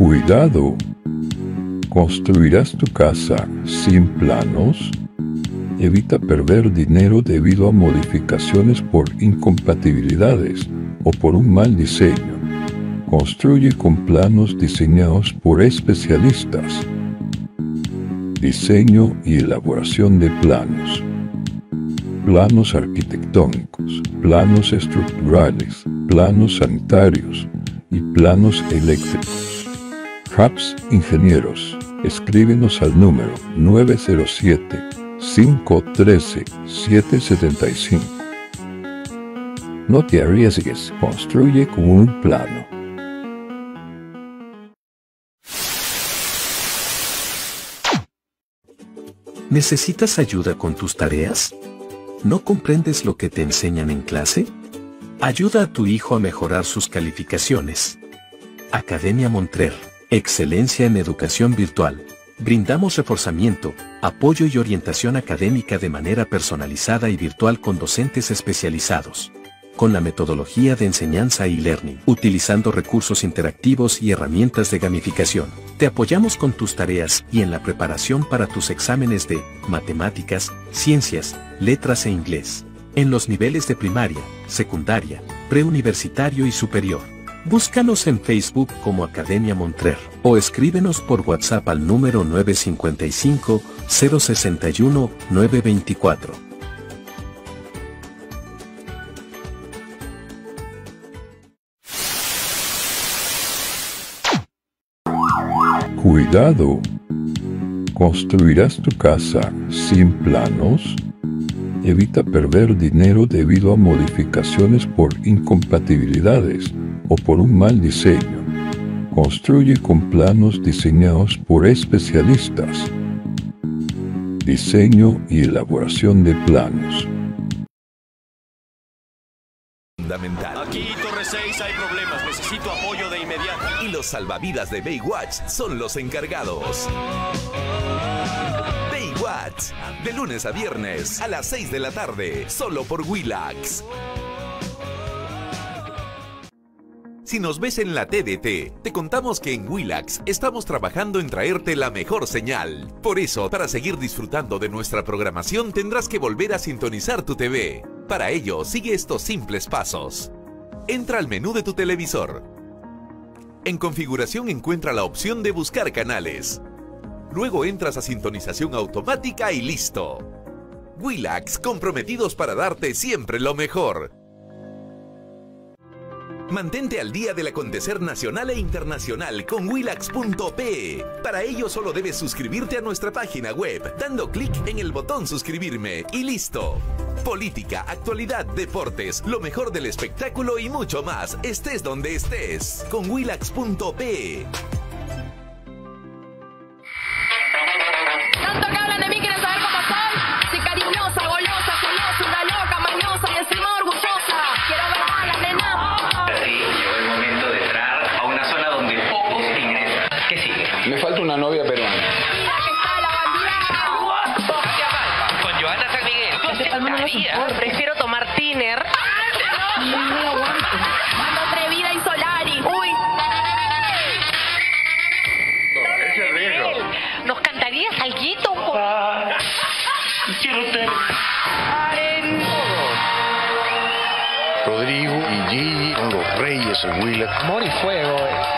Cuidado. ¿Construirás tu casa sin planos? Evita perder dinero debido a modificaciones por incompatibilidades o por un mal diseño. Construye con planos diseñados por especialistas. Diseño y elaboración de planos. Planos arquitectónicos, planos estructurales, planos sanitarios y planos eléctricos. HAPS Ingenieros. Escríbenos al número 907-513-775. No te arriesgues, construye con un plano. ¿Necesitas ayuda con tus tareas? ¿No comprendes lo que te enseñan en clase? Ayuda a tu hijo a mejorar sus calificaciones. Academia Montrer. Excelencia en educación virtual. Brindamos reforzamiento, apoyo y orientación académica de manera personalizada y virtual con docentes especializados. Con la metodología de enseñanza e-learning, utilizando recursos interactivos y herramientas de gamificación. Te apoyamos con tus tareas y en la preparación para tus exámenes de matemáticas, ciencias, letras e inglés. En los niveles de primaria, secundaria, preuniversitario y superior. Búscanos en Facebook como Academia Montrer o escríbenos por WhatsApp al número 955-061-924. Cuidado. ¿Construirás tu casa sin planos? Evita perder dinero debido a modificaciones por incompatibilidades o por un mal diseño. Construye con planos diseñados por especialistas. Diseño y elaboración de planos. Fundamental. Aquí, Torre 6, hay problemas. Necesito apoyo de inmediato. Y los salvavidas de Baywatch son los encargados. Baywatch, de lunes a viernes a las 6 de la tarde, solo por Willax. Si nos ves en la TDT, te contamos que en Willax estamos trabajando en traerte la mejor señal. Por eso, para seguir disfrutando de nuestra programación, tendrás que volver a sintonizar tu TV. Para ello, sigue estos simples pasos. Entra al menú de tu televisor. En configuración encuentra la opción de buscar canales. Luego entras a sintonización automática y listo. Willax, comprometidos para darte siempre lo mejor. Mantente al día del acontecer nacional e internacional con Willax.pe. Para ello solo debes suscribirte a nuestra página web, dando clic en el botón suscribirme y listo. Política, actualidad, deportes, lo mejor del espectáculo y mucho más, estés donde estés, con Willax.pe. Tanto que hablan de mí, quieren saber cómo soy. Soy cariñosa, golosa, celosa, una loca, mañosa y encima orgullosa. Quiero ver a las nenas. Llegó el momento de entrar a una zona donde pocos ingresan. ¿Qué sigue? Me falta una novia peruana. Mira que está la bandida. Katia Palma, con Johanna San Miguel. Prefiero tomar tiner. Mando atrevida y Solari. Uy. Ese es riesgo. ¿Nos cantarías alguito? Quiero ser. Rodrigo y Gigi son los reyes en Willax. Amor y fuego.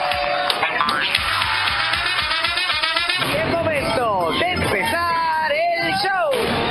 Y es momento de empezar el show.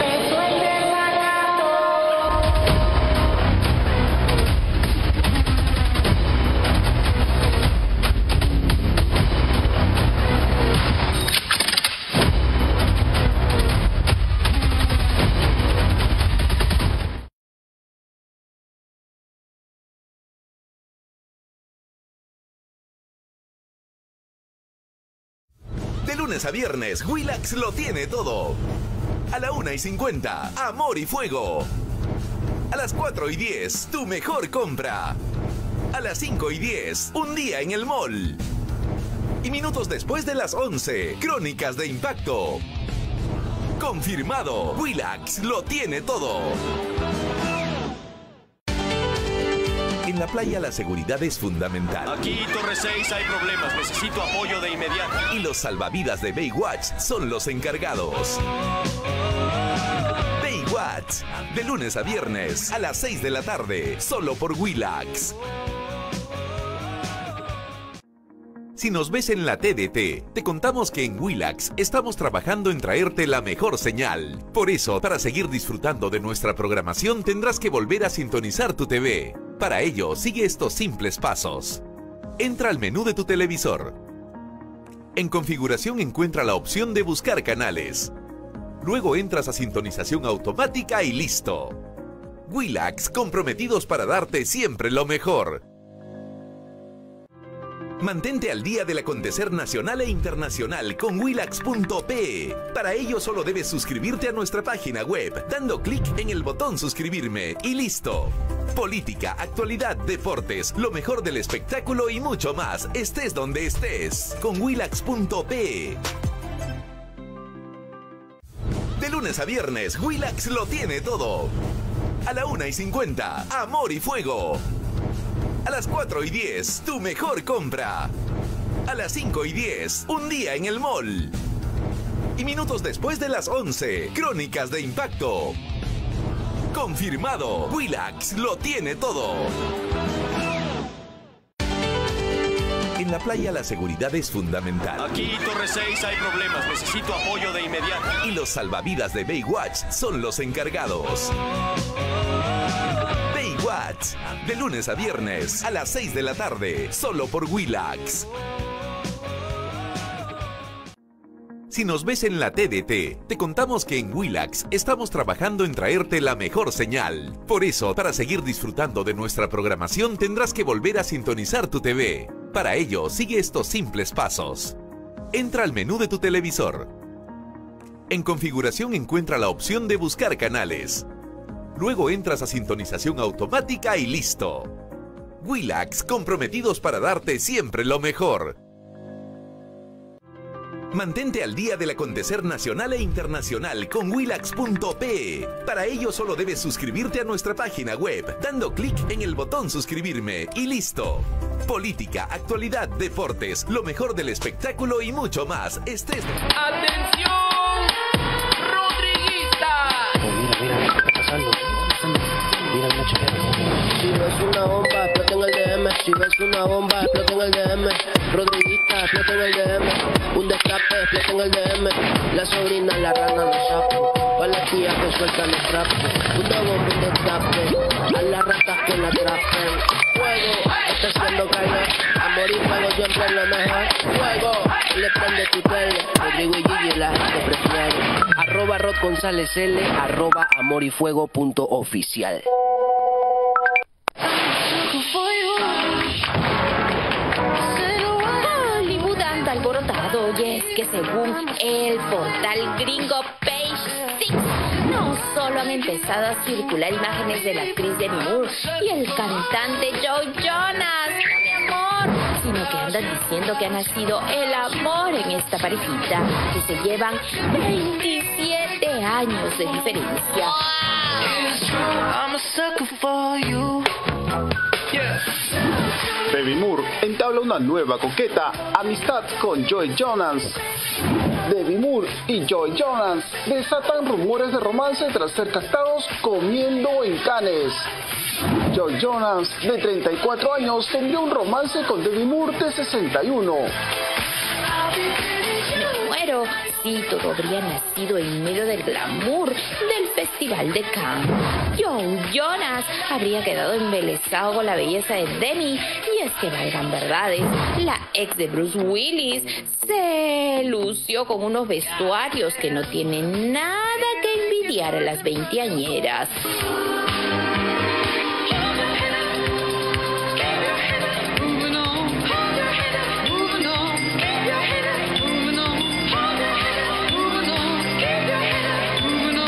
De lunes a viernes, Willax lo tiene todo. A la 1:50, Amor y Fuego. A las 4:10, tu mejor compra. A las 5:10, un día en el mall. Y minutos después de las 11, Crónicas de Impacto. Confirmado, Willax lo tiene todo. En la playa la seguridad es fundamental. Aquí, Torre 6, hay problemas. Necesito apoyo de inmediato. Y los salvavidas de Baywatch son los encargados. Baywatch, de lunes a viernes a las 6 de la tarde, solo por Willax. Si nos ves en la TDT, te contamos que en Willax estamos trabajando en traerte la mejor señal. Por eso, para seguir disfrutando de nuestra programación, tendrás que volver a sintonizar tu TV. Para ello, sigue estos simples pasos. Entra al menú de tu televisor. En configuración encuentra la opción de buscar canales. Luego entras a sintonización automática y listo. Willax, comprometidos para darte siempre lo mejor. Mantente al día del acontecer nacional e internacional con Willax.pe. Para ello solo debes suscribirte a nuestra página web, dando clic en el botón suscribirme y listo. Política, actualidad, deportes, lo mejor del espectáculo y mucho más, estés donde estés, con Willax.pe. De lunes a viernes, Willax lo tiene todo. A la 1:50, Amor y Fuego. A las 4:10, tu mejor compra. A las 5:10, un día en el mall. Y minutos después de las 11, Crónicas de Impacto. Confirmado, Willax lo tiene todo. En la playa la seguridad es fundamental. Aquí, Torre 6, hay problemas. Necesito apoyo de inmediato. Y los salvavidas de Baywatch son los encargados. Baywatch, de lunes a viernes a las 6 de la tarde, solo por Willax. Si nos ves en la TDT, te contamos que en Willax estamos trabajando en traerte la mejor señal. Por eso, para seguir disfrutando de nuestra programación, tendrás que volver a sintonizar tu TV. Para ello, sigue estos simples pasos. Entra al menú de tu televisor. En configuración encuentra la opción de buscar canales. Luego entras a sintonización automática y listo. Willax, comprometidos para darte siempre lo mejor. Mantente al día del acontecer nacional e internacional con Willax.pe. Para ello solo debes suscribirte a nuestra página web, dando clic en el botón suscribirme y listo. Política, actualidad, deportes, lo mejor del espectáculo y mucho más, estés... ¡Atención! ¡Rodriguita! Mira, ¿qué está pasando? Mira, si ves una bomba, explota en el DM. Si ves una bomba, explota en el DM. Rodriguita, explota en el DM. Un destape, explota en el DM. La sobrina, la rana, los sapos. Pa' la tía que suelta los trapos. Una bomba, un destape. A las ratas que la atrapen. Fuego, está haciendo calor. Amor y fuego siempre es lo mejor. Fuego, le prende tu tele. Rodrigo y Gigi la gente prefiere. @Rod González L, @amorifuego.oficial. Hollywood anda alborotado y es que según el portal gringo Page 6, no solo han empezado a circular imágenes de la actriz Demi Moore y el cantante Joe Jonas, mi amor, sino que andan diciendo que ha nacido el amor en esta parejita, que se llevan 27 años de diferencia. I'm a sucker for you. Demi Moore entabla una nueva coqueta amistad con Joe Jonas. Demi Moore y Joe Jonas desatan rumores de romance tras ser captados comiendo en Cannes. Joe Jonas, de 34 años, tendría un romance con Demi Moore, de 61. Me muero si todo habría nacido en medio del glamour del Festival de Cannes. Joe Jonas habría quedado embelesado con la belleza de Demi, y es que valgan verdades, la ex de Bruce Willis se lució con unos vestuarios que no tienen nada que envidiar a las veinteañeras.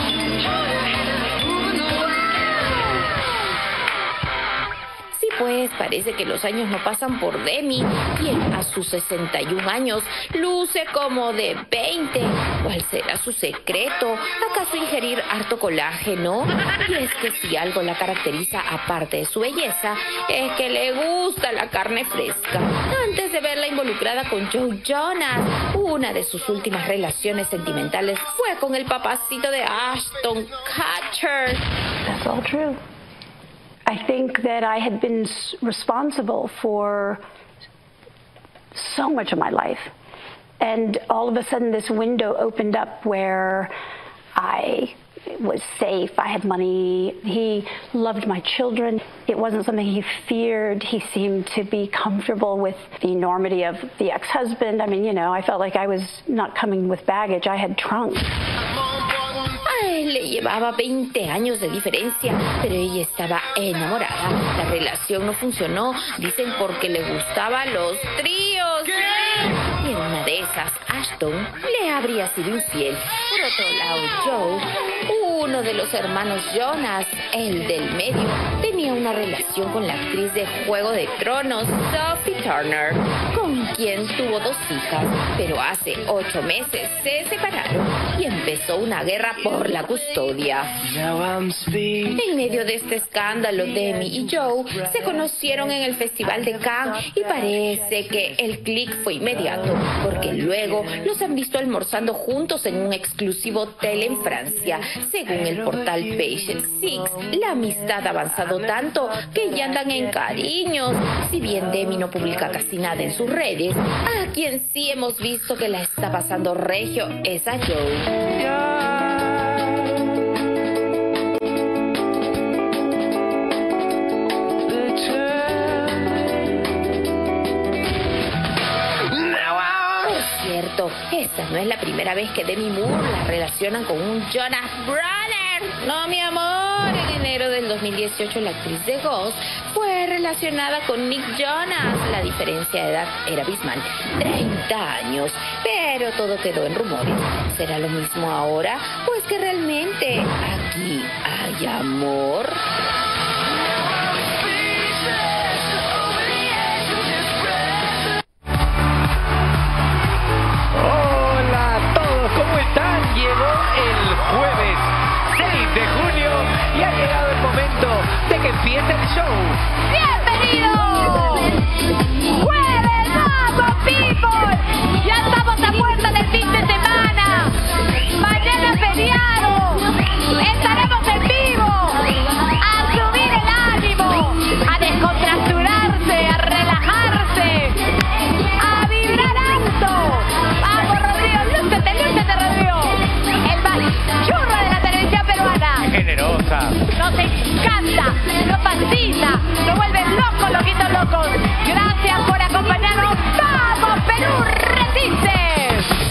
Pues parece que los años no pasan por Demi, quien a sus 61 años luce como de 20. ¿Cuál será su secreto? ¿Acaso ingerir harto colágeno? Y es que si algo la caracteriza aparte de su belleza, es que le gusta la carne fresca. Antes de verla involucrada con Joe Jonas, una de sus últimas relaciones sentimentales fue con el papacito de Ashton Kutcher. That's all true. I think that I had been responsible for so much of my life. And all of a sudden this window opened up where I was safe, I had money, he loved my children. It wasn't something he feared. He seemed to be comfortable with the enormity of the ex-husband. I mean, you know, I felt like I was not coming with baggage. I had trunks. A él le llevaba 20 años de diferencia, pero ella estaba enamorada. La relación no funcionó, dicen porque le gustaban los tríos. Y en una de esas, Ashton le habría sido infiel. Por otro lado, Joe, uno de los hermanos Jonas, el del medio, tenía una relación con la actriz de Juego de Tronos, Sophie Turner, con quien tuvo 2 hijas, pero hace 8 meses se separaron y empezó una guerra por la custodia. En medio de este escándalo, Demi y Joe se conocieron en el Festival de Cannes y parece que el click fue inmediato, porque luego los han visto almorzando juntos en un exclusivo hotel en Francia. Según el portal Page Six, la amistad ha avanzado tanto que ya andan en cariños. Si bien Demi no publica casi nada en sus redes, a quien sí hemos visto que la está pasando regio es a Joe. Esta no es la primera vez que Demi Moore la relacionan con un Jonas Brother. No, mi amor. En enero del 2018, la actriz de Ghost fue relacionada con Nick Jonas. La diferencia de edad era abismal, 30 años. Pero todo quedó en rumores. ¿Será lo mismo ahora? ¿O es que realmente aquí hay amor? Jueves 6 de junio y ha llegado el momento de que empiece el show. ¡Bienvenidos! ¡Jueves, vamos, people! Ya estamos a puerta del fin de semana. Mañana es feriado. Estaremos en vivo. A subir el ánimo, a descontracturarse, a relajarse, a vibrar alto. Vamos, Rodrigo, lúcete, Rodrigo. Churro de la televisión peruana. Generosa. Nos encanta, nos fascina, nos vuelven locos, loquitos locos. Gracias por acompañarnos. ¡Vamos, Perú, resiste!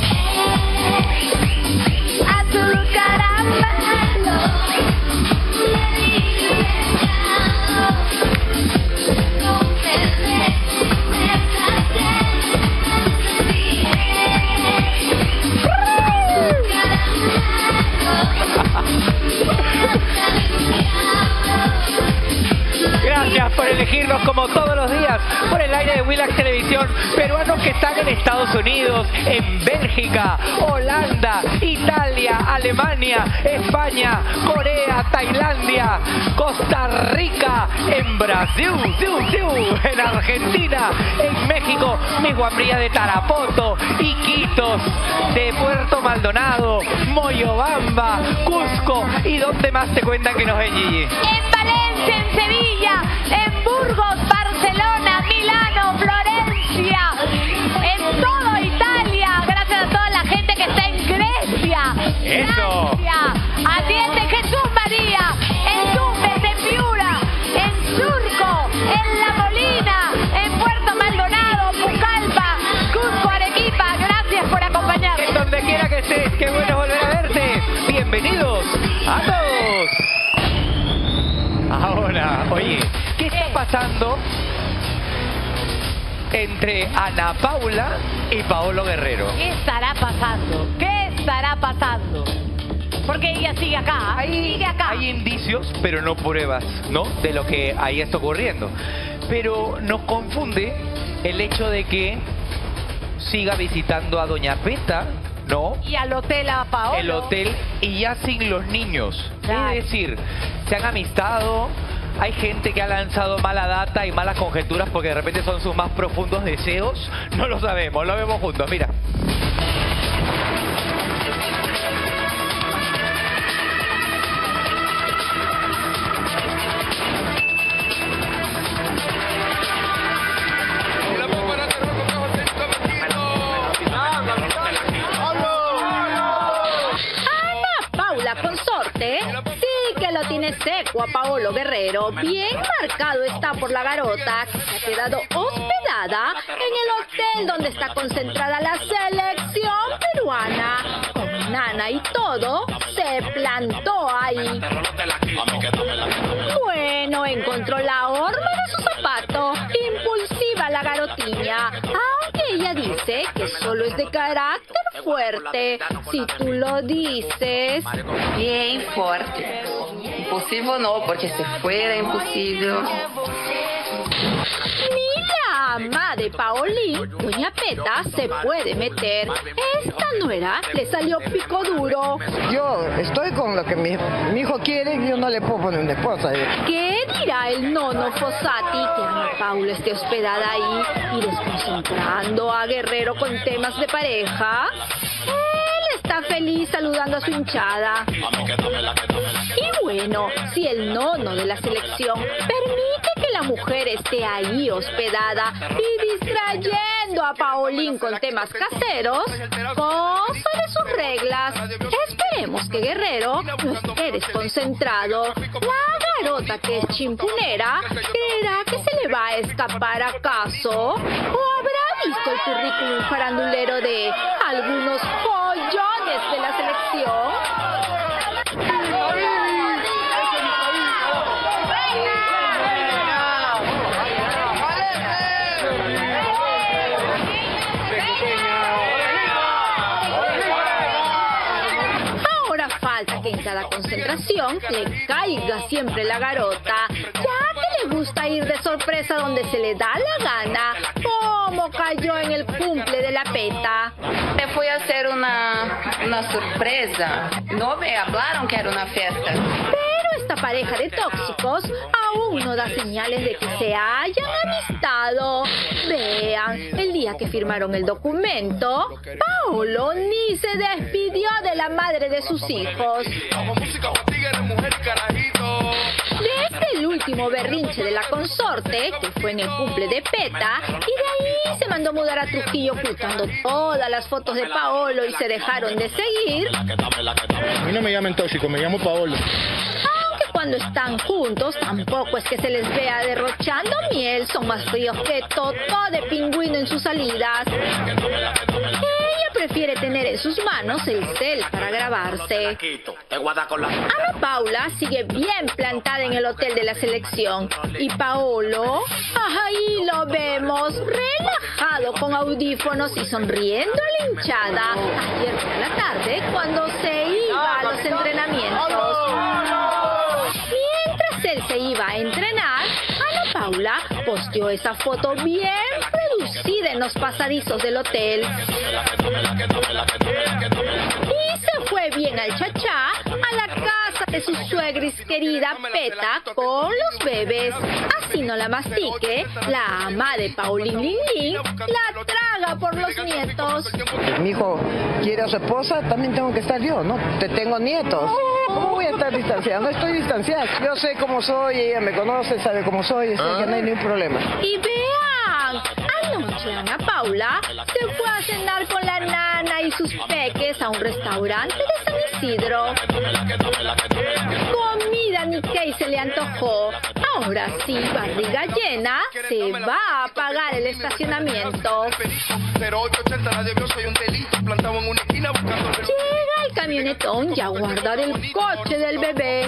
Azúcar Gracias por elegirnos como todos los días por el aire de Willax Televisión. Peruanos que están en Estados Unidos, en Bélgica, Holanda, Italia, Alemania, España, Corea, Tailandia, Costa Rica, en Brasil, en Argentina, en México, mi guambría de Tarapoto, Iquitos, de Puerto Maldonado, Moyobamba, Cusco y ¿dónde más te cuentan que nos ven, Gigi? En Valencia, en Sevilla, en Burgos, Barcelona, Milano, Florencia, en toda Italia. Gracias a toda la gente que está en Grecia. ¡Eso! Gracias. Atiende Jesús María, en Tumbes, en Piura, en Surco, en La Molina, en Puerto Maldonado, Pucallpa, Cusco, Arequipa. Gracias por acompañarnos. En donde quiera que estés, qué bueno volver a verte. Bienvenidos a todos. Ahora, oye, ¿qué está pasando entre Ana Paula y Paolo Guerrero? ¿Qué estará pasando? ¿Qué estará pasando? Porque ella sigue acá, sigue acá. Hay indicios, pero no pruebas, ¿no? De lo que ahí está ocurriendo. pero nos confunde el hecho de que siga visitando a Doña Peta, ¿no? Y al hotel a Paolo. El hotel y ya sin los niños. Claro. Es decir, se han amistado, hay gente que ha lanzado mala data y malas conjeturas porque de repente son sus más profundos deseos. No lo sabemos, lo vemos juntos, mira. Consorte, sí que lo tiene seco a Paolo Guerrero. Bien marcado está por la garota que se ha quedado hospedada en el hotel donde está concentrada la selección peruana. Con nana y todo, se plantó ahí. Bueno, encontró la horma de su zapato. Impulsiva la garotiña. Aunque ella dice que solo es de carácter fuerte. Si tú lo dices. Bien fuerte. Imposible no, porque si fuera imposible. Ni la ama de Paolín, Doña Peta, se puede meter. Esta nuera le salió pico duro. Yo estoy con lo que mi hijo quiere y yo no le puedo poner una esposa. ¿Qué dirá el nono Fossati que Ana Paula esté hospedada ahí y desconcentrando a Guerrero con temas de pareja? Él está feliz saludando a su hinchada. Y bueno, si el nono de la selección permite que la mujer esté ahí hospedada y distrayendo a Paolín con temas caseros, cosa de sus reglas. Esperemos que Guerrero no esté desconcentrado. La garota que es chimpunera creerá que se le va a escapar acaso, o habrá visto el currículum farandulero de algunos pollones de la selección. Que en cada concentración le caiga siempre la garota, ya que le gusta ir de sorpresa donde se le da la gana, como cayó en el cumple de la Peta. Me fui a hacer una sorpresa, no me hablaron que era una fiesta. Pero esta pareja de tóxicos aún no da señales de que se hayan amistado. Vean, el día que firmaron el documento, Paolo ni se despidió de la madre de sus hijos. Desde el último berrinche de la consorte, que fue en el cumple de Peta, y de ahí se mandó mudar a Trujillo ocultando todas las fotos de Paolo y se dejaron de seguir. A mí no me llamen tóxico, me llamo Paolo. Aunque cuando están juntos tampoco es que se les vea derrochando miel, son más fríos que totó de pingüino en sus salidas. Ella prefiere tener en sus manos el cel para grabarse. Ana Paula sigue bien plantada en el hotel de la selección. Y Paolo, ahí lo vemos, relajado con audífonos y sonriendo a la hinchada. Ayer por la tarde, cuando se iba a los entrenamientos. Mientras él se iba a entrenar, Ana Paula posteó esa foto bien producida en los pasadizos del hotel. Y se fue bien al chachá a la casa de su suegris querida Peta con los bebés. Así no la mastique, la ama de Paulín Lin Lin la traga por los nietos. Mi hijo quiere a su esposa, también tengo que estar yo, ¿no? Tengo nietos. ¿Cómo voy a estar distanciada? No estoy distanciada. Yo sé cómo soy, ella me conoce, sabe cómo soy, así que no hay ningún problema. Y vean, anoche Ana Paula se fue a cenar con la nana y sus peques a un restaurante de San Isidro. Comida ni que se le antojó. Ahora sí, barriga llena, se va a pagar el estacionamiento. Llega el camionetón y a guardar el coche del bebé.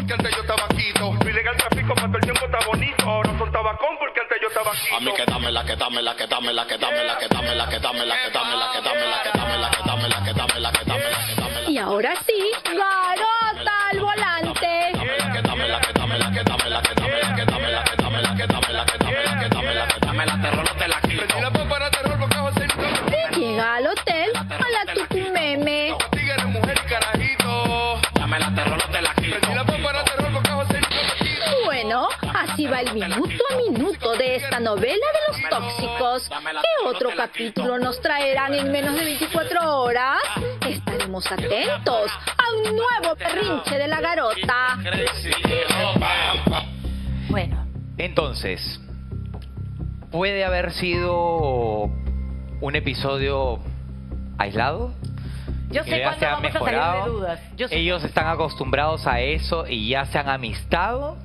A mí que dame la que dame la que dame la que dame la que dame la que dame la que dame la que dame la que dame la que dame la que dame la que dame la que dame. Y ahora sí, garota al volante. Que dame la que dame la que dame la que dame la que dame la que dame la que dame la que dame la que dame la terror, no te la quito. Si la pompa no terror, porque vas a ser Bueno, así va el minuto a minuto de esta novela de los tóxicos. ¿Qué otro capítulo nos traerán en menos de 24 horas? Estaremos atentos a un nuevo berrinche de la garota. Bueno, entonces, ¿puede haber sido un episodio aislado? Yo sé cuándo vamos a salir de dudas. Ellos están acostumbrados a eso y ya se han amistado.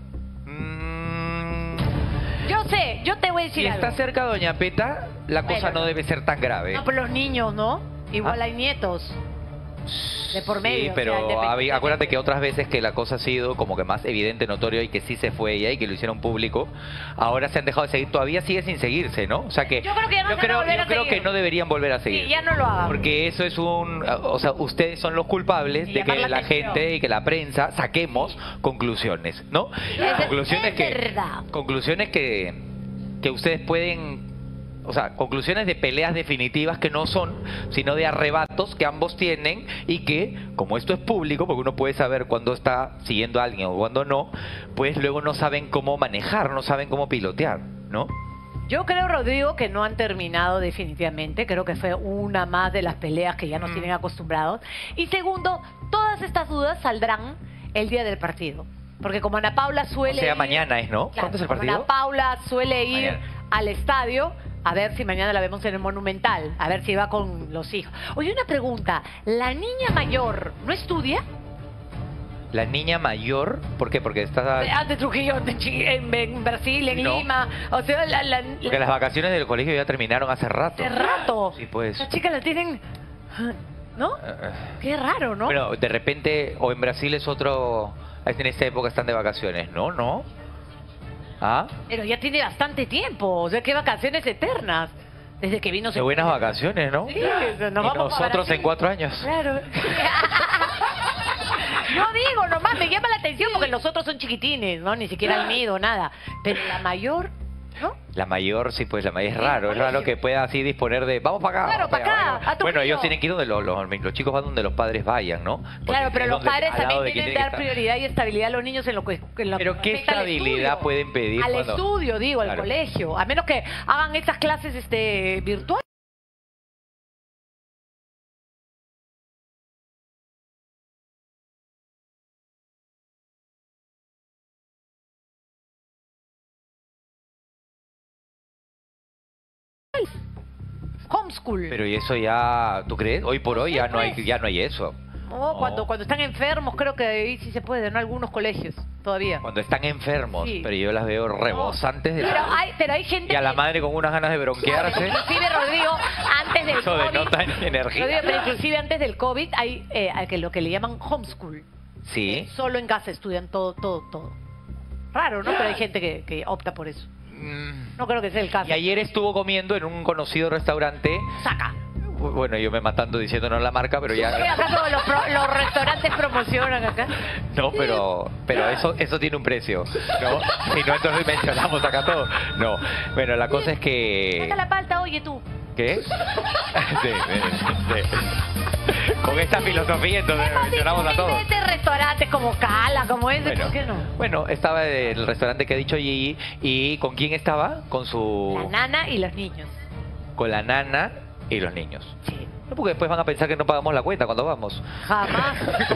Yo sé, yo te voy a decir algo. Si está cerca Doña Peta, la cosa no debe ser tan grave. No, pero los niños, ¿no? Igual hay nietos. De por medio. Sí, pero acuérdate que otras veces que la cosa ha sido como que más evidente, notorio y que sí se fue ella y que lo hicieron público, ahora se han dejado de seguir, todavía sigue sin seguirse, ¿no? O sea que yo creo que ya no creo que no deberían volver a seguir. Sí, ya no lo hagan. Porque eso es o sea, ustedes son los culpables de que la gente y que la prensa saquemos conclusiones, ¿no? Conclusiones que ustedes pueden, o sea, conclusiones de peleas definitivas que no son, sino de arrebatos que ambos tienen y que, como esto es público, porque uno puede saber cuándo está siguiendo a alguien o cuándo no, pues luego no saben cómo manejar, no saben cómo pilotear, ¿no? Yo creo, Rodrigo, que no han terminado definitivamente. Creo que fue una más de las peleas que ya nos tienen acostumbrados. Y segundo, todas estas dudas saldrán el día del partido. Porque como Ana Paula suele ir, mañana es, ¿no? Claro, ¿Cuándo es el partido? Ana Paula suele ir al estadio, a ver si mañana la vemos en el Monumental, a ver si va con los hijos. Oye, una pregunta, ¿la niña mayor no estudia? La niña mayor, ¿por qué? Porque está... De Trujillo, en Brasil, en Lima, o sea, porque las vacaciones del colegio ya terminaron hace rato. ¿Hace rato? Sí, pues. Las chicas la tienen... ¿No? Qué raro, ¿no? Bueno, de repente, o en Brasil es otro... En esta época están de vacaciones, ¿no? ¿No? ¿Ah? Pero ya tiene bastante tiempo, o sea, qué vacaciones eternas. Desde que vino... Qué buenas vacaciones, ¿no? Sí, y nosotros en 4 años. Claro. No digo, nomás me llama la atención porque los otros son chiquitines, ¿no? Ni siquiera han nido, nada. Pero la mayor... ¿no? La mayor, sí, pues la mayor es raro que pueda así disponer de vamos para acá. Claro, para acá. Bueno, ellos tienen que ir donde los chicos van donde los padres vayan, ¿no? Porque claro, pero los padres también tienen que dar prioridad y estabilidad a los niños en lo que... Pero ¿qué estabilidad pueden pedir? Al estudio, digo, al colegio. A menos que hagan estas clases virtuales. Homeschool. Pero y eso ya, ¿tú crees? Hoy por hoy ya no hay eso. No, cuando están enfermos creo que ahí sí se puede, en algunos colegios todavía. Cuando están enfermos, sí. Pero yo las veo rebosantes de pero hay gente y a la madre con unas ganas de bronquearse. Claro, inclusive, Rodrigo, antes del eso COVID... denota energía. Rodrigo, pero inclusive antes del COVID hay lo que le llaman homeschool. Sí. Solo en casa estudian todo. Raro, ¿no? Pero hay gente que opta por eso. No creo que sea el caso. Y ayer estuvo comiendo en un conocido restaurante. Saca. Bueno, yo me matando diciéndonos la marca, pero ya... ¿Acaso los restaurantes promocionan acá? No, pero eso tiene un precio, ¿no? Si no, entonces mencionamos acá todo. No, bueno, la cosa es que... Saca la palta, oye tú. ¿Qué? Sí. Con esta filosofía entonces mencionamos a todos. Este restaurante como Cala, como ese, bueno, ¿por qué no? Bueno, estaba el restaurante que ha dicho Gigi. ¿Y con quién estaba? Con su... La nana y los niños. Con la nana y los niños. Sí. No, porque después van a pensar que no pagamos la cuenta cuando vamos. Jamás.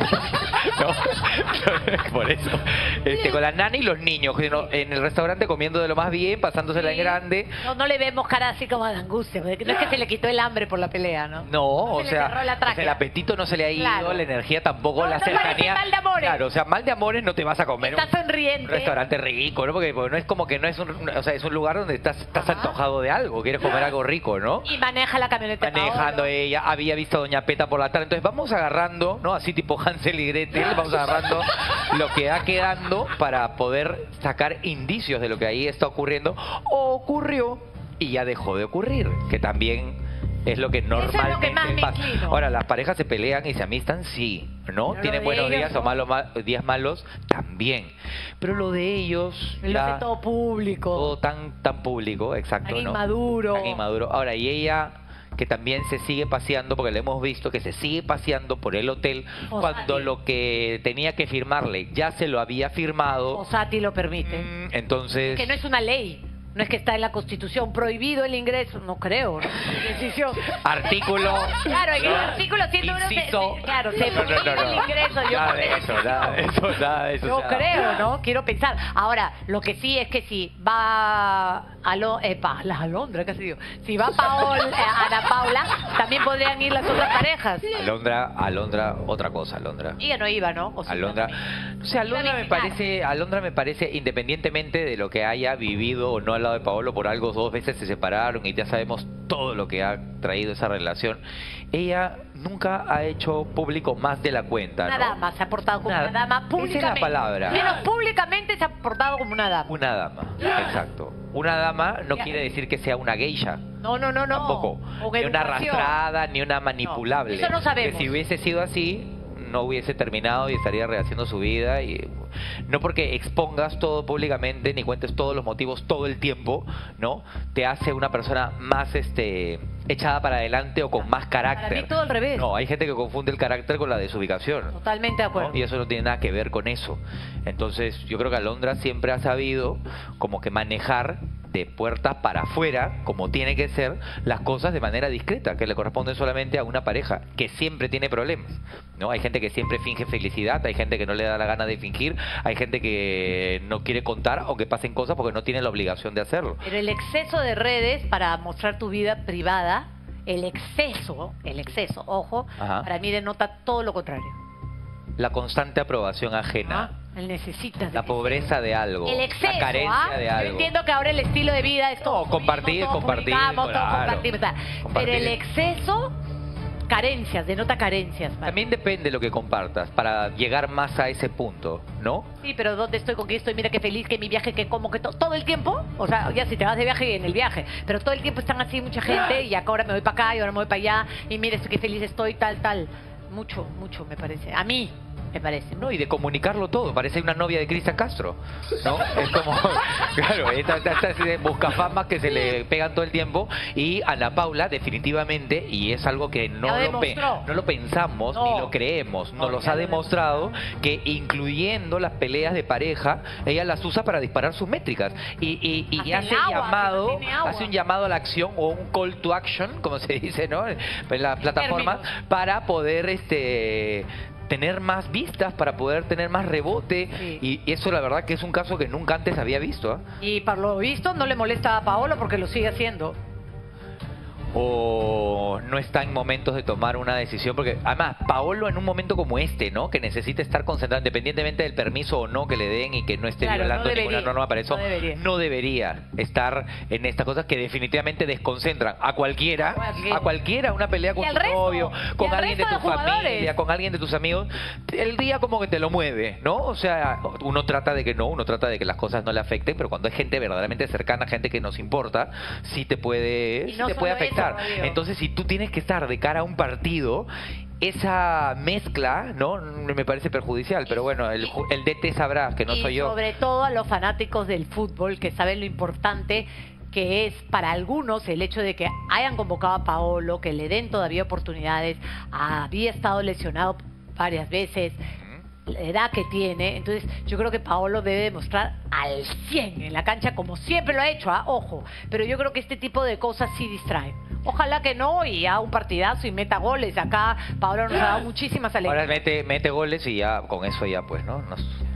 No, por eso. Con la nana y los niños, en el restaurante comiendo de lo más bien, pasándosela en grande. No le vemos cara así como de angustia, porque no es que se le quitó el hambre por la pelea, ¿no? No, o sea, el apetito no se le ha ido, la energía tampoco, la cercanía. Mal de amores. Claro, o sea, mal de amores no te vas a comer. Estás sonriente. Un restaurante rico, ¿no? Porque no es como que no es o sea, es un lugar donde estás antojado de algo, quieres comer algo rico, ¿no? Y maneja la camioneta. Manejando ella, había visto a Doña Peta por la tarde, entonces vamos agarrando, ¿no? Así tipo Hansel y Gretel, vamos agarrando lo que va quedando para poder sacar indicios de lo que ahí está ocurriendo o ocurrió y ya dejó de ocurrir, que también es lo que normalmente pasa. Ahora, las parejas se pelean y se amistan, sí, ¿no? Pero tienen buenos días o días malos, también. Pero lo de ellos... Lo hace todo público. Todo tan público, exacto, tan ¿no? Inmaduro. Tan inmaduro. Ahora, y ella... que también se sigue paseando, porque le hemos visto que se sigue paseando por el hotel cuando lo que tenía que firmarle ya se lo había firmado. Fossati lo permite. Entonces... Que no es una ley. No es que está en la Constitución prohibido el ingreso, no creo. Decisión. Artículo. Claro, en el artículo 101 claro, se prohíbe el ingreso. Yo Nada de eso, nada de eso. Yo creo, ¿no? Quiero pensar. Ahora, lo que sí es que si va a Londra, casi digo. Si va Ana Paula, también podrían ir las otras parejas. Alondra, otra cosa, Alondra. Ella no iba, ¿no? O sea, Alondra, o sea, Alondra me parece, independientemente de lo que haya vivido o no al lado de Paolo, por algo 2 veces se separaron y ya sabemos todo lo que ha traído esa relación. Ella nunca ha hecho público más de la cuenta, una ¿no? dama, se ha portado como una dama públicamente. Esa es la palabra. Menos públicamente se ha portado como una dama. Una dama, exacto. Una dama no quiere decir que sea una geisha. No. Tampoco. Ni una arrastrada, ni una manipulable. Eso no sabemos. Que si hubiese sido así, no hubiese terminado y estaría rehaciendo su vida. Y no porque expongas todo públicamente ni cuentes todos los motivos todo el tiempo, ¿no? Te hace una persona más echada para adelante o con más carácter. Para mí todo al revés. No, hay gente que confunde el carácter con la desubicación. Totalmente de acuerdo. ¿No? Y eso no tiene nada que ver con eso. Entonces, yo creo que Alondra siempre ha sabido como que manejar de puertas para afuera, como tiene que ser, las cosas de manera discreta, que le corresponden solamente a una pareja, que siempre tiene problemas, ¿no? Hay gente que siempre finge felicidad, hay gente que no le da la gana de fingir, hay gente que no quiere contar o que pasen cosas porque no tiene la obligación de hacerlo. Pero el exceso de redes para mostrar tu vida privada, el exceso, ojo, para mí denota todo lo contrario. La constante aprobación ajena. Él necesita la pobreza de algo, el exceso, la carencia de algo. Yo entiendo que ahora el estilo de vida es todo compartir, pero el exceso, carencias, denota carencias. También depende de lo que compartas para llegar más a ese punto, ¿no? Sí, pero ¿dónde estoy? ¿Con quién estoy? Mira qué feliz, que mi viaje, que como, que todo el tiempo. O sea, ya si te vas de viaje, en el viaje. Pero todo el tiempo están así mucha gente y ahora me voy para acá y ahora me voy para allá y mira qué feliz estoy, tal. Mucho me parece. A mí me parece. No, y de comunicarlo todo. Parece una novia de Cristian Castro, ¿no? Es como, claro, estas buscafamas que se le pegan todo el tiempo. Y Ana Paula, definitivamente, y es algo que no lo pensamos ni lo creemos, nos los ha demostrado, que incluyendo las peleas de pareja, ella las usa para disparar sus métricas. Y hace un llamado a la acción, o un call to action, como se dice, ¿no? En las plataformas, para poder tener más vistas, para poder tener más rebote. Y eso la verdad que es un caso que nunca antes había visto. Y por lo visto no le molesta a Paolo porque lo sigue haciendo. O no está en momentos de tomar una decisión, porque además Paolo en un momento como este, ¿no? Que necesita estar concentrado independientemente del permiso o no que le den y que no esté violando ninguna norma para eso, no debería estar en estas cosas que definitivamente desconcentran a cualquiera, una pelea con tu novio, con alguien de tu familia, con alguien de tus amigos, el día como que te lo mueve, ¿no? O sea, uno trata de que las cosas no le afecten, pero cuando hay gente verdaderamente cercana, gente que nos importa, sí te puede afectar. Entonces, si tú tienes que estar de cara a un partido, esa mezcla, ¿no? Me parece perjudicial, pero bueno, el DT sabrá, que no soy yo. Y sobre todo a los fanáticos del fútbol, que saben lo importante que es para algunos el hecho de que hayan convocado a Paolo, que le den todavía oportunidades, había estado lesionado varias veces, la edad que tiene. Entonces yo creo que Paolo debe demostrar al 100 en la cancha, como siempre lo ha hecho, ojo, pero yo creo que este tipo de cosas sí distraen. Ojalá que no, y haga un partidazo y meta goles. Acá Paolo nos ha dado muchísimas alegrías. Ahora mete goles y ya con eso ya pues, ¿no?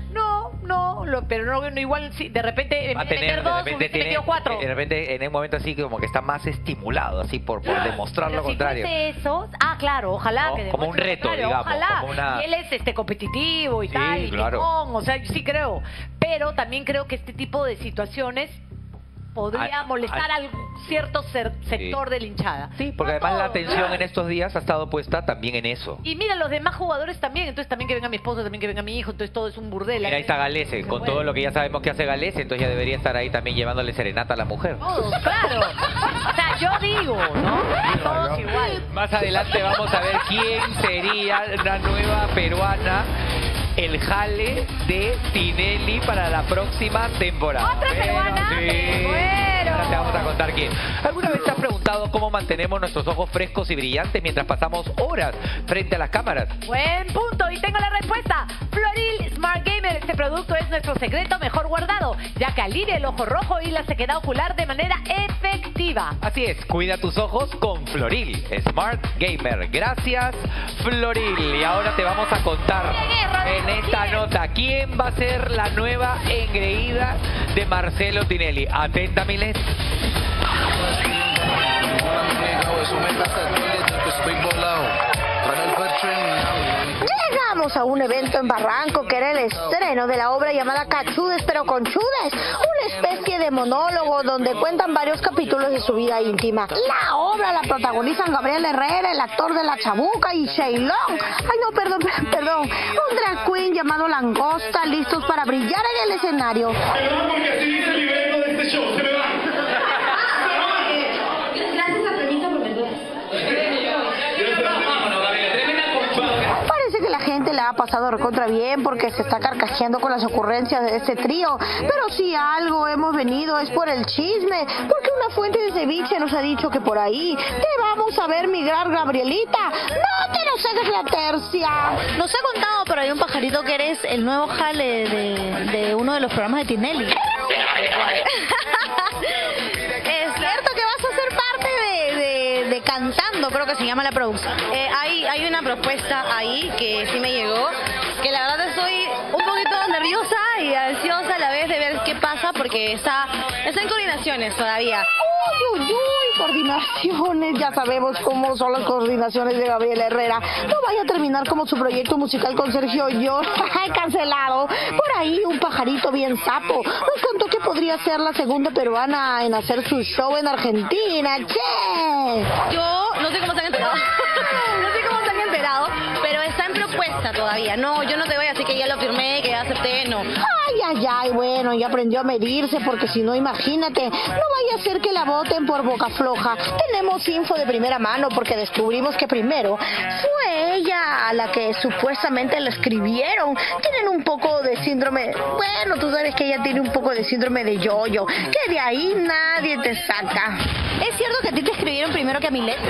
Pero no igual si de repente meter dos, metió 4. De repente en un momento así como que está más estimulado, así por demostrar lo contrario. Eso, claro, ojalá, ¿no? Que como un reto, digamos. Ojalá. Y él es competitivo y tal, y picón, o sea, yo sí creo. Pero también creo que este tipo de situaciones podría molestar a cierto sector de la hinchada. Sí, porque además la atención en estos días ha estado puesta también en eso. Y mira, los demás jugadores también, entonces también que venga mi esposo, también que venga mi hijo, entonces todo es un burdel. Mira, ahí está Galese, con todo lo que ya sabemos que hace Galese, entonces ya debería estar ahí también llevándole serenata a la mujer. Claro. O sea, yo digo, ¿no? Todos igual. Más adelante vamos a ver quién sería la nueva peruana, el jale de Tinelli para la próxima temporada. ¿Otra peruana? Sí. Ahora te vamos a contar quién. ¿Alguna vez te has preguntado preguntado cómo mantenemos nuestros ojos frescos y brillantes mientras pasamos horas frente a las cámaras. Buen punto, y tengo la respuesta. Floril Smart Gamer, este producto es nuestro secreto mejor guardado, ya que alivia el ojo rojo y la sequedad ocular de manera efectiva. Así es, cuida tus ojos con Floril Smart Gamer. Gracias, Floril. Y ahora te vamos a contar en esta nota quién va a ser la nueva engreída de Marcelo Tinelli. Atenta, Milet. Llegamos a un evento en Barranco que era el estreno de la obra llamada Cachudes pero Conchudes, una especie de monólogo donde cuentan varios capítulos de su vida íntima. La obra la protagonizan Gabriel Herrera, el actor de La Chabuca, y Shailón. Ay, no, perdón. Un drag queen llamado Langosta, listos para brillar en el escenario. Porque así dice el libreto de este show, se me va. Parece que la gente la ha pasado recontra bien porque se está carcajeando con las ocurrencias de este trío. Pero si algo hemos venido es por el chisme, porque una fuente de ceviche nos ha dicho que por ahí te vamos a ver migrar, Gabrielita. No te nos hagas la tercia. Nos ha contado por ahí un pajarito que eres el nuevo jale de uno de los programas de Tinelli. Es cierto que vas a ser parte de Cantando, creo que se llama la producción. Hay una propuesta ahí que sí me llegó, que la verdad estoy un poquito nerviosa y ansiosa a la vez de ver qué pasa, porque está en coordinaciones todavía. Uy, coordinaciones, ya sabemos cómo son las coordinaciones de Gabriel Herrera. No vaya a terminar como su proyecto musical con Sergio Yo, cancelado. Por ahí un pajarito bien sapo nos contó que podría ser la segunda peruana en hacer su show en Argentina. ¡Che! Yo no sé cómo se han enterado. Pero está en propuesta todavía. No, yo no te voy a decir que ya lo firmé, que ya acepté, no. Ay, bueno, ya aprendió a medirse, porque si no, imagínate, no vaya a ser que la voten por boca floja. Tenemos info de primera mano porque descubrimos que primero fue ella a la que supuestamente le escribieron. Tienen un poco de síndrome, bueno, tú sabes que ella tiene un poco de síndrome de yo-yo, que de ahí nadie te saca. ¿Es cierto que a ti te escribieron primero que a Milet?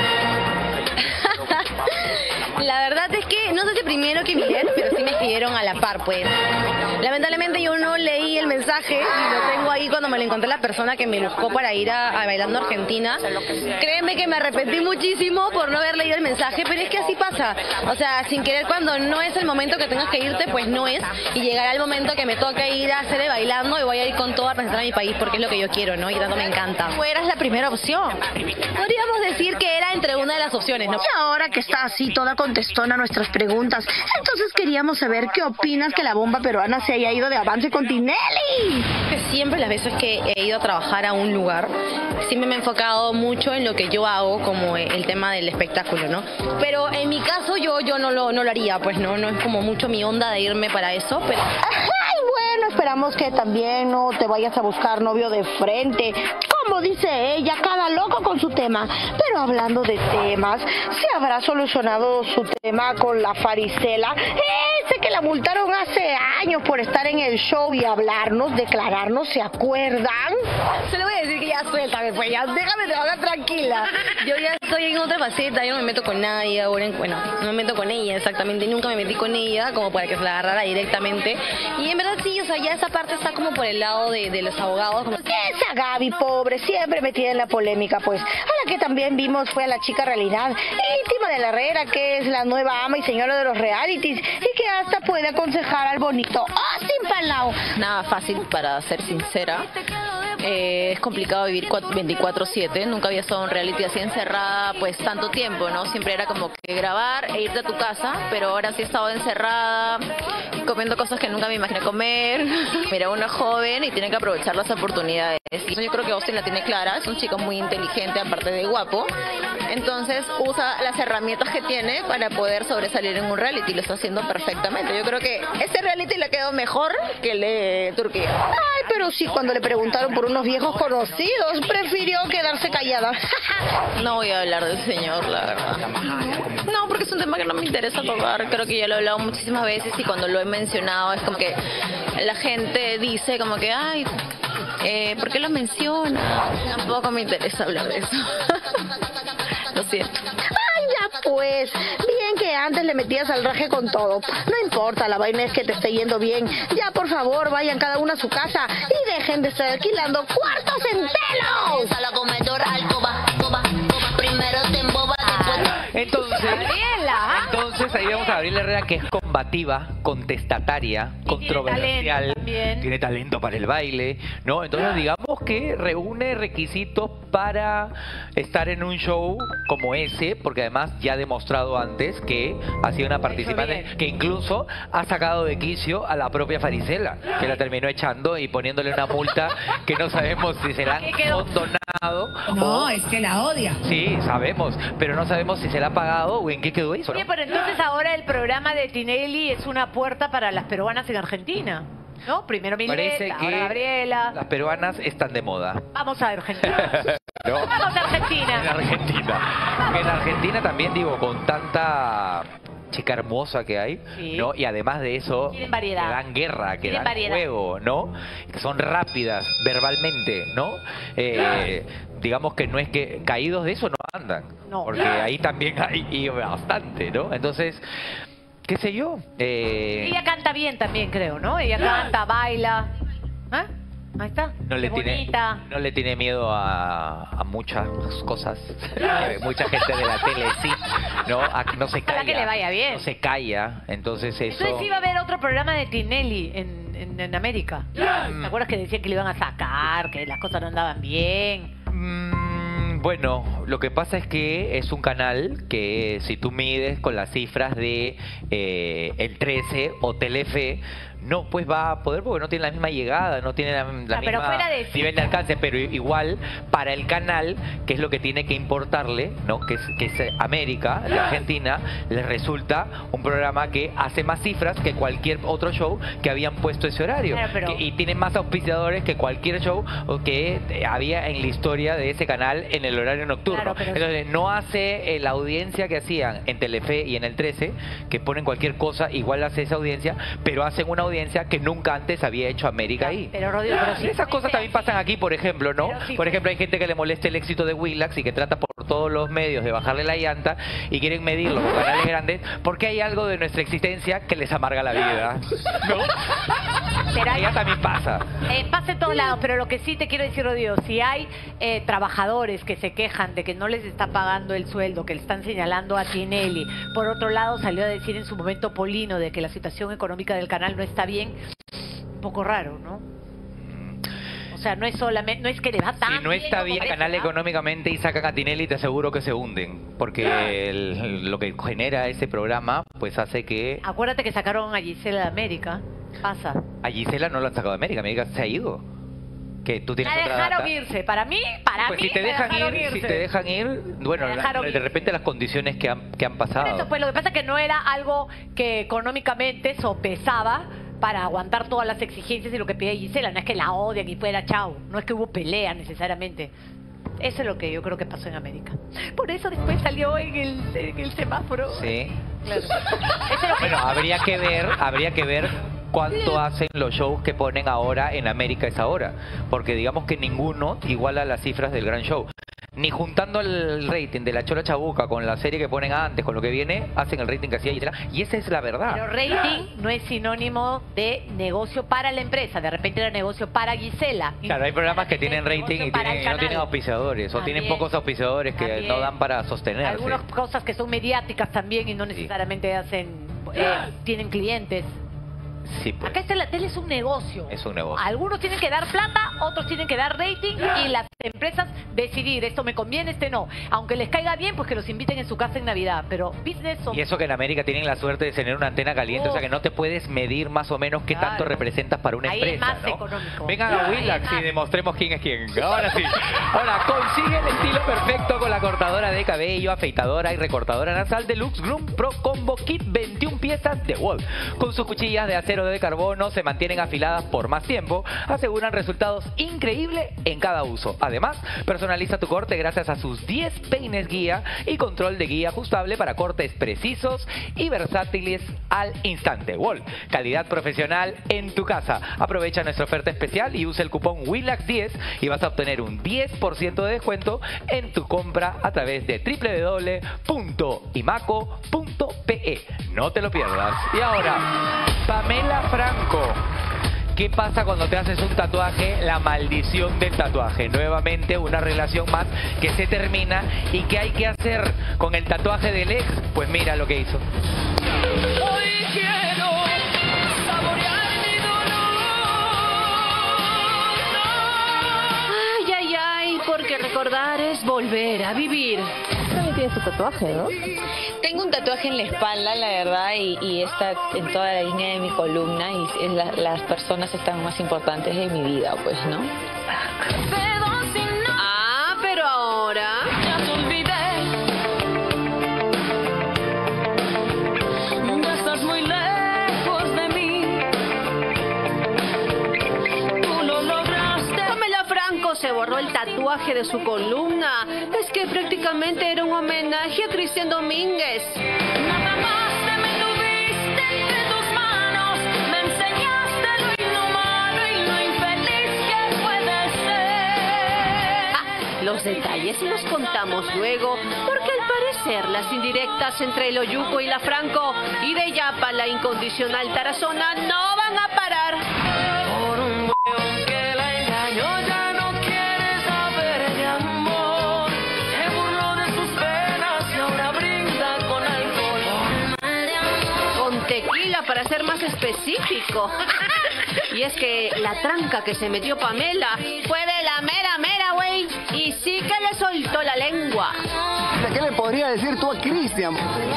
La verdad es que no sé si primero que Milet, pero sí me escribieron a la par, pues. Lamentablemente yo no leí el mensaje y lo tengo ahí cuando me lo encontré la persona que me buscó para ir a Bailando Argentina. Créeme que me arrepentí muchísimo por no haber leído el mensaje, pero es que así pasa. O sea, sin querer, cuando no es el momento que tengas que irte, pues no es. Y llegará el momento que me toque ir a hacer de Bailando y voy a ir con todo a presentar a mi país porque es lo que yo quiero, ¿no? Y tanto me encanta. Tú eras la primera opción. Podríamos decir que era entre una de las opciones, ¿no? Y ahora que está así toda contestona a nuestras preguntas, entonces queríamos saber qué opinas que la bomba peruana se haya ido de avance con Tinelli. Siempre las veces que he ido a trabajar a un lugar, siempre me he enfocado mucho en lo que yo hago, como el tema del espectáculo, ¿no? Pero en mi caso yo no lo haría, pues no es como mucho mi onda de irme para eso, pero... Ay, bueno, esperamos que también no te vayas a buscar novio de frente. Como dice ella, cada loco con su tema. Pero hablando de temas, ¿se habrá solucionado su tema con la Farisela? Ese que la multaron hace años por estar en el show y hablarnos, declararnos, ¿se acuerdan? Se le voy a decir que ya suéltame, pues ya déjame trabajar tranquila. Yo ya estoy en otra faceta, yo no me meto con nadie ahora, no me meto con ella exactamente, nunca me metí con ella como para que se la agarrara directamente. Y en verdad sí, o sea, ya esa parte está como por el lado de los abogados. Como... Esa Gaby, pobre, siempre metida en la polémica, pues. A la que también vimos fue a la chica realidad, íntima de la Herrera, que es la nueva ama y señora de los realities, y que hasta puede aconsejar al bonito Austin Palau. Nada fácil, para ser sincera. Es complicado vivir 24/7, nunca había estado en reality así encerrada pues tanto tiempo, ¿no? Siempre era como que grabar e irte a tu casa, pero ahora sí he estado encerrada, comiendo cosas que nunca me imaginé comer. Mira, uno es joven y tiene que aprovechar las oportunidades. Y yo creo que Austin la tiene clara, es un chico muy inteligente aparte de guapo, entonces usa las herramientas que tiene para poder sobresalir en un reality, lo está haciendo perfectamente. Yo creo que este reality le quedó mejor que el de Turquía. Ay, pero sí, cuando le preguntaron por unos viejos conocidos, prefirió quedarse callada. No voy a hablar del señor, la verdad. No, porque es un tema que no me interesa tocar. Creo que ya lo he hablado muchísimas veces y cuando lo he mencionado es como que la gente dice como que, ay, ¿Por qué lo menciona? Tampoco me interesa hablar de eso. Lo siento. Ay, ya pues. Bien que antes le metías al raje con todo. No importa, la vaina es que te esté yendo bien. Ya, por favor, vayan cada uno a su casa y dejen de estar alquilando cuartos enteros. A la comedor, alcoba, coba, primero te emboba, después... Entonces ahí vemos a Gabriela Herrera, que es combativa, contestataria, controversial, tiene talento para el baile, ¿no? Entonces digamos que reúne requisitos para estar en un show como ese, porque además ya ha demostrado antes que ha sido una participante que incluso ha sacado de quicio a la propia Farisela, que la terminó echando y poniéndole una multa que no sabemos si se la han condonado. No, es que la odia. Sí, sabemos, pero no sabemos si se la ha pagado o en qué quedó eso, ¿no? Oye, pero entonces ahora el programa de Tinelli es una puerta para las peruanas en Argentina, ¿no? Primero Milena, ahora Gabriela. Las peruanas están de moda. Vamos a Argentina. ¿No? Vamos a Argentina. En Argentina. En Argentina también, digo, con tanta chica hermosa que hay, ¿no? Y además de eso, tienen variedad, que dan guerra, que tienen dan variedad, juego, ¿no? Que son rápidas verbalmente, ¿no? Digamos que no es que caídos de eso no andan, porque ahí también hay y bastante, ¿no? Entonces, qué sé yo. Ella canta bien también, creo, ¿no? Ella canta, baila. ¿Ah? Ahí está. No le tiene miedo a muchas cosas. Mucha gente de la tele sí, ¿no? No se calla. Para que le vaya bien. No se calla, entonces eso... Entonces iba a haber otro programa de Tinelli en América. ¿Te acuerdas que decían que le iban a sacar, que las cosas no andaban bien? Bueno, lo que pasa es que es un canal que si tú mides con las cifras de el 13 o Telefe, no pues va a poder porque no tiene la misma llegada, no tiene la misma nivel de alcance, pero igual para el canal, que es lo que tiene que importarle, ¿no? que es América, de Argentina, les resulta un programa que hace más cifras que cualquier otro show que habían puesto ese horario. Y tiene más auspiciadores que cualquier show que había en la historia de ese canal en el horario nocturno. Entonces no hace la audiencia que hacían en Telefe y en el 13, que ponen cualquier cosa, igual hace esa audiencia, pero hacen una audiencia que nunca antes había hecho América ahí. Pero Rodrigo, esas cosas también pasan aquí, por ejemplo, ¿no? Por ejemplo, hay gente que le molesta el éxito de Willax y que trata por todos los medios de bajarle la llanta y quieren medirlo con canales grandes porque hay algo de nuestra existencia que les amarga la vida, ¿no? Pero allá también pasa. Pasa en todos lados, pero lo que sí te quiero decir, Rodrigo, si hay trabajadores que se quejan de que no les está pagando el sueldo, que le están señalando a Tinelli, por otro lado salió a decir en su momento Polino de que la situación económica del canal no está bien, un poco raro, ¿no? O sea, no es solamente, no es que le va tan bien. Si no está bien el canal económicamente y sacan a Tinelli, te aseguro que se hunden, porque lo que genera ese programa, pues hace que... Acuérdate que sacaron a Gisela de América, pasa. A Gisela no lo han sacado de América, América se ha ido. Que tú tienes la dejaron irse, para mí, pues si te dejan ir, bueno, de repente las condiciones que han pasado. Por eso, pues lo que pasa es que no era algo que económicamente sopesaba para aguantar todas las exigencias y lo que pide Gisela. No es que la odian y fuera chao, no es que hubo pelea necesariamente. Eso es lo que yo creo que pasó en América. Por eso después salió en el semáforo. Sí. Claro. Bueno, habría que ver cuánto hacen los shows que ponen ahora en América esa hora, porque digamos que ninguno iguala las cifras del gran show. Ni juntando el rating de La Chola Chabuca con la serie que ponen antes, con lo que viene, hacen el rating que hacía Gisela. Y esa es la verdad. Pero rating no es sinónimo de negocio para la empresa. De repente era negocio para Gisela. Claro, hay programas que tienen rating y no tienen auspiciadores. O tienen pocos auspiciadores que no dan para sostenerse. Algunas cosas que son mediáticas también y no necesariamente hacen tienen clientes. Sí, pues. Acá la tele es un negocio. Es un negocio. Algunos tienen que dar plata, otros tienen que dar rating y las empresas decidir, esto me conviene, este no. Aunque les caiga bien, pues que los inviten en su casa en Navidad. Pero business son... Y eso que en América tienen la suerte de tener una antena caliente, o sea que no te puedes medir más o menos qué tanto representas para una empresa. Es más ¿no? económico. Vengan a Willax y demostremos quién es quién. Ahora sí. Ahora, consigue el estilo perfecto con la cortadora de cabello, afeitadora y recortadora nasal Deluxe Groom Pro Combo Kit 21 piezas de Wolf. Con sus cuchillas de acero de carbono se mantienen afiladas por más tiempo, aseguran resultados increíbles en cada uso. Además, personaliza tu corte gracias a sus 10 peines guía y control de guía ajustable para cortes precisos y versátiles al instante. Wall, calidad profesional en tu casa. Aprovecha nuestra oferta especial y usa el cupón WILAX10 y vas a obtener un 10% de descuento en tu compra a través de www.imaco.pe. No te lo pierdas. Y ahora, Pamela Franco. ¿Qué pasa cuando te haces un tatuaje? La maldición del tatuaje. Nuevamente una relación más que se termina. ¿Y qué hay que hacer con el tatuaje del ex? Pues mira lo que hizo. Hoy quiero saborear mi dolor. Ay, ay, ay, porque recordar es volver a vivir. También tienes tu tatuaje, ¿no? Tengo un tatuaje en la espalda, la verdad, y está en toda la línea de mi columna, y es las personas están más importantes de mi vida, pues, ¿no? Ah, pero ahora ya te olvidé. Ya estás muy lejos de mí. Tú lo lograste. Pamela Franco se borró el tatuaje de su columna. Es que prácticamente era un homenaje a Cristian Domínguez. Nada más te me tuviste entre tus manos. Me enseñaste lo inhumano y lo infeliz que puede ser. Los detalles los contamos luego, porque al parecer las indirectas entre el Oyuco y la Franco y de Yapa la incondicional Tarazona no van a parar. Por un hueón que la engañó ya no quiere saber de amor. Se burló de sus penas y ahora brinda con alcohol. Con tequila para ser más específico. Y es que la tranca que se metió Pamela fue de la mera mera, güey. Y sí que le soltó la lengua. ¿Qué le podría decir tú a Cristian?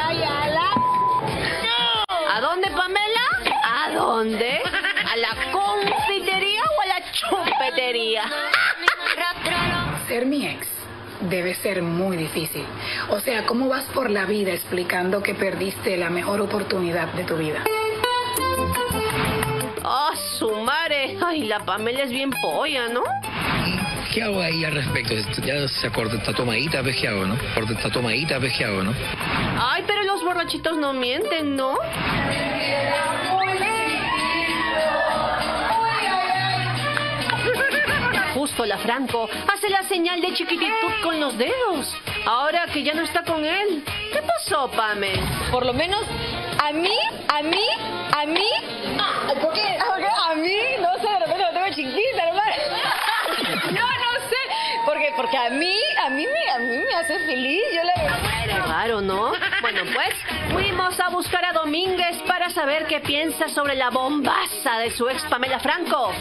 ¿A dónde, Pamela? ¿A dónde? ¿A la confitería o a la chupetería? Ser mi ex debe ser muy difícil. O sea, ¿cómo vas por la vida explicando que perdiste la mejor oportunidad de tu vida? ¡Ah, su madre! Ay, la Pamela es bien polla, ¿no? ¿Qué hago ahí al respecto? Ya se acordó, está tomadita, ¿ves qué hago, no? Está tomadita, ¿ves qué hago, no? Ay, pero los borrachitos no mienten, ¿no? Justo la Franco hace la señal de chiquititud con los dedos. Ahora que ya no está con él. ¿Qué pasó, Pame? Por lo menos a mí. ¿Por qué? A mí, no sé, de repente lo tengo chiquita, hermano. No sé. Porque a mí me hace feliz. Yo la Claro, ¿no? Bueno, pues fuimos a buscar a Domínguez para saber qué piensa sobre la bombaza de su ex Pamela Franco.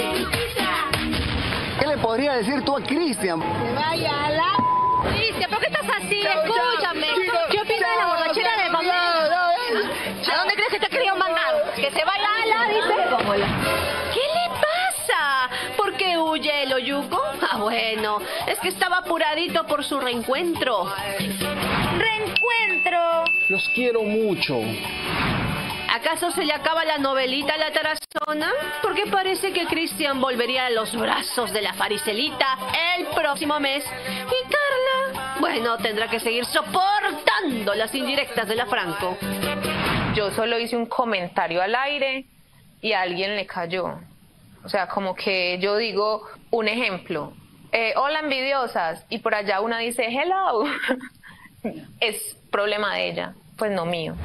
¿Qué le podría decir tú a Cristian? Cristian, ¿por qué estás así? Escúchame. ¿Qué opinas de la borrachera de Pamela? ¿A dónde crees que te ha querido mandar? ¿Que se vaya a la, dice? ¿Qué le pasa? ¿Por qué huye el Oyuco? Ah, bueno, es que estaba apuradito por su reencuentro. ¡Reencuentro! Los quiero mucho. ¿Acaso se le acaba la novelita a la Tarazona? Porque parece que Cristian volvería a los brazos de la Fariselita el próximo mes. Y Carla, bueno, tendrá que seguir soportando las indirectas de la Franco. Yo solo hice un comentario al aire y a alguien le cayó. O sea, como que yo digo un ejemplo. Hola, envidiosas. Y por allá una dice, hello. Es problema de ella, pues no mío.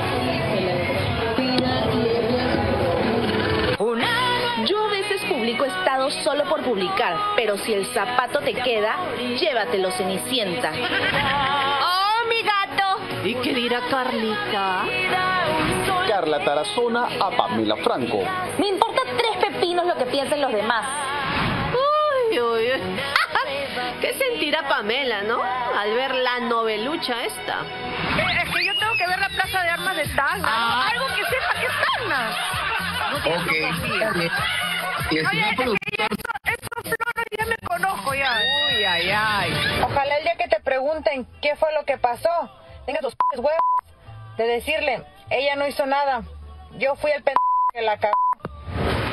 Yo a veces publico estados solo por publicar, pero si el zapato te queda, llévatelo, Cenicienta. ¡Oh, mi gato! ¿Y qué dirá Carlita? Carla Tarazona a Pamela Franco. Me importa 3 pepinos lo que piensen los demás. Uy, uy, uy. ¿Qué sentirá Pamela, no? Al ver la novelucha esta. Es que yo tengo que ver la plaza de armas de Tacna. Algo que sepa que es Tacna. Ok. Y el señor productor... Esos flores ya me conozco ya. Uy, ay, ay. Ojalá el día que te pregunten qué fue lo que pasó, tengas tus huevos de decirle, ella no hizo nada. Yo fui el pendejo que la cagó.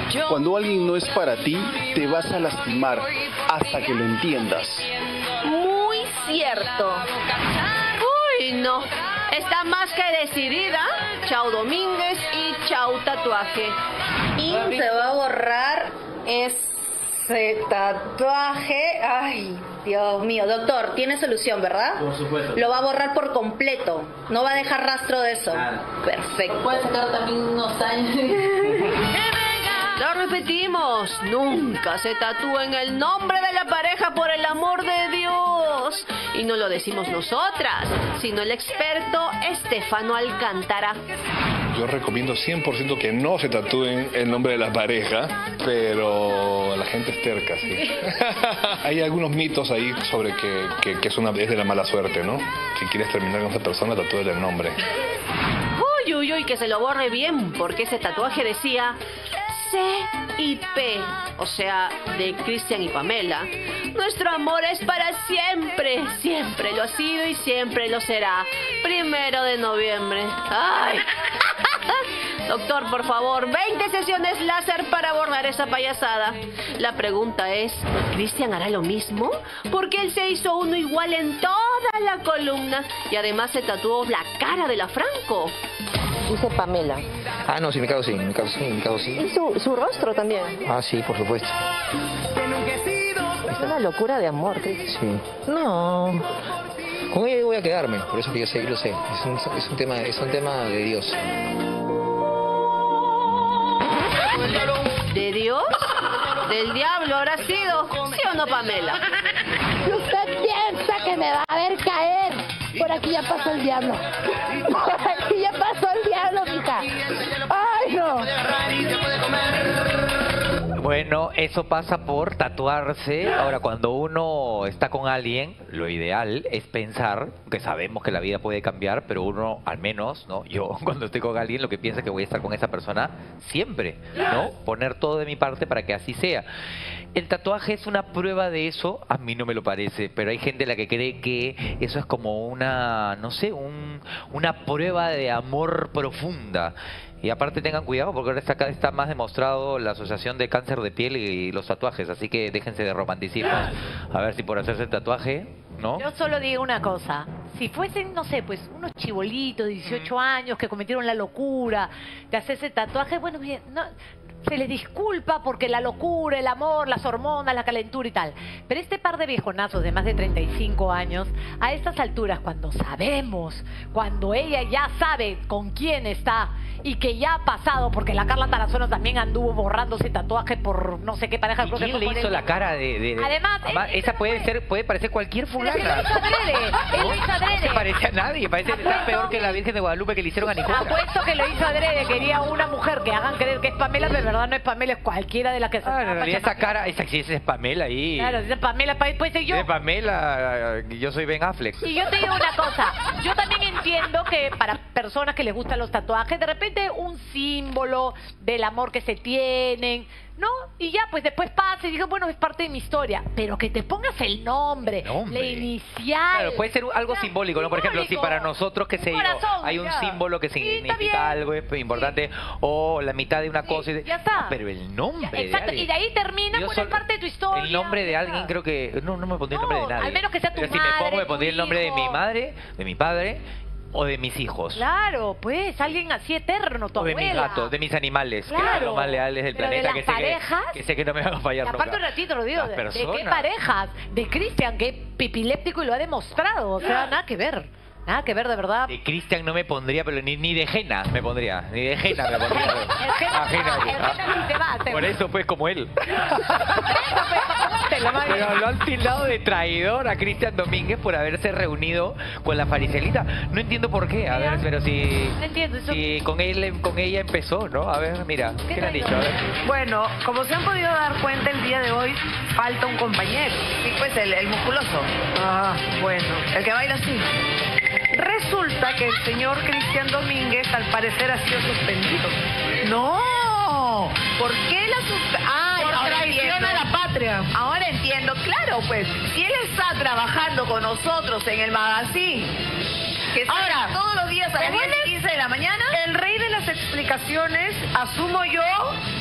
Cuando alguien no es para ti, te vas a lastimar hasta que lo entiendas. Muy cierto. Uy, no. Está más que decidida. Chao Domínguez y chao tatuaje. Y se va a borrar ese tatuaje. Ay, Dios mío. Doctor, tiene solución, ¿verdad? Por supuesto. Lo va a borrar por completo. No va a dejar rastro de eso. Perfecto. Puede sacar también unos años. Lo repetimos, nunca se tatúen el nombre de la pareja, por el amor de Dios. Y no lo decimos nosotras, sino el experto Estefano Alcántara. Yo recomiendo 100% que no se tatúen el nombre de la pareja, pero la gente es terca, sí. Hay algunos mitos ahí sobre que es de la mala suerte, ¿no? Si quieres terminar con esa persona, tatúale el nombre. Uy, uy, uy, que se lo borre bien, porque ese tatuaje decía C y P, o sea, de Cristian y Pamela. Nuestro amor es para siempre, siempre lo ha sido y siempre lo será. 1 de noviembre. ¡Ay! Doctor, por favor, 20 sesiones láser para abordar esa payasada. La pregunta es, ¿Cristian hará lo mismo? Porque él se hizo uno igual en toda la columna y además se tatuó la cara de la Franco. Dice Pamela. Ah, no, sí, mi caso sí. ¿Y su rostro también? Ah, sí, por supuesto. Es una locura de amor, Cristian. Sí. No. Con ella voy a quedarme, por eso que yo sé. Es un tema de Dios. ¿De Dios? ¿Del diablo habrá sido? ¿Sí o no, Pamela? Usted piensa que me va a ver caer. Por aquí ya pasó el diablo. Por aquí ya pasó el diablo, mija. ¡Ay, no! Bueno, eso pasa por tatuarse. Ahora, cuando uno está con alguien, lo ideal es pensar, que sabemos que la vida puede cambiar, pero uno, al menos, ¿no? Yo, cuando estoy con alguien, lo que pienso es que voy a estar con esa persona siempre, ¿no? Poner todo de mi parte para que así sea. El tatuaje es una prueba de eso, a mí no me lo parece, pero hay gente la que cree que eso es como una, no sé, una prueba de amor profunda. Y aparte tengan cuidado porque ahora está más demostrado la asociación de cáncer de piel y los tatuajes, así que déjense de romanticismos. A ver si por hacerse el tatuaje, ¿no? Yo solo digo una cosa, si fuesen, no sé, pues unos chibolitos de 18 años que cometieron la locura de hacerse tatuaje, bueno, bien, no, se les disculpa porque la locura, el amor, las hormonas, la calentura y tal. Pero este par de viejonazos de más de 35 años, a estas alturas, cuando sabemos, cuando ella ya sabe con quién está y que ya ha pasado, porque la Carla Tarazona también anduvo borrándose tatuaje por no sé qué pareja. ¿Y quién le hizo la cara de Además, esa puede parecer cualquier fulana. Él lo hizo adrede. No se parece a nadie, parece estar peor que la Virgen de Guadalupe que le hicieron a Nicole. Apuesto que lo hizo adrede, quería una mujer que hagan creer que es Pamela, pero de verdad no es Pamela, es cualquiera de las que se... en realidad esa cara, esa es Pamela ahí. Claro, esa Pamela, puede ser yo. De Pamela, yo soy Ben Affleck. Y yo te digo una cosa, yo también entiendo que para personas que les gustan los tatuajes, de repente un símbolo del amor que se tienen, ¿no? Y ya, pues después pasa y digo, bueno, es parte de mi historia. Pero que te pongas el nombre, la inicial. Claro, puede ser algo simbólico, ¿no? Por ejemplo, si para nosotros, qué sé yo, hay un símbolo que significa algo importante, o la mitad de una cosa. Ya está. No, pero el nombre Exacto, y de ahí termina, pues es parte de tu historia. El nombre de alguien creo que... No me pondría el nombre de nadie. Al menos que sea tu pero madre, si me pongo, me pondría el nombre de mi madre, de mi padre... O de mis hijos. Claro, pues, alguien así eterno, tu abuela. O de mis gatos, de mis animales, claro, que son los más leales del pero planeta, de las que sé que no me van a fallar nunca. Aparte un ratito lo digo, ¿de qué personas. parejas? De Cristian, que es pipiléptico y lo ha demostrado. O sea, nada que ver. Nada que ver, de verdad. De Cristian no me pondría, pero ni de Jena me pondría. Ni de Jena me pondría. Imagínate. Por eso, pues, como él. Pero lo han tildado de traidor a Cristian Domínguez por haberse reunido con la Faricelita. No entiendo por qué. A ver, pero si con ella empezó, ¿no? A ver, mira, ¿qué le han dicho? A ver. Bueno, como se han podido dar cuenta el día de hoy, falta un compañero. Sí, pues el musculoso. Ah, bueno, el que baila así. Resulta que el señor Cristian Domínguez al parecer ha sido suspendido. ¡No! ¿Por qué la suspendió? Por traición a la patria. Ahora entiendo, claro, pues, si él está trabajando con nosotros en el magazine, que ahora todos los días a las 10 y 15 de la mañana. El rey de las explicaciones, asumo yo,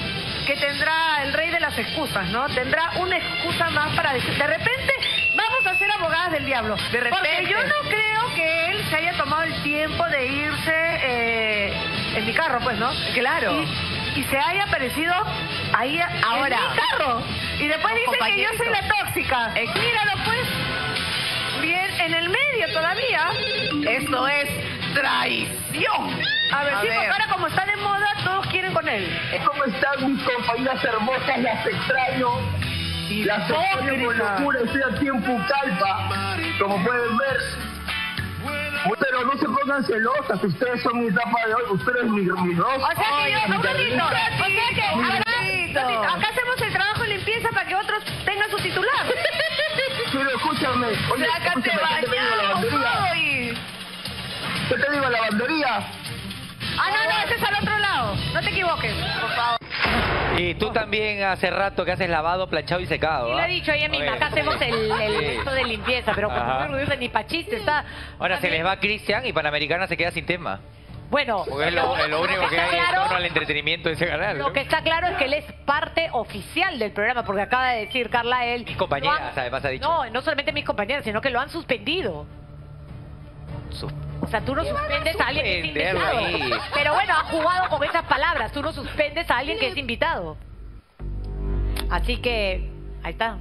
que tendrá el rey de las excusas, ¿no? Tendrá una excusa más para decir, de repente vamos a ser abogadas del diablo. De repente. Porque yo no creo que él se haya tomado el tiempo de irse en mi carro, pues, ¿no? Claro. Y se haya aparecido ahí ahora en mi carro. Y después dice que yo soy la tóxica. Míralo, pues. Bien, en el medio todavía. Eso es traición. A ver, sí, porque ahora como está de moda, todos quieren con él. ¿Cómo están mis compañeras hermosas? Las extraño. Las extraño con locura. Estoy aquí en Pucallpa, como pueden ver. Pero no se pongan celosas, ustedes son mi etapa de hoy, ustedes mi rosa. O sea que yo, un ratito, o sea que acá hacemos el trabajo de limpieza para que otros tengan su titular. Pero escúchame, oye, sácate bañado y... ¿Qué te digo, lavandería? Ah, no, ese es al otro lado, no te equivoques, por favor. Y tú también hace rato que haces lavado, planchado y secado. Sí, lo he dicho ella misma, acá hacemos el resto de limpieza, pero cuando no ni pa' chiste está... Ahora se les va Cristian y Panamericana se queda sin tema. Bueno, porque es lo único que hay en torno al entretenimiento de ese canal. Lo que está claro es que él es parte oficial del programa, porque acaba de decir Carla, él... Mis compañeras, además ha dicho. No, no solamente mis compañeras, sino que lo han suspendido. O sea, tú no suspendes a alguien que es invitado. Ahí. Pero bueno, ha jugado con esas palabras. Tú no suspendes a alguien que es invitado. Así que, ahí está.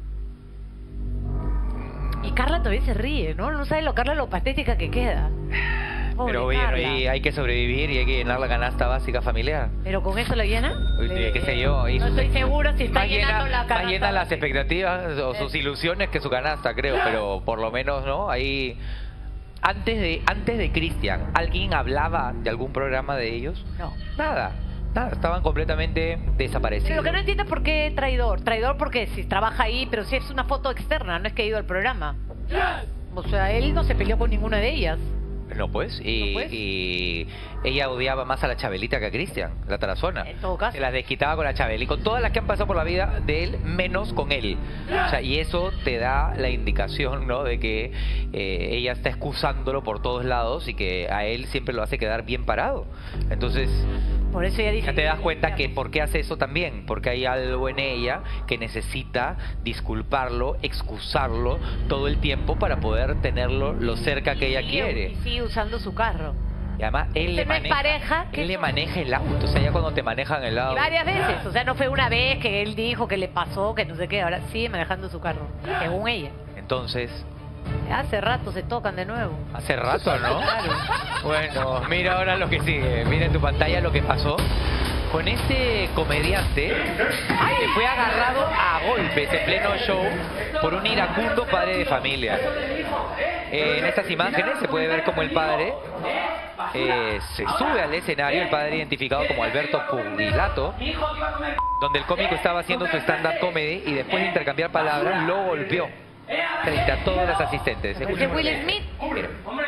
Y Carla todavía se ríe, ¿no? No sabe Carla lo patética que queda. Pobre Pero oye, Carla. hay que sobrevivir y hay que llenar la canasta básica familiar. ¿Pero con eso lo llena? ¿Qué sé yo? No estoy seguro si está llenando la canasta. Más llena las expectativas o sus ilusiones que su canasta, creo. Pero por lo menos, ¿no? Ahí... Antes de Cristian, ¿alguien hablaba de algún programa de ellos? No. Nada, estaban completamente desaparecidos. Pero lo que no entiendo es por qué traidor. Traidor porque si trabaja ahí, pero si es una foto externa, no es que ha ido al programa. O sea, él no se peleó con ninguna de ellas. No, pues. Y ella odiaba más a la Chabelita que a Cristian, la Tarazona. En todo caso. Se las desquitaba con la Chabeli, con todas las que han pasado por la vida de él, menos con él. O sea, y eso te da la indicación, ¿no? De que ella está excusándolo por todos lados y que a él siempre lo hace quedar bien parado. Entonces... Por eso ella dice... Ya te das cuenta que por qué hace eso también. Porque hay algo en ella que necesita disculparlo, excusarlo todo el tiempo para poder tenerlo lo cerca que ella quiere. Y sigue usando su carro. Y además él le maneja el auto. O sea, ya cuando te manejan el auto. Y varias veces. O sea, no fue una vez que él dijo que le pasó, que no sé qué. Ahora sigue manejando su carro. Según ella. Entonces... Hace rato se tocan de nuevo. Hace rato, ¿no? Claro. Bueno, mira ahora lo que sigue. Mira en tu pantalla lo que pasó con este comediante que fue agarrado a golpes en pleno show por un iracundo padre de familia. En estas imágenes se puede ver como el padre se sube al escenario, el padre identificado como Alberto Pugilato, donde el cómico estaba haciendo su stand-up comedy y después de intercambiar palabras lo golpeó frente a todos los asistentes. ¿Es Will Smith? Mira.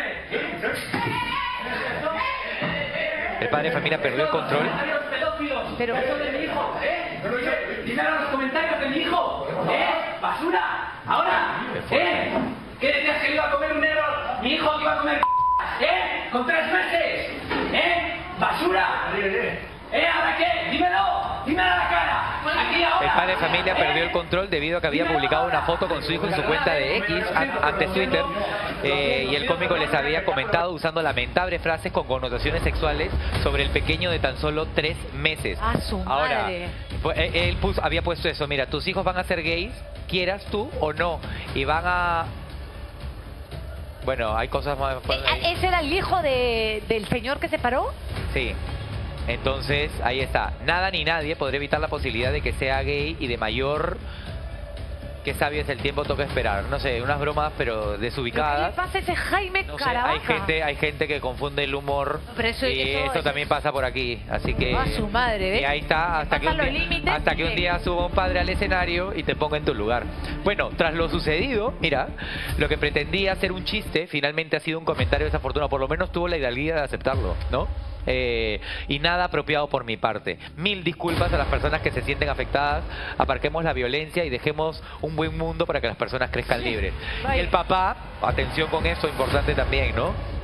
El padre de familia perdió el control. Pero... Dime ahora los comentarios de mi hijo. ¡Basura! ¡Ahora! ¿Qué decías que iba a comer un negro? Mi hijo que iba a comer con 3 meses. ¡Basura! ¿Ahora qué? ¡Dímelo! ¡Dímelo a la cara! ¡Aquí ahora! El padre de familia perdió el control debido a que había publicado una foto con su hijo en su cuenta de X, antes Twitter, y el cómico les había comentado usando lamentables frases con connotaciones sexuales sobre el pequeño de tan solo 3 meses. ¡Ah, su madre! Ahora, él había puesto eso, mira, tus hijos van a ser gays, quieras tú o no, y van a... Bueno, hay cosas más... ¿Ese era el hijo del señor que se paró? Sí. Entonces, ahí está. Nada ni nadie podrá evitar la posibilidad de que sea gay y de mayor... Qué sabio es el tiempo, toca esperar. No sé, unas bromas, pero desubicadas. ¿Qué pasa ese Jaime Caravaca? Hay gente que confunde el humor. Pero eso también pasa por aquí. Así que... A su madre, ¿ves? Y ahí está, hasta que un día suba un padre al escenario y te ponga en tu lugar. Bueno, tras lo sucedido, mira, lo que pretendía ser un chiste, finalmente ha sido un comentario desafortunado. Por lo menos tuvo la hidalguía de aceptarlo, ¿no? Y nada apropiado por mi parte. 1000 disculpas a las personas que se sienten afectadas. Aparquemos la violencia y dejemos un buen mundo para que las personas crezcan libres. Y el papá, atención con eso, importante también, ¿no?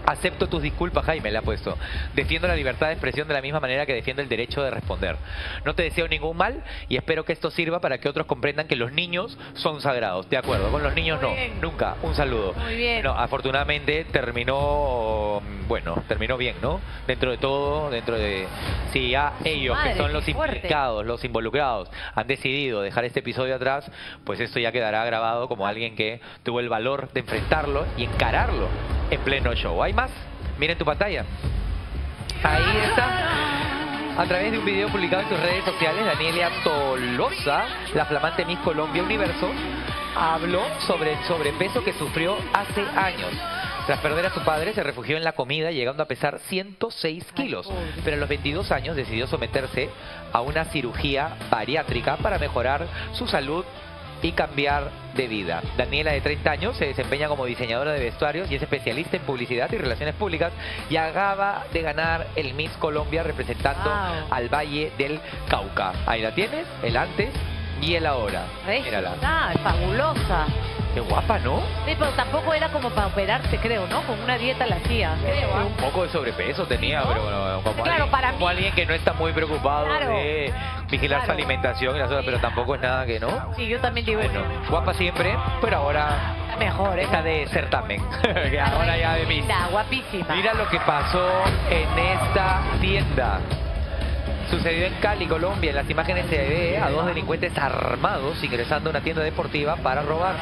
Acepto tus disculpas, Jaime, le ha puesto. Defiendo la libertad de expresión de la misma manera que defiendo el derecho de responder. No te deseo ningún mal y espero que esto sirva para que otros comprendan que los niños son sagrados. De acuerdo, con los niños no, nunca. Un saludo. Muy bien. No, afortunadamente terminó, bueno, terminó bien, ¿no? Dentro de todo, dentro de... Si ya ellos, Madre, que son los qué fuerte. implicados, los involucrados, han decidido dejar este episodio atrás, pues esto ya quedará grabado como alguien que tuvo el valor de enfrentarlo y encararlo en pleno show. ¿Hay más? Miren tu pantalla. Ahí está. A través de un video publicado en sus redes sociales, Daniela Tolosa, la flamante Miss Colombia Universo, habló sobre el sobrepeso que sufrió hace años. Tras perder a su padre, se refugió en la comida, llegando a pesar 106 kilos. Pero a los 22 años decidió someterse a una cirugía bariátrica para mejorar su salud y cambiar de vida. Daniela, de 30 años, se desempeña como diseñadora de vestuarios y es especialista en publicidad y relaciones públicas, y acaba de ganar el Miss Colombia representando al Valle del Cauca. Ahí la tienes, el antes y el ahora. Mírala. Ah, fabulosa. Qué guapa, ¿no? Sí, pero tampoco era como para operarse, creo, ¿no? Con una dieta la hacía. Un poco de sobrepeso tenía, pero bueno, como, Claro, alguien, para como alguien que no está muy preocupado de vigilar su alimentación y las otras, pero tampoco es nada que no. Sí, yo también digo Bueno, guapa siempre, pero ahora mejor, ¿eh? está de certamen. Que ahora ya de Miss. Está guapísima. Mira lo que pasó en esta tienda. Sucedió en Cali, Colombia. En las imágenes se ve a dos delincuentes armados ingresando a una tienda deportiva para robar.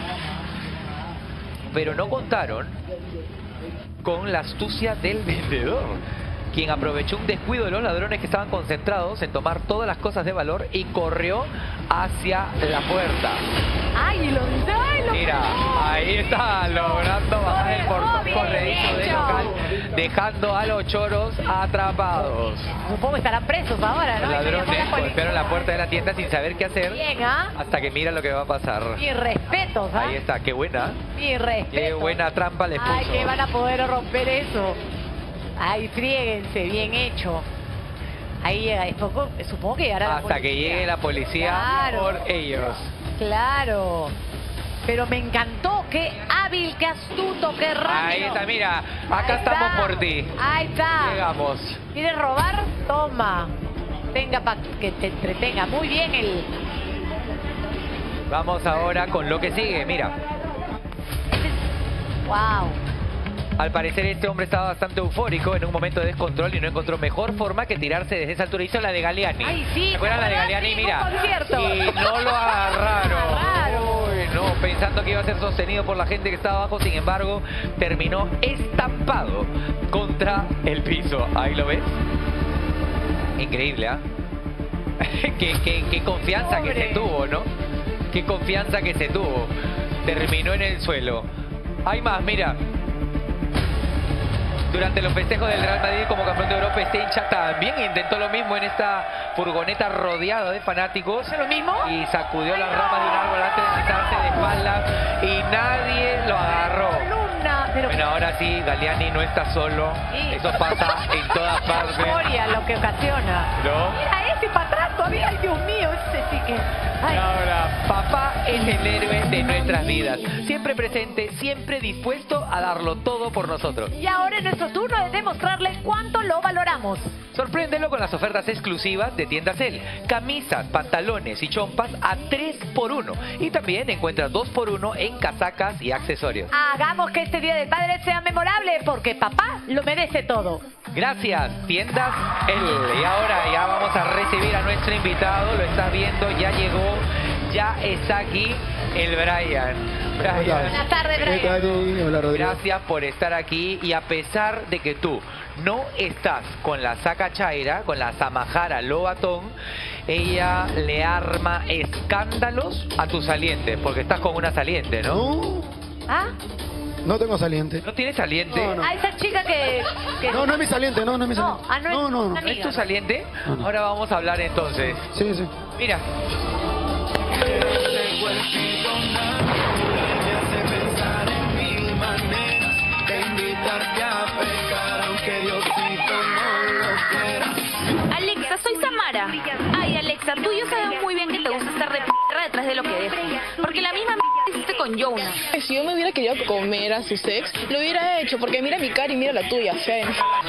Pero no contaron con la astucia del vendedor, quien aprovechó un descuido de los ladrones que estaban concentrados en tomar todas las cosas de valor y corrió hacia la puerta. ¡Ay, lo Mira, ahí está, logrando bajar el portón corredizo del local, dejando a los choros atrapados. Supongo que estarán presos ahora, ¿no? Los ladrones golpearon la puerta de la tienda sin saber qué hacer, Bien, ¿ah? hasta que mira lo que va a pasar. Mis respetos, ¿ah? Ahí está, qué buena. Mis respetos. Qué buena trampa les puso. Ay, que van a poder romper eso. Ay, fríguense, bien hecho. Ahí llega, supongo que llegará la Hasta policía. que llegue la policía Claro. por ellos. Claro. Pero me encantó, qué hábil, qué astuto, qué rápido. Ahí está, mira, acá Ahí estamos está. por ti. Ahí está. Llegamos. ¿Quieres robar? Toma. Tenga para que te entretenga. Muy bien el... Vamos ahora con lo que sigue, mira. Wow. Al parecer este hombre estaba bastante eufórico en un momento de descontrol y no encontró mejor forma que tirarse desde esa altura. Hizo la de Galliani. Ay, sí. ¿Se acuerdan la de Galliani? Sí, Mira. un concierto. Y no lo agarraron. Uy, no, pensando que iba a ser sostenido por la gente que estaba abajo, sin embargo, terminó estampado contra el piso. Ahí lo ves. Increíble, ¿ah? Qué confianza que se tuvo, ¿no? Qué confianza que se tuvo. Terminó en el suelo. Hay más, mira. Durante los festejos del Real Madrid como campeón de Europa, este hincha también intentó lo mismo en esta furgoneta rodeada de fanáticos. ¿Lo mismo? Y sacudió las ramas de un árbol antes de sentarse de espaldas y nadie lo agarró. Bueno, ahora sí, Galliani no está solo. Sí. Eso pasa en todas partes. Euforia lo que ocasiona. ¿No? Mira ese para atrás todavía. Ay, Dios mío, ese sí que... Ay. Ahora, papá es el héroe de nuestras vidas. Siempre presente, siempre dispuesto a darlo todo por nosotros. Y ahora es nuestro turno de demostrarle cuánto lo valoramos. Sorpréndelo con las ofertas exclusivas de Tiendas Cel. Camisas, pantalones y chompas a 3x1. Y también encuentras 2x1 en casacas y accesorios. Hagamos que este Día del Padre sea memorable, porque papá lo merece todo. Gracias, Tiendas Cel. Y ahora ya vamos a recibir a nuestro invitado. Lo estás viendo, ya llegó, ya está aquí el Brian. Buenas tardes, Brian. Hola, Rodrigo. Gracias por estar aquí, y a pesar de que tú no estás con la Saca Chaira, con la Samajara Lobatón, ella le arma escándalos a tu saliente, porque estás con una saliente, ¿no? ¿Ah? No tengo saliente. ¿No tienes saliente? No, no. A esa chica que... No, no es mi saliente, no, no es mi saliente. Ah, no es No, no, no. una ¿No es amiga. tu saliente? Ahora vamos a hablar entonces. Sí, sí. Mira. Alexa, soy Samara. Ay, Alexa, tú y yo sabemos muy bien que te gusta estar de p*** detrás de lo que dejo. Porque la misma hiciste con Jonah? Si yo me hubiera querido comer a sus ex, lo hubiera hecho, porque mira mi cara y mira la tuya, fea.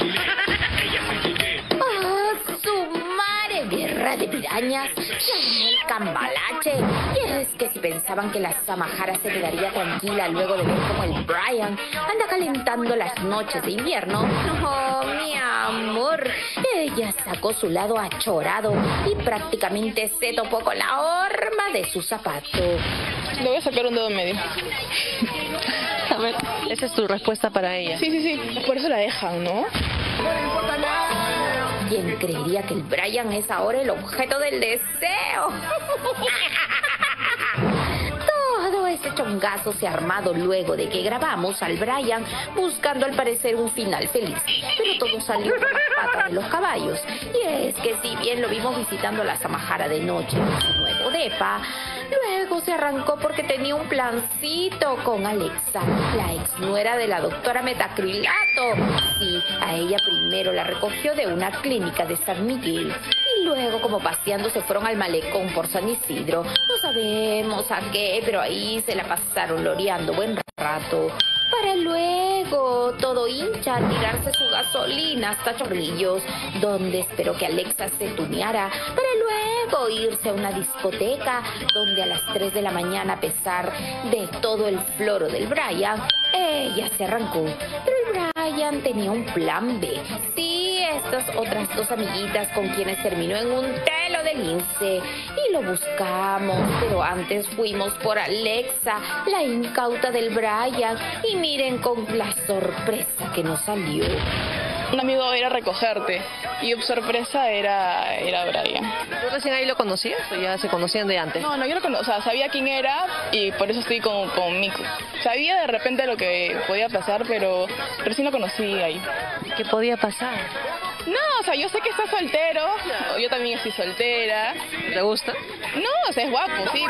¡Ah, su madre! Guerra de pirañas. Se armó el cambalache. Y es que si pensaban que la Samahara se quedaría tranquila luego de ver cómo el Brian anda calentando las noches de invierno. No, mi amor. Ella sacó su lado achorado y prácticamente se topó con la horma de su zapato. Le voy a sacar un dedo en medio. A ver, esa es tu respuesta para ella. Sí. Por eso la dejan, ¿no? ¿Quién creería que el Brian es ahora el objeto del deseo? Todo este chongazo se ha armado luego de que grabamos al Brian buscando al parecer un final feliz. Pero todo salió por las patas de los caballos. Y es que si bien lo vimos visitando a la Samahara de noche en su nuevo depa, luego se arrancó porque tenía un plancito con Alexa, la ex nuera de la doctora Metacrilato. Sí, a ella primero la recogió de una clínica de San Miguel y luego, como paseando, se fueron al malecón por San Isidro. No sabemos a qué, pero ahí se la pasaron loreando buen rato. Para luego, todo hincha, tirarse su gasolina hasta Chorrillos, donde esperó que Alexa se tuneara, para luego irse a una discoteca, donde a las 3 de la mañana, a pesar de todo el floro del Brian, ella se arrancó. Pero el Brian tenía un plan B. Sí, estas otras dos amiguitas con quienes terminó en un telo del lince. Y lo buscamos, pero antes fuimos por Alexa, la incauta del Brian, y miren con la sorpresa que nos salió. Un amigo va a ir a recogerte y sorpresa era Brian. ¿Tú recién ahí lo conocías o ya se conocían de antes? No, yo lo conocía, o sea, sabía quién era y por eso estoy con Miku. Sabía de repente lo que podía pasar, pero recién lo conocí ahí. ¿Qué podía pasar? No, o sea, yo sé que está soltero, yo también estoy soltera. ¿Te gusta? No, o sea, es guapo, sí.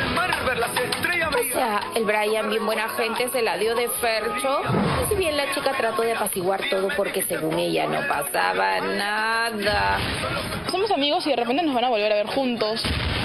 O sea, el Brian, bien buena gente, se la dio de fercho. Y si bien la chica trató de apaciguar todo porque según ella no pasaba nada. Somos amigos y de repente nos van a volver a ver juntos.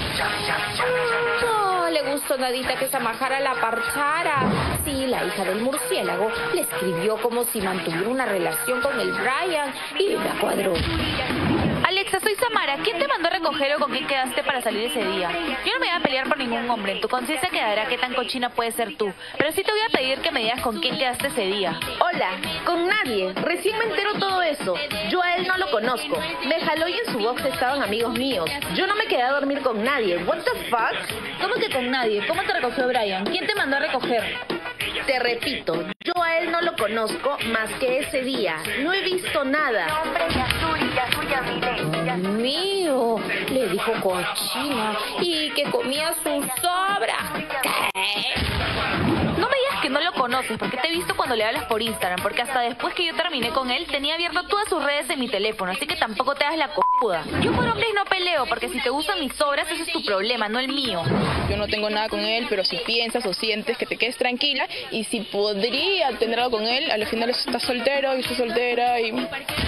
No le gustó nadita que Samahara la parchara. Sí, la hija del murciélago le escribió como si mantuviera una relación con el Brian y la cuadró. Alexa, soy Samara. ¿Quién te mandó a recoger o con quién quedaste para salir ese día? Yo no me voy a pelear por ningún hombre. En tu conciencia quedará qué tan cochina puedes ser tú. Pero sí te voy a pedir que me digas con quién quedaste ese día. Hola, con nadie. Recién me entero todo eso. Yo a él no lo conozco. Me jaló y en su box estaban amigos míos. Yo no me quedé a dormir con nadie. What the fuck? ¿Cómo que con nadie? ¿Cómo te recogió Brian? ¿Quién te mandó a recoger? Te repito, yo a él no lo conozco más que ese día. No he visto nada. Dios mío, le dijo cochina y que comía su sobra. ¿Qué? No me digas que no lo conoces, porque te he visto cuando le hablas por Instagram, porque hasta después que yo terminé con él, tenía abierto todas sus redes en mi teléfono, así que tampoco te hagas la cojuda. Yo por hombres no peleo, porque si te gustan mis sobras, ese es tu problema, no el mío. Yo no tengo nada con él, pero si piensas o sientes que te quedes tranquila, y si podría tener algo con él, al final estás soltero, y estoy soltera, y...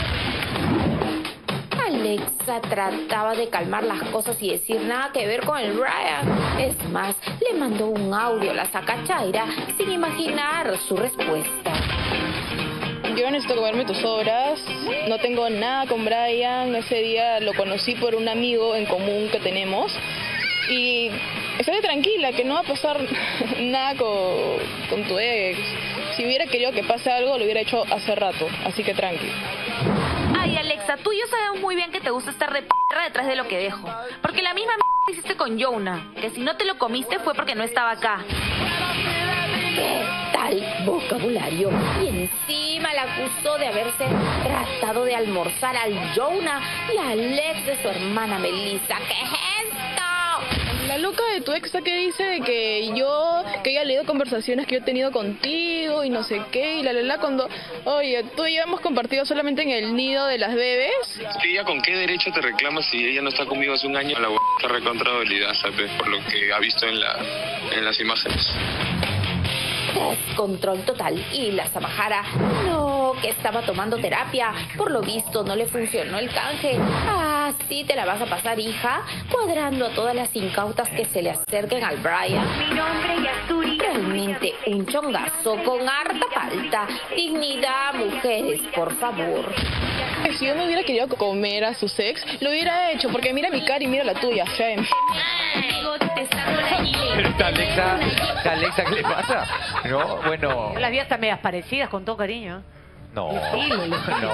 Alexa trataba de calmar las cosas y decir nada que ver con el Brian. Es más, le mandó un audio a la sacachaira sin imaginar su respuesta. Yo necesito comerme tus sobras, no tengo nada con Brian, ese día lo conocí por un amigo en común que tenemos y estoy tranquila, que no va a pasar nada con tu ex. Si hubiera querido que pase algo, lo hubiera hecho hace rato, así que tranqui. Ay, Alexa, tú y yo sabemos muy bien que te gusta estar de perra detrás de lo que dejo. Porque la misma hiciste con Jonah, que si no te lo comiste fue porque no estaba acá. ¿Qué tal vocabulario? Y encima la acusó de haberse tratado de almorzar al Jonah y al ex de su hermana Melissa. ¿Qué es esto? La loca de tu ex que dice que ella ha leído conversaciones que yo he tenido contigo y no sé qué, y cuando, oye, tú y yo hemos compartido solamente en el nido de las bebés. Sí, ¿ella con qué derecho te reclama si ella no está conmigo hace un año? La está recontra dolida, ¿sabes? Por lo que ha visto en las imágenes. Descontrol total. Y la Samahara, no, que estaba tomando terapia. Por lo visto no le funcionó el canje. Así te la vas a pasar, hija, cuadrando a todas las incautas que se le acerquen al Brian. Mi nombre es Yasuri. solamente un chongazo con harta palta. Dignidad, mujeres, por favor. Si yo no hubiera querido comer a su ex, lo hubiera hecho, porque mira mi cara y mira la tuya, fem. Pero esta Alexa, ¿qué le pasa? No, bueno, Yo las vi hasta medias parecidas, con todo cariño. no, Sí, no.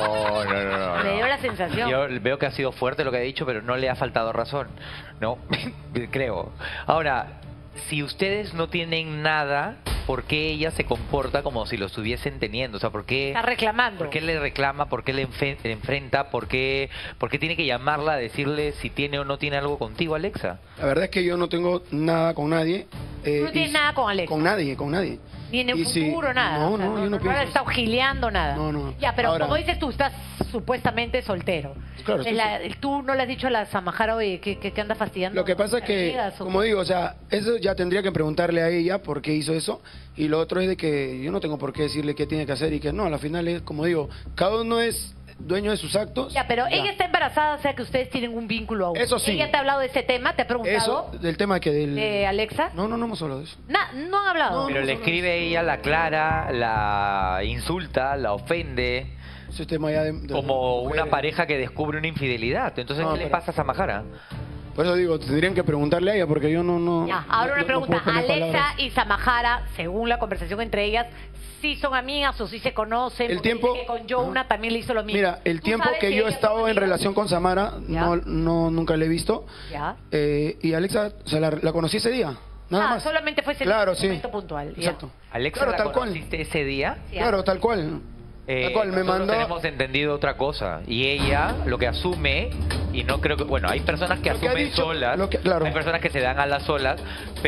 Me dio la sensación. Yo veo que ha sido fuerte lo que ha dicho, pero no le ha faltado razón, ¿no? Creo. Ahora, si ustedes no tienen nada, ¿por qué ella se comporta como si lo estuviesen teniendo? O sea, ¿por qué? Está reclamando. ¿Por qué le reclama? ¿Por qué le enfrenta? ¿Por qué tiene que llamarla a decirle si tiene o no tiene algo contigo, Alexa? La verdad es que yo no tengo nada con nadie. No tienes nada con Alexa. Con nadie. Ni en el Y si- futuro, nada. No, O sea, no, yo no no pienso le está gileando nada. No. Ya, pero Ahora- como dices tú, estás supuestamente soltero. Claro, sí, Tú no le has dicho a la Samajara, oye, ¿qué anda fastidiando? Lo que pasa es que, amigas o- como digo, o sea, eso ya tendría que preguntarle a ella por qué hizo eso. Y lo otro es de que yo no tengo por qué decirle qué tiene que hacer y que no. A la final es, como digo, cada uno es dueño de sus actos. Ya, pero Ya. ella está embarazada, o sea que ustedes tienen un vínculo aún. Eso sí. ¿Ella te ha hablado de ese tema? ¿Te ha preguntado? Eso, del tema que del... ¿De Alexa? No hemos hablado de eso. No han hablado. Pero le escribe ella, la aclara, la insulta, la ofende. Ese tema ya de como una mujeres. pareja que descubre una infidelidad. Entonces, No, ¿qué le pero- pasa a Samajara? Por eso digo, tendrían que preguntarle a ella porque yo no... Ya, ahora una no pregunta. puedo poner Alexa palabras. y Samajara, según la conversación entre ellas, ¿sí son amigas o sí se conocen? El Porque tiempo- dice que con Jonah también le hizo lo mismo. Mira, el ¿Tú tiempo sabes que si yo he ellas estado son en relación con Samara, nunca le he visto. Ya. Y Alexa, o sea, la conocí ese día, nada más. Solamente fue ese Claro, sí. momento puntual. ya. Exacto. Alexa, Claro, ¿la tal cual. conociste ese día? Claro, tal cual. Tal cual, me nosotros mandó... tenemos entendido otra cosa. Y ella lo que asume, y no creo que... Bueno, hay personas que Lo que ha asumen dicho, solas, claro. hay personas que se dan a las solas,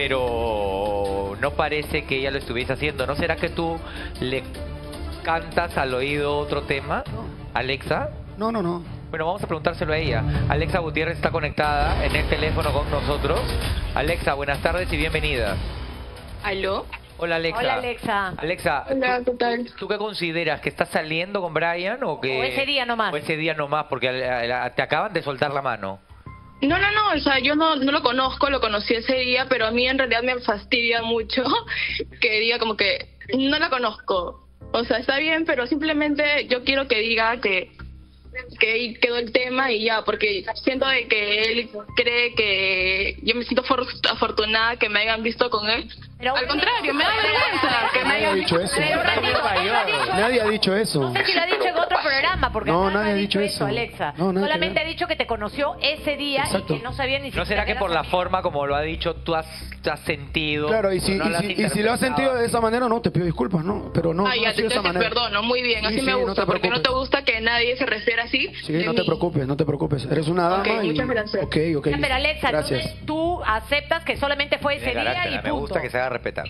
pero no parece que ella lo estuviese haciendo. ¿No será que tú le cantas al oído otro tema, Alexa? No. Bueno, vamos a preguntárselo a ella. Alexa Gutiérrez está conectada en el teléfono con nosotros. Alexa, buenas tardes y bienvenida. ¿Aló? Hola, Alexa. Hola, Alexa. Alexa, Hola, ¿qué tal? ¿tú qué consideras? ¿Que estás saliendo con Brian o que...? O ese día nomás. O ese día nomás, porque te acaban de soltar la mano. No, o sea, yo no lo conozco, lo conocí ese día, pero a mí en realidad me fastidia mucho que diga como que no la conozco. O sea, está bien, pero simplemente yo quiero que diga que ahí quedó el tema y ya, porque siento de que él cree que yo me siento afortunada que me hayan visto con él. Al contrario, me da vergüenza que me Nadie ha hayan dicho visto. eso. Nadie ha dicho eso. No sé si lo ha dicho en otro programa, porque No, acá nadie ha dicho eso. Alexa. No, nada que Solamente ver. ha dicho que te conoció ese día Exacto. y que no sabía ni siquiera ¿No será que eras por la amiga. forma como lo ha dicho tú has sentido? Claro, y si no lo has lo has sentido interpretado? de esa manera, no, te pido disculpas, ¿no? Pero no, Ah, no ya, ha sido de esa entonces te manera. perdono, muy bien, Sí, así sí, me no gusta, te porque no te preocupes. gusta que nadie se refiera así. Sí, de no te mí. preocupes, eres una dama Ok, y... muchas gracias. Ok, Ya, pero Alexa, gracias. entonces tú aceptas que solamente fue ese Tiene día carácter, y me punto. gusta que se haga respetar.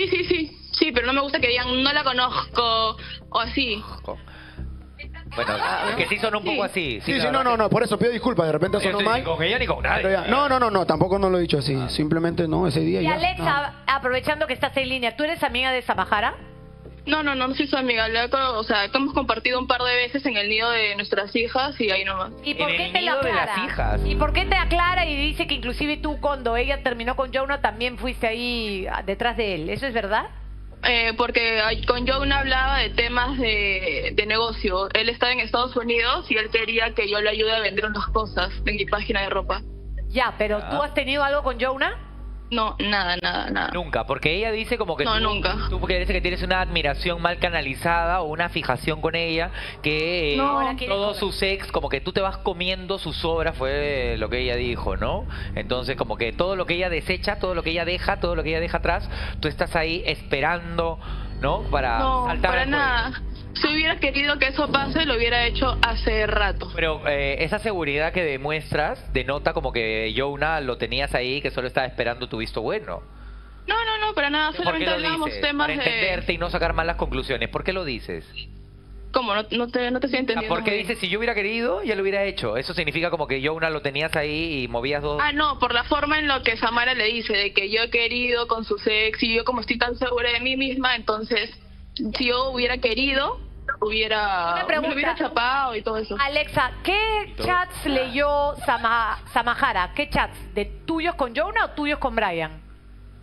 Sí, pero no me gusta que digan no la conozco o así. Bueno, es que sí son un poco así. Sí, la verdad no, por eso pido disculpas, de repente Yo sonó estoy mal. ni con ella ni con nadie. Pero ya, no, tampoco no lo he dicho así, simplemente no, ese día Y ya. Alexa, nada. aprovechando que estás en línea, ¿tú eres amiga de Samajara? No soy su amiga. O sea, que hemos compartido un par de veces en el nido de nuestras hijas y ahí nomás. ¿Y por En qué el te lo nido de las aclara? hijas. ¿Y por qué te aclara y dice que inclusive tú cuando ella terminó con Jonah también fuiste ahí detrás de él? ¿Eso es verdad? Porque con Jonah hablaba de temas de negocio. Él estaba en Estados Unidos y él quería que yo le ayude a vender unas cosas en mi página de ropa. Ya, pero ¿tú has tenido algo con Jonah? No, nada. Nunca, porque ella dice como que No, tú, nunca. tú parece que tienes una admiración mal canalizada o una fijación con ella, que No. todos sus ex, como que tú te vas comiendo sus obras, fue lo que ella dijo, ¿no? Entonces como que todo lo que ella desecha, todo lo que ella deja, todo lo que ella deja atrás, tú estás ahí esperando, ¿no? Para No, saltar para al juego. nada. Si hubiera querido que eso pase, lo hubiera hecho hace rato. Pero esa seguridad que demuestras denota como que Jonah lo tenías ahí, que solo estaba esperando tu visto bueno. No, para nada. ¿Por qué Solamente lo hablamos dices? temas Para de... entenderte y no sacar malas conclusiones. ¿Por qué lo dices? ¿Cómo? No te estoy entendiendo. Porque muy bien. dices, si yo hubiera querido, ya lo hubiera hecho. Eso significa como que Jonah lo tenías ahí y movías dos... Ah, no, por la forma en lo que Samara le dice, de que yo he querido con su ex y yo como estoy tan segura de mí misma, entonces si yo hubiera querido, Una me pregunta. lo hubiera chapado y todo eso. Alexa, ¿qué chats leyó Samajara? ¿Qué chats? ¿De tuyos con Jonah o tuyos con Brian?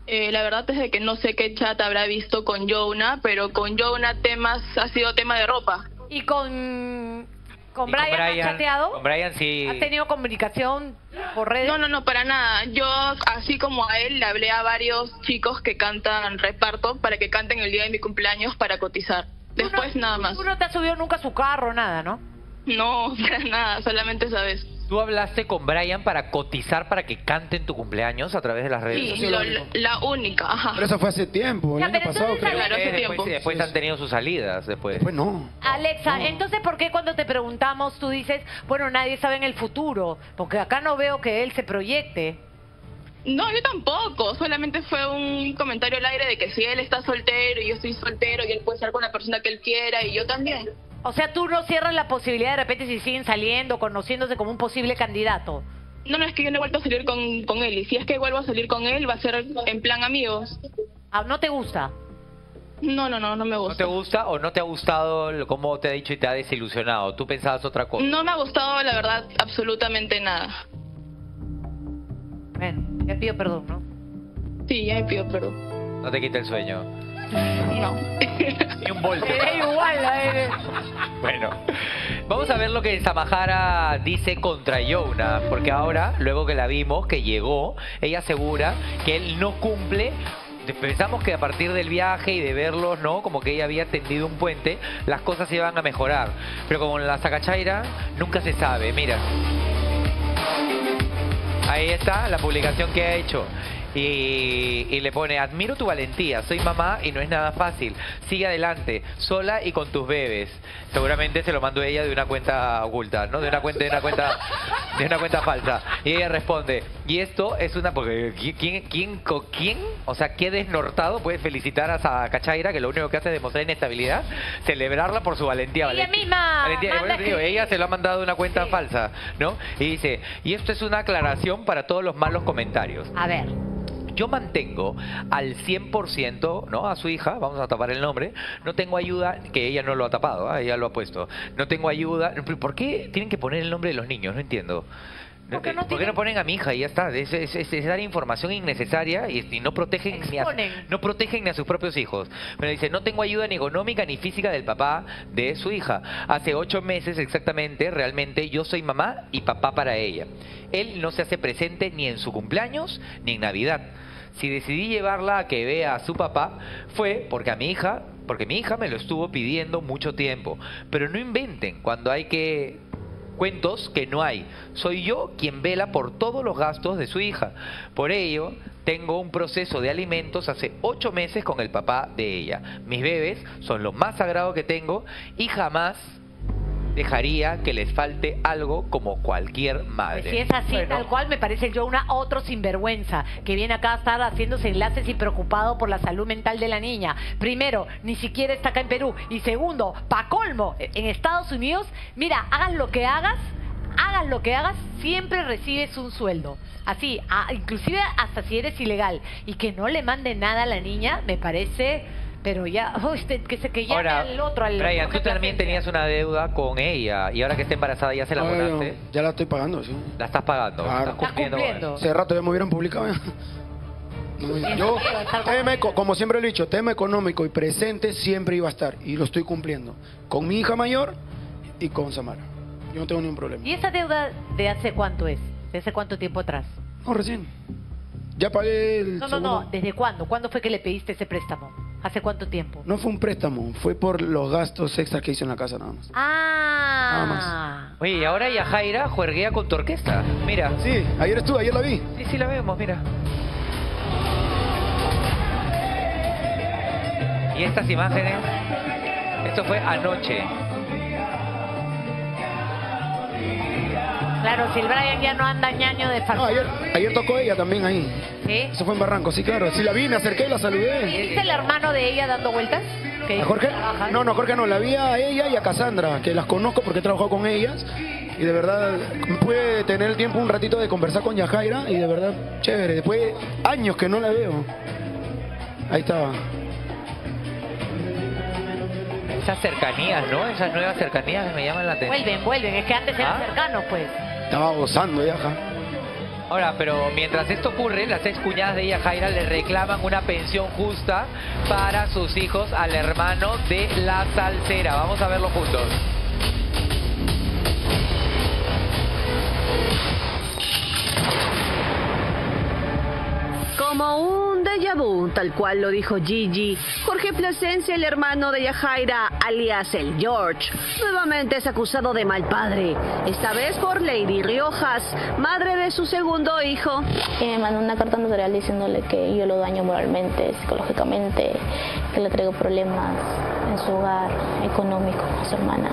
La verdad es de que no sé qué chat habrá visto con Jonah, pero con Jonah ha sido tema de ropa. ¿Y con Brian has chateado? Con Brian sí. ¿Has tenido comunicación por redes? No, para nada. Yo, así como a él, le hablé a varios chicos que cantan reparto para que canten el día de mi cumpleaños para cotizar. Después nada más. Tú no te has subido nunca a su carro, nada, ¿no? No, para nada, solamente esa vez. ¿Tú hablaste con Brian para cotizar para que canten tu cumpleaños a través de las redes? Sí, la única, ajá. Pero eso fue hace tiempo, el año pasado creo. Claro, hace tiempo. Después han tenido sus salidas, después. Pues no. Alexa, entonces, ¿por qué cuando te preguntamos tú dices, bueno, nadie sabe en el futuro? Porque acá no veo que él se proyecte. No, yo tampoco. Solamente fue un comentario al aire de que si él está soltero y yo estoy soltero y él puede estar con la persona que él quiera y yo también. O sea, tú no cierras la posibilidad de repente si siguen saliendo, conociéndose como un posible candidato. No, es que yo no he vuelto a salir con él. Y si es que vuelvo a salir con él, va a ser en plan amigos. Ah, ¿no te gusta? No me gusta. ¿No te gusta o no te ha gustado cómo te ha dicho y te ha desilusionado? ¿Tú pensabas otra cosa? No me ha gustado, la verdad, absolutamente nada. Bueno, ya pido perdón, ¿no? Sí, ya me pido perdón. No te quita el sueño. No. Ni un bolso. Igual, Bueno, vamos a ver lo que Samahara dice contra Jonah, porque ahora, luego que la vimos, que llegó, ella asegura que él no cumple. Pensamos que a partir del viaje y de verlos, ¿no? Como que ella había tendido un puente, las cosas iban a mejorar. Pero como en la Sacachaira, nunca se sabe, mira. Ahí está la publicación que ha hecho. Y le pone, admiro tu valentía, soy mamá y no es nada fácil. Sigue adelante, sola y con tus bebés. Seguramente se lo mandó ella de una cuenta oculta, ¿no? De una cuenta falsa. Y ella responde, y esto es una... Porque ¿quién? O sea, ¿qué desnortado puede felicitar a Sacachaira, que lo único que hace es demostrar inestabilidad? Celebrarla por su valentía. Ella misma. Ella se lo ha mandado de una cuenta falsa, ¿no? Y dice, y esto es una aclaración para todos los malos comentarios. A ver. Yo mantengo al 100%, ¿no? A su hija, vamos a tapar el nombre. No tengo ayuda, que ella no lo ha tapado, ella lo ha puesto. No tengo ayuda. ¿Por qué tienen que poner el nombre de los niños? No entiendo. ¿Por qué no ponen a mi hija y ya está? Es dar información innecesaria y no protegen ni a sus propios hijos. Pero dice, no tengo ayuda ni económica ni física del papá de su hija. Hace 8 meses exactamente, realmente yo soy mamá y papá para ella. Él no se hace presente ni en su cumpleaños ni en Navidad. Si decidí llevarla a que vea a su papá fue porque mi hija me lo estuvo pidiendo mucho tiempo. Pero no inventen cuando hay cuentos que no hay. Soy yo quien vela por todos los gastos de su hija. Por ello, tengo un proceso de alimentos hace 8 meses con el papá de ella. Mis bebés son lo más sagrado que tengo y jamás dejaría que les falte algo como cualquier madre. Pues si es así, tal cual, me parece otro sinvergüenza que viene acá a estar haciéndose enlaces y preocupado por la salud mental de la niña. Primero, ni siquiera está acá en Perú. Y segundo, pa' colmo, en Estados Unidos, mira, hagas lo que hagas, siempre recibes un sueldo. Así, inclusive hasta si eres ilegal. Y que no le mande nada a la niña, me parece... Pero ya, que llame ahora, al otro. Brian, tú también tenías una deuda con ella y ahora que está embarazada ya se la abonaste. Ya la estoy pagando, sí. La estás pagando. Claro. Estás cumpliendo. Hace rato ya me hubieran publicado. Yo, como siempre he dicho, tema económico y presente siempre iba a estar y lo estoy cumpliendo. Con mi hija mayor y con Samara. Yo no tengo ningún problema. ¿Y esa deuda de hace cuánto es? ¿De hace cuánto tiempo atrás? No, recién. Ya pagué el No. ¿Desde cuándo? ¿Cuándo fue que le pediste ese préstamo? ¿Hace cuánto tiempo? No fue un préstamo, fue por los gastos extras que hice en la casa nada más. Nada más. Oye, y ahora Yajaira juerguea con tu orquesta. Mira. Sí, ayer la vi. Sí, la vemos, mira. Y estas imágenes, esto fue anoche. Claro, si el Brian ya no anda ñaño de farsa. Ayer tocó ella también ahí. ¿Sí? Eso fue en Barranco, sí, claro. Sí la vi, me acerqué, la saludé. ¿Viste el hermano de ella dando vueltas? ¿A Jorge? No, Jorge no. La vi a ella y a Cassandra, que las conozco porque he trabajado con ellas. Y de verdad, pude tener el tiempo un ratito de conversar con Yajaira y de verdad, chévere. Después de años que no la veo. Ahí estaba. Esas cercanías, ¿no? Esas nuevas cercanías me llaman la atención. Vuelven. Es que antes eran cercanos, pues. Estaba gozando, Yaja. Ahora, pero mientras esto ocurre, las ex cuñadas de Yajaira le reclaman una pensión justa para sus hijos al hermano de la salsera. Vamos a verlo juntos. Como un déjà vu, tal cual lo dijo Gigi, Jorge Plasencia, el hermano de Yajaira, alias el George, nuevamente es acusado de mal padre, esta vez por Lady Riojas, madre de su segundo hijo. Me mandó una carta notarial diciéndole que yo lo daño moralmente, psicológicamente, que le traigo problemas en su hogar económico a su hermana.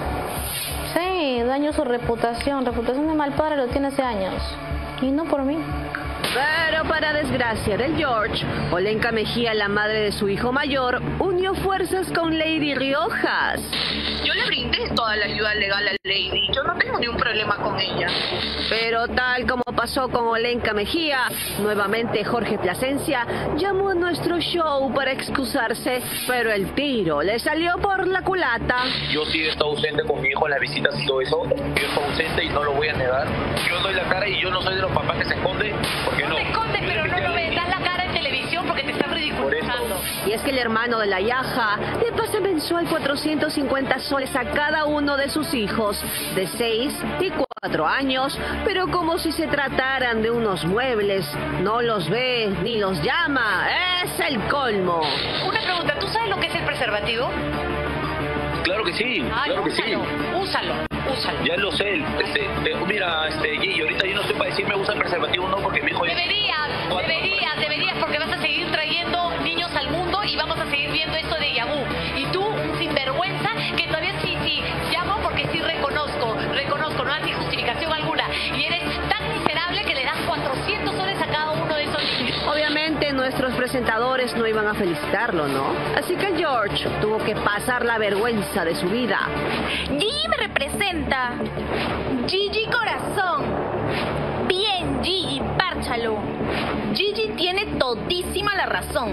Sí, daño su reputación de mal padre lo tiene hace años, y no por mí. Pero para desgracia del George, Olenka Mejía, la madre de su hijo mayor, unió fuerzas con Lady Riojas. Yo le brindé toda la ayuda legal a Lady. Yo no tengo ningún problema con ella. Pero tal como pasó con Olenka Mejía, nuevamente Jorge Plasencia llamó a nuestro show para excusarse, pero el tiro le salió por la culata. Yo sí he estado ausente con mi hijo en las visitas y todo eso. Yo he estado ausente y no lo voy a negar. Yo doy la cara y yo no soy de los papás que se esconden, porque no. Te escondes, pero no lo ves. Das la cara en televisión porque te están ridiculizando. Y es que el hermano de la Yaja le pasa mensual 450 soles a cada uno de sus hijos, de 6 y 4 años, pero como si se trataran de unos muebles, no los ve ni los llama. Es el colmo. Una pregunta, ¿tú sabes lo que es el preservativo? Claro que sí, claro que sí. Úsalo. Ya lo sé. Mira, Gigi, ahorita yo no estoy para decirme usa el preservativo no, porque mi hijo... Deberías, porque vas a seguir trayendo niños al mundo y vamos a seguir viendo esto de Yabú. Y tú, un sinvergüenza, que todavía sí, llamo porque sí reconozco, no hay justificación alguna. Y eres tan miserable que le das 400 soles a cada uno de esos niños. Obviamente nuestros presentadores no iban a felicitarlo, ¿no? Así que George tuvo que pasar la vergüenza de su vida. Gigi me representa. Gigi corazón. Bien, Gigi, párchalo. Gigi tiene todísima la razón.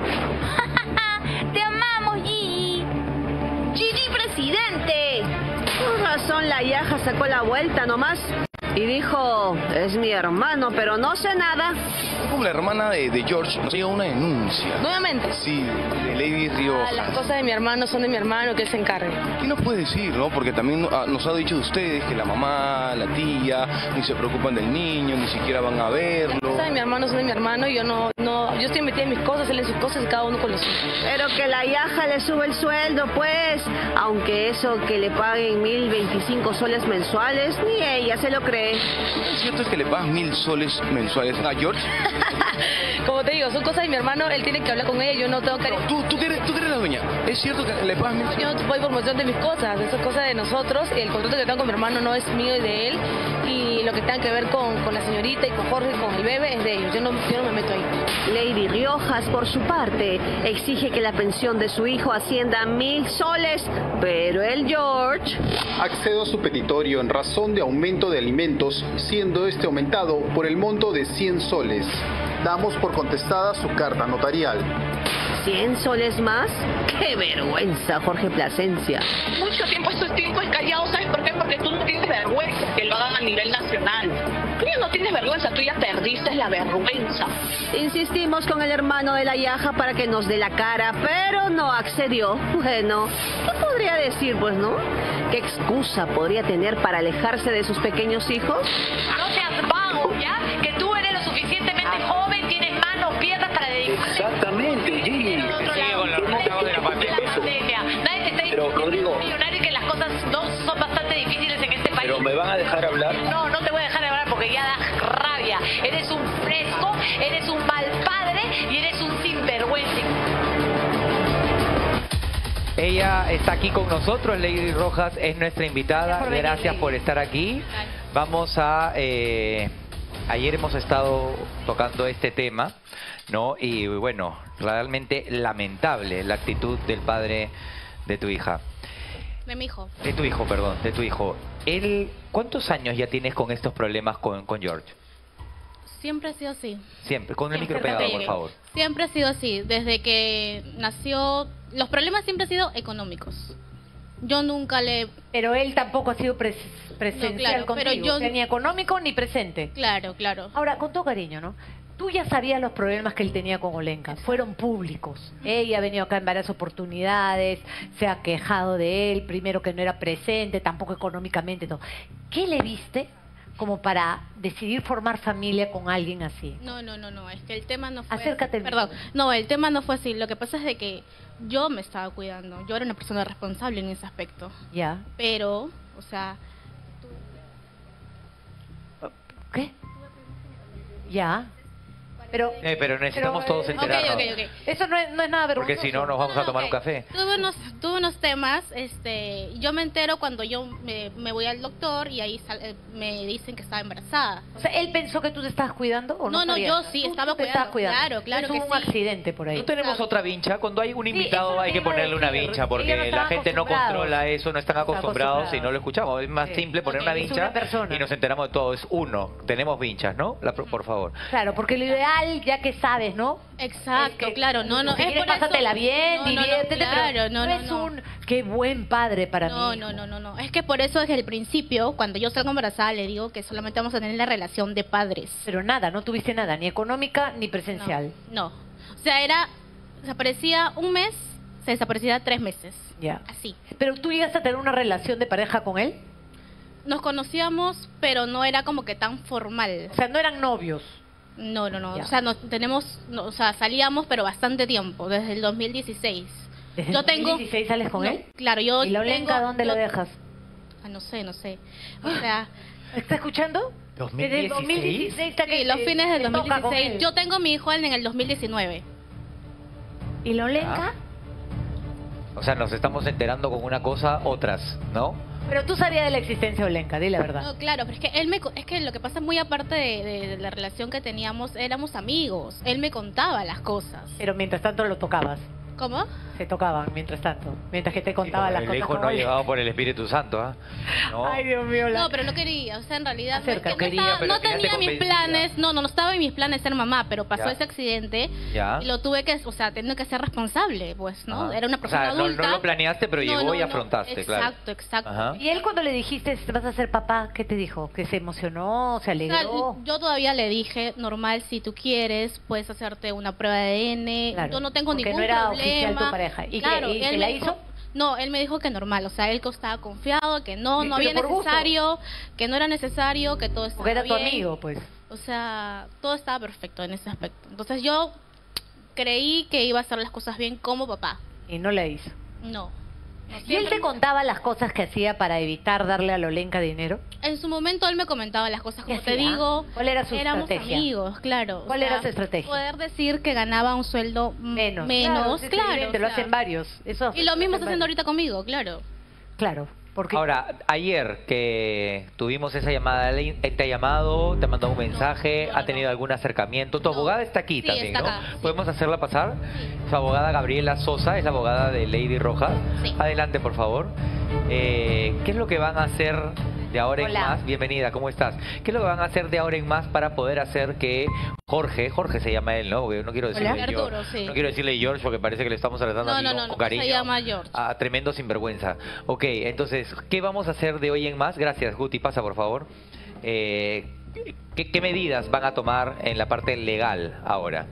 Te amamos, Gigi. Gigi presidente. Por razón la Yaja sacó la vuelta nomás y dijo, es mi hermano, pero no sé nada. Como la hermana de George nos llegó una denuncia. ¿Nuevamente? Sí, de Lady Riojas. Las cosas de mi hermano son de mi hermano, que él se encargue. ¿Qué nos puede decir, no? Porque también nos ha dicho de ustedes que la mamá, la tía, ni se preocupan del niño, ni siquiera van a verlo. Las cosas de mi hermano son de mi hermano y yo yo estoy metida en mis cosas, él en sus cosas y cada uno con los suyos. Pero que la Yaja le sube el sueldo, pues, aunque eso que le paguen 1.025 soles mensuales, ni ella se lo cree. ¿Es cierto que le pagas 1.000 soles mensuales a George? Como te digo, son cosas de mi hermano, él tiene que hablar con ella, yo no tengo que... ¿Tú que eres la dueña? ¿Es cierto que le pagas 1.000 soles? Yo no voy por moción de mis cosas, eso es cosa de nosotros, y el contrato que tengo con mi hermano no es mío y de él, y lo que tenga que ver con la señorita y con Jorge y con el bebé es de ellos, yo no me meto ahí. Lady Riojas, por su parte, exige que la pensión de su hijo ascienda a 1.000 soles, pero el George... Accedo a su petitorio en razón de aumento de alimentos, siendo este aumentado por el monto de 100 soles. Damos por contestada su carta notarial. ¿100 soles más? ¡Qué vergüenza, Jorge Plasencia! Mucho tiempo estoy callado, ¿sabes por qué? Porque tú no tienes vergüenza que lo hagan a nivel nacional. Tú ya no tienes vergüenza, tú ya perdiste la vergüenza. Insistimos con el hermano de la Yaja para que nos dé la cara, pero no accedió. Bueno, ¿qué podría decir, pues, no? ¿Qué excusa podría tener para alejarse de sus pequeños hijos? No seas vago, ¿ya? Que tú eres lo suficientemente joven, tienes manos, piernas para dedicarte. Exactamente, Gigi. Nadie te está Pero, Rodrigo, millonario, que las cosas no son bastante difíciles en este país. ¿pero me van a dejar hablar? No te voy a dejar hablar porque ya da rabia. Eres un fresco, eres un mal padre y eres un sinvergüenza. Ella está aquí con nosotros, Lady Rojas es nuestra invitada. Gracias por estar aquí. Vamos a... ayer hemos estado tocando este tema, ¿no? Y bueno, realmente lamentable la actitud del padre de tu hija. De mi hijo. De tu hijo, perdón, de tu hijo. Él, ¿cuántos años ya tienes con estos problemas con George? Siempre ha sido así. Siempre, con el micro pegado, por favor. Siempre ha sido así. Desde que nació, los problemas siempre han sido económicos. Yo nunca le... Pero él tampoco ha sido presencial No, claro, contigo, pero yo- o sea, ni económico ni presente. Claro, claro. Ahora, con todo cariño, ¿no? Tú ya sabías los problemas que él tenía con Olenka, fueron públicos. Ella ha venido acá en varias oportunidades, se ha quejado de él, primero que no era presente, tampoco económicamente, todo. ¿Qué le viste como para decidir formar familia con alguien así? No, es que el tema no fue... Acércate. Perdón, no, el tema no fue así. Lo que pasa es de que yo me estaba cuidando. Yo era una persona responsable en ese aspecto. Ya. Pero, o sea... ¿Qué? Ya. Pero necesitamos todos enterarnos. Ok. Eso no es nada vergonzoso. Porque si no, nos vamos a tomar un café. Tuve unos temas, yo me entero cuando yo me voy al doctor y ahí me dicen que estaba embarazada. O sea, ¿él pensó que tú te estabas cuidando o no? No, sabías? yo sí, Tú estaba te estabas cuidando. cuidando. Claro Hubo que un sí. accidente por ahí. No tenemos otra vincha. Cuando hay un invitado eso hay que te iba a ponerle una decir. vincha Ellos porque no la estaban gente no acostumbrados. controla eso, no están acostumbrados y acostumbrados. no lo escuchamos. Es más Sí. simple poner una Es vincha una persona. y nos enteramos de todo. Es uno. Tenemos vinchas, ¿no? Por favor. Claro, porque lo ideal, ya que sabes, ¿no? Exacto, claro, no. Si Es quieres, por eso- pásatela bien, No, diviértete, claro, pero no, es un... Qué buen padre para mí. No. Es que por eso desde el principio, cuando yo salgo embarazada, le digo que solamente vamos a tener la relación de padres. Pero nada, no tuviste nada, ni económica ni presencial. No. O sea, desaparecía un mes, se desaparecía 3 meses. Ya. Así. Pero tú llegaste a tener una relación de pareja con él. Nos conocíamos, pero no era como que tan formal. O sea, no eran novios. No. Ya. O sea, salíamos, pero bastante tiempo, desde el 2016. ¿Desde yo el tengo 2016 sales con No, él? Claro, yo ¿Y la Olenka tengo- dónde yo- lo dejas? No sé. O sea, ¿Está escuchando? Desde el 2016 está que sí, los fines del te toca con 2016. él. Yo tengo mi hijo en el 2019. ¿Y la Olenka? O sea, nos estamos enterando con una cosa, otras, ¿no? Pero tú sabías de la existencia de Olenka, di la verdad. No, claro, pero es que es que lo que pasa muy aparte de la relación que teníamos, éramos amigos. Él me contaba las cosas. Pero mientras tanto lo tocabas. ¿Cómo? Se tocaban mientras tanto. Mientras que te contaba las El cosas. hijo como no ha él. llegado por el Espíritu Santo, ¿ah? No. Ay, Dios mío. No, pero no quería, o sea, en realidad Acerca, no, es que quería, no pero no al final te tenía mis convencía. planes, no estaba en mis planes ser mamá, pero pasó Ya. ese accidente Ya. y lo tuve que, o sea, tengo que ser responsable, pues, ¿no? Ajá. Era una persona o sea, adulta. No lo planeaste, pero llegó y afrontaste, Exacto, claro. Ajá. Y él cuando le dijiste vas a ser papá, ¿qué te dijo? ¿Que se emocionó? ¿Se O sea, alegró? yo todavía le dije, normal, si tú quieres, puedes hacerte una prueba de ADN. Claro, Yo no tengo porque ningún no era problema. oficial tu pareja. ¿Y claro, qué? ¿Y él se me la dijo- hizo? No, él me dijo que normal, o sea, él estaba confiado, que no Pero había por gusto. necesario, que no era necesario, que todo estaba Porque era tu bien. amigo, pues. O sea, todo estaba perfecto en ese aspecto. Entonces yo creí que iba a hacer las cosas bien como papá. Y no la hizo. No. ¿Y él te contaba las cosas que hacía para evitar darle a la Olenka dinero? En su momento él me comentaba las cosas, como ¿Qué te hacía? digo. ¿Cuál era su éramos estrategia? amigos, claro. ¿Cuál era su estrategia? Poder decir que ganaba un sueldo menos, Claro, es claro. evidente, lo hacen varios. Eso Y lo mismo está hacen haciendo ahorita conmigo, claro. Claro. Porque Ahora, ayer que tuvimos esa llamada, ¿él te ha llamado, te ha mandado un mensaje, ha tenido algún acercamiento? Tu abogada está aquí Sí, también, está ¿no? acá, sí. ¿Podemos hacerla pasar? Su abogada Gabriela Sosa es la abogada de Lady Rojas. Sí. Adelante, por favor. ¿Qué es lo que van a hacer de ahora en Hola. más? Bienvenida, ¿cómo estás? ¿Qué es lo que van a hacer de ahora en más para poder hacer que Jorge se llama él, ¿no? Porque no quiero decirle Hola. George, Arturo, sí. no quiero decirle George porque parece que le estamos tratando así No, con cariño. se llama George. Tremendo sinvergüenza. Ok, entonces, ¿qué vamos a hacer de hoy en más? Gracias, Guti, pasa por favor. ¿Qué medidas van a tomar en la parte legal ahora?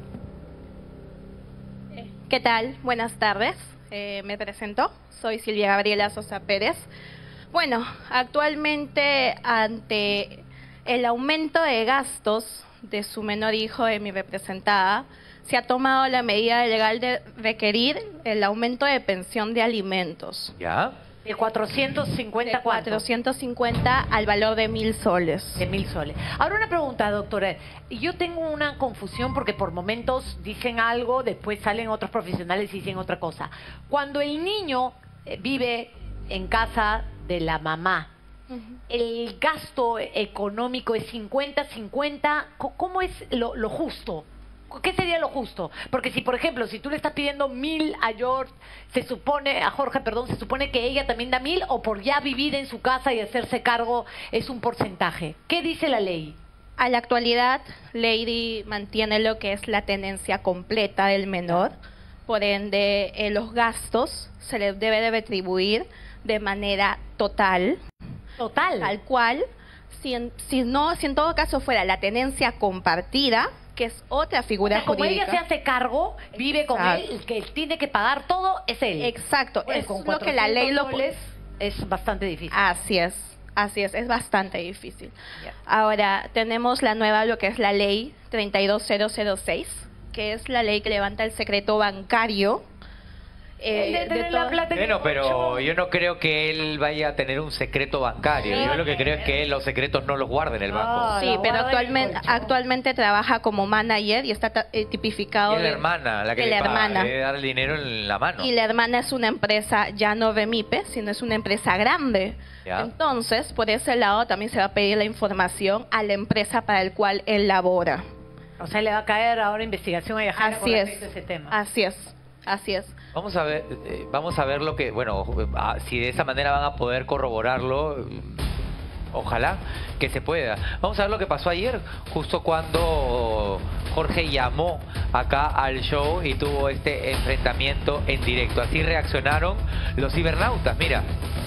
¿Qué tal? Buenas tardes. Me presento. Soy Silvia Gabriela Sosa Pérez. Bueno, actualmente ante el aumento de gastos de su menor hijo de mi representada, se ha tomado la medida legal de requerir el aumento de pensión de alimentos. ¿Ya? ¿De 450 De cuánto? 450 al valor de 1.000 soles. De 1.000 soles. Ahora una pregunta, doctora. Yo tengo una confusión porque por momentos dicen algo, después salen otros profesionales y dicen otra cosa. Cuando el niño vive en casa de la mamá, ¿el gasto económico es 50-50? ¿Cómo es lo justo? ¿Qué sería lo justo? Porque si, por ejemplo, si tú le estás pidiendo 1.000 a Jorge, se supone que ella también da 1.000 o por ya vivir en su casa y hacerse cargo es un porcentaje. ¿Qué dice la ley? A la actualidad, Lady mantiene lo que es la tenencia completa del menor. Por ende, los gastos se les debe de retribuir de manera total. Total. Tal cual. Si en todo caso fuera la tenencia compartida, que es otra figura como jurídica. ella se hace cargo, vive con él, el que tiene que pagar todo es él. Exacto, Bueno, es con lo que la ley lo $400 es bastante difícil. Así es bastante difícil. Ahora, tenemos la nueva, lo que es la ley 32006, que es la ley que levanta el secreto bancario. Bueno, pero yo no creo que él vaya a tener un secreto bancario. Yo lo que creo es que los secretos no los guarda en el banco. Sí, pero actualmente trabaja como manager y está tipificado. Y es la hermana la que le debe dar el dinero en la mano. Y la hermana es una empresa ya no de MIPE, sino es una empresa grande. ¿Ya? Entonces, por ese lado también se va a pedir la información a la empresa para el cual él labora. O sea, le va a caer ahora investigación a Yajaira con respecto a ese tema. Así es. Vamos a ver lo que, bueno, si de esa manera van a poder corroborarlo, ojalá que se pueda. Vamos a ver lo que pasó ayer, justo cuando Jorge llamó acá al show y tuvo este enfrentamiento en directo. Así reaccionaron los cibernautas, mira.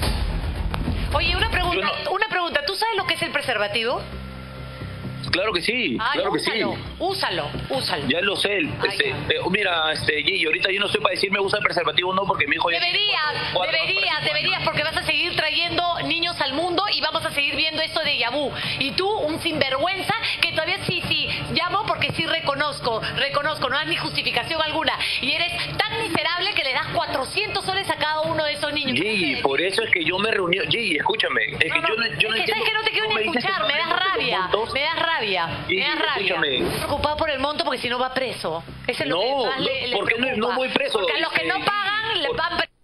Oye, una pregunta, ¿tú sabes lo que es el preservativo? Claro que sí, claro que sí. Úsalo. Ya lo sé. Mira, Gigi, ahorita yo no estoy para decirme usa el preservativo no porque mi hijo ya... Deberías, porque vas a seguir trayendo niños al mundo y vamos a seguir viendo esto de Yabú. Y tú, un sinvergüenza, que todavía sí, llamo porque sí reconozco, no hay ni justificación alguna. Y eres tan miserable que le das 400 soles a cada uno de esos niños. Gigi, por eso es que yo me reuní... Gigi, escúchame, es que yo no entiendo... ¿Sabes que no te quiero ni escuchar? Me das rabia. Escúchame. Estoy preocupado por el monto porque si no va preso. Eso es lo que más le ¿por qué preocupa. no voy preso? Porque a los que no pagan le van preso.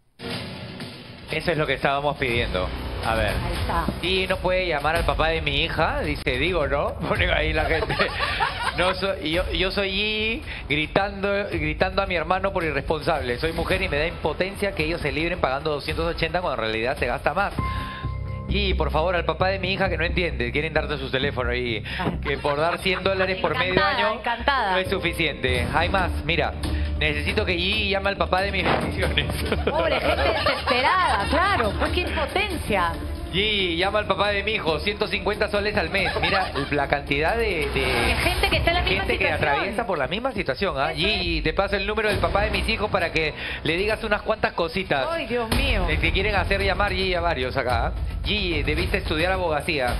Eso es lo que estábamos pidiendo. A ver. Y no puede llamar al papá de mi hija, dice, digo, ¿no? Ponen ahí la gente. No yo soy Gigi gritando a mi hermano por irresponsable. Soy mujer y me da impotencia que ellos se libren pagando 280 cuando en realidad se gasta más. Y por favor, al papá de mi hija que no entiende, quieren darte su teléfono y que por dar $100 por medio año no es suficiente. Hay más, mira, necesito que Gigi llame al papá de mis bendiciones. Pobre gente desesperada, claro, pues qué impotencia. Gigi, llama al papá de mi hijo, 150 soles al mes. Mira la cantidad de gente que está en la misma gente que situación. atraviesa por la misma situación. Gigi, te paso el número del papá de mis hijos para que le digas unas cuantas cositas. Ay, Dios mío. Si quieren hacer llamar Gigi a varios acá. Gigi, debiste estudiar abogacía.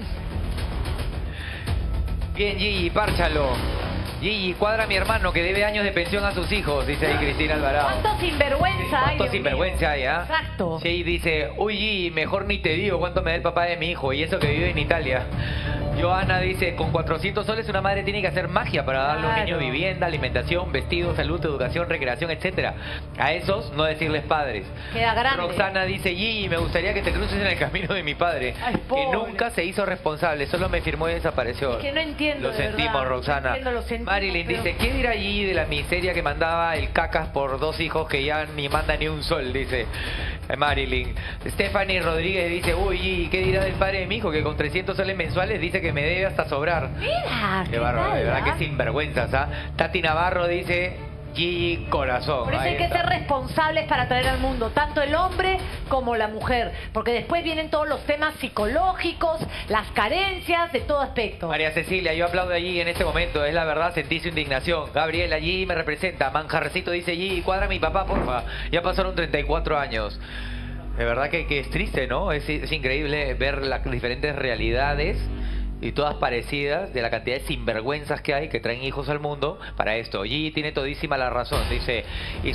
Bien, Gigi, párchalo. Gigi, cuadra a mi hermano que debe años de pensión a sus hijos, dice ahí Cristina Alvarado. ¿Cuánto sinvergüenza hay? ¿Cuánto sinvergüenza hay, ah? Exacto. Sí, dice, uy, Gigi, mejor ni te digo cuánto me da el papá de mi hijo, y eso que vive en Italia. Joana dice, con 400 soles una madre tiene que hacer magia para darle a un niño vivienda, alimentación, vestido, salud, educación, recreación, etcétera. A esos no decirles padres. Queda grande. Roxana dice, Gigi, me gustaría que te cruces en el camino de mi padre, que nunca se hizo responsable, solo me firmó y desapareció. Es que no entiendo, Lo de sentimos, verdad. Roxana. No entiendo, lo sentimos, Marilyn pero- dice, ¿qué dirá Gigi de la miseria que mandaba el cacas por 2 hijos que ya ni manda ni un sol? Dice Marilyn. Stephanie Rodríguez dice, uy, Gigi, ¿qué dirá del padre de mi hijo que con 300 soles mensuales dice que me debe hasta sobrar? Mira, Qué bárbaro, de verdad que sinvergüenzas, ¿ah? Tati Navarro dice, Gigi, corazón. Por eso Ahí hay que está. ser responsables para traer al mundo, tanto el hombre como la mujer, porque después vienen todos los temas psicológicos, las carencias de todo aspecto. María Cecilia, yo aplaudo a Gigi en este momento, es la verdad, sentí su indignación. Gabriela, Gigi me representa. Manjarcito dice, Gigi, cuadra a mi papá, porfa. Ya pasaron 34 años. De verdad que es triste, ¿no? Es increíble ver las diferentes realidades y todas parecidas de la cantidad de sinvergüenzas que hay que traen hijos al mundo para esto. Gigi tiene todísima la razón, dice. Y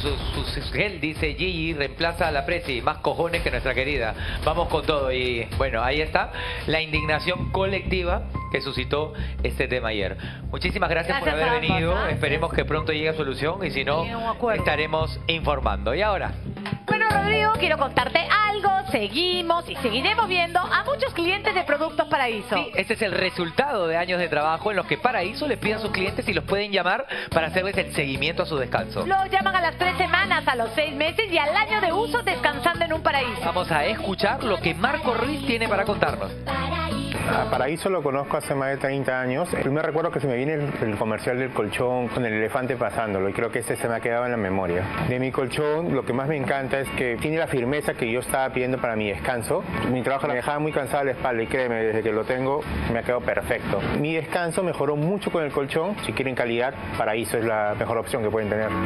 él dice, Gigi reemplaza a la Presi, más cojones que nuestra querida. Vamos con todo. Y bueno, ahí está la indignación colectiva que suscitó este tema ayer. Muchísimas gracias por Gracias haber a ambos, venido. ¿ah? Esperemos que pronto llegue a solución y si no, Sí, un acuerdo. estaremos informando. Y ahora... Bueno, Rodrigo, quiero contarte algo. Seguimos y seguiremos viendo a muchos clientes de Productos Paraíso. Sí, este es el resultado de años de trabajo en los que Paraíso les pide a sus clientes si los pueden llamar para hacerles el seguimiento a su descanso. Los llaman a las 3 semanas, a los 6 meses y al año de uso descansando en un paraíso. Vamos a escuchar lo que Marco Ruiz tiene para contarnos. A Paraíso lo conozco hace más de 30 años. El primer recuerdo que se me viene es el comercial del colchón con el elefante pasándolo, y creo que ese se me ha quedado en la memoria. De mi colchón, lo que más me encanta es que tiene la firmeza que yo estaba pidiendo para mi descanso. Mi trabajo me dejaba muy cansada la espalda y créeme, desde que lo tengo me ha quedado perfecto. Mi descanso mejoró mucho con el colchón. Si quieren calidad, Paraíso es la mejor opción que pueden tener.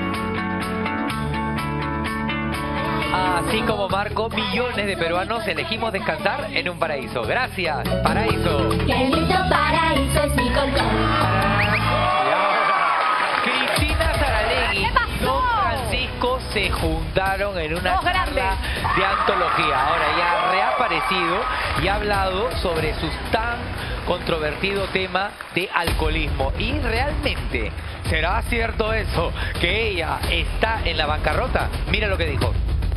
Así como Marco, millones de peruanos elegimos descansar en un paraíso. Gracias, Paraíso. Qué lindo paraíso es mi colchón. Cristina Saralegui y Don Francisco se juntaron en una charla de antología. Ahora ya ha reaparecido y ha hablado sobre su tan controvertido tema de alcoholismo. Y realmente, ¿será cierto eso? Que ella está en la bancarrota. Mira lo que dijo.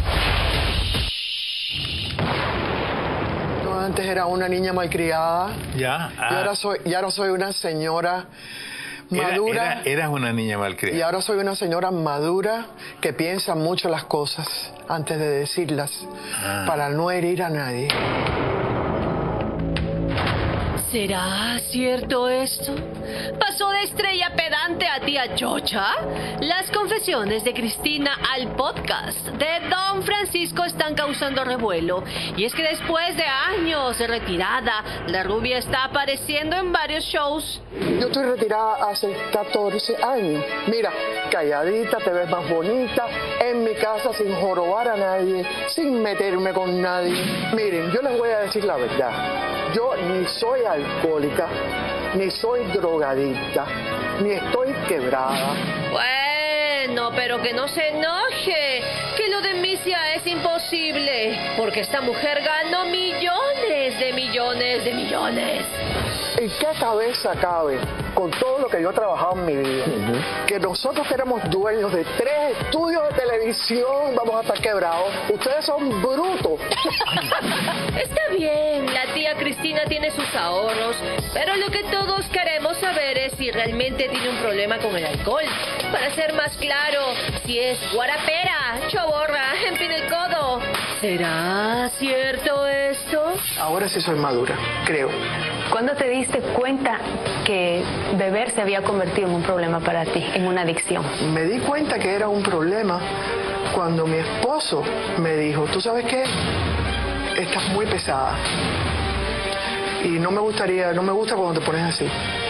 Yo antes era una niña malcriada. Ya. Y ahora soy una señora madura. Eras una niña malcriada. Y ahora soy una señora madura que piensa mucho las cosas antes de decirlas para no herir a nadie. ¿Será cierto esto? ¿Pasó de estrella pedante a tía chocha? Las confesiones de Cristina al podcast de Don Francisco están causando revuelo. Y es que después de años de retirada, la rubia está apareciendo en varios shows. Yo estoy retirada hace 14 años. Mira, calladita, te ves más bonita, en mi casa sin jorobar a nadie, sin meterme con nadie. Miren, yo les voy a decir la verdad. Yo ni soy alcohólica, ni soy drogadicta, ni estoy quebrada. Bueno, pero que no se enoje, que lo de Misia es imposible, porque esta mujer ganó millones de millones de millones. ¿En qué cabeza cabe, con todo lo que yo he trabajado en mi vida, que nosotros que éramos dueños de 3 estudios de televisión vamos a estar quebrados? Ustedes son brutos. Está bien, la tía Cristina tiene sus ahorros, pero lo que todos queremos saber es si realmente tiene un problema con el alcohol. Para ser más claro, si es guarapera, choborra, empina el codo. ¿Será cierto esto? Ahora sí soy madura, creo. ¿Cuándo te diste cuenta que beber se había convertido en un problema para ti, en una adicción? Me di cuenta que era un problema cuando mi esposo me dijo, ¿tú sabes qué? Estás muy pesada. Y no me gusta cuando te pones así.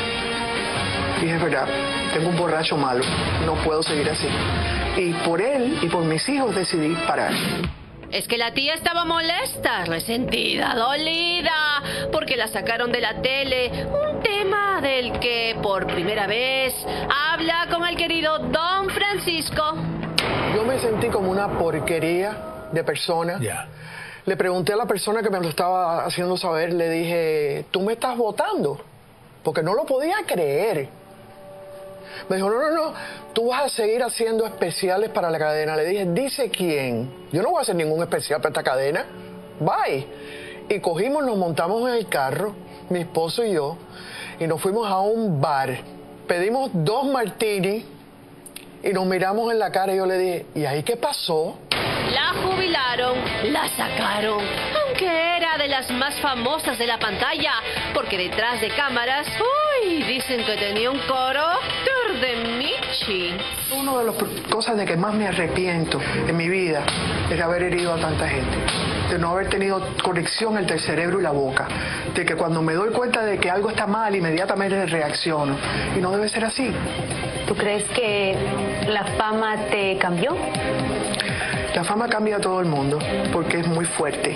Y es verdad, tengo un borracho malo, no puedo seguir así. Y por él y por mis hijos decidí parar. Es que la tía estaba molesta, resentida, dolida, porque la sacaron de la tele. Un tema del que por primera vez habla con el querido Don Francisco. Yo me sentí como una porquería de persona. Le pregunté a la persona que me lo estaba haciendo saber, le dije, ¿tú me estás votando? Porque no lo podía creer. Me dijo, no, tú vas a seguir haciendo especiales para la cadena. Le dije, ¿dice quién? Yo no voy a hacer ningún especial para esta cadena. Bye. Y cogimos, nos montamos en el carro, mi esposo y yo, y nos fuimos a un bar. Pedimos 2 martinis y nos miramos en la cara y yo le dije, ¿y ahí qué pasó? La jubilaron, la sacaron, aunque era de las más famosas de la pantalla, porque detrás de cámaras, dicen que tenía un carácter de Michi. Una de las cosas de que más me arrepiento en mi vida es haber herido a tanta gente, de no haber tenido conexión entre el cerebro y la boca, de que cuando me doy cuenta de que algo está mal, inmediatamente reacciono, y no debe ser así. ¿Tú crees que la fama te cambió? La fama cambia a todo el mundo porque es muy fuerte.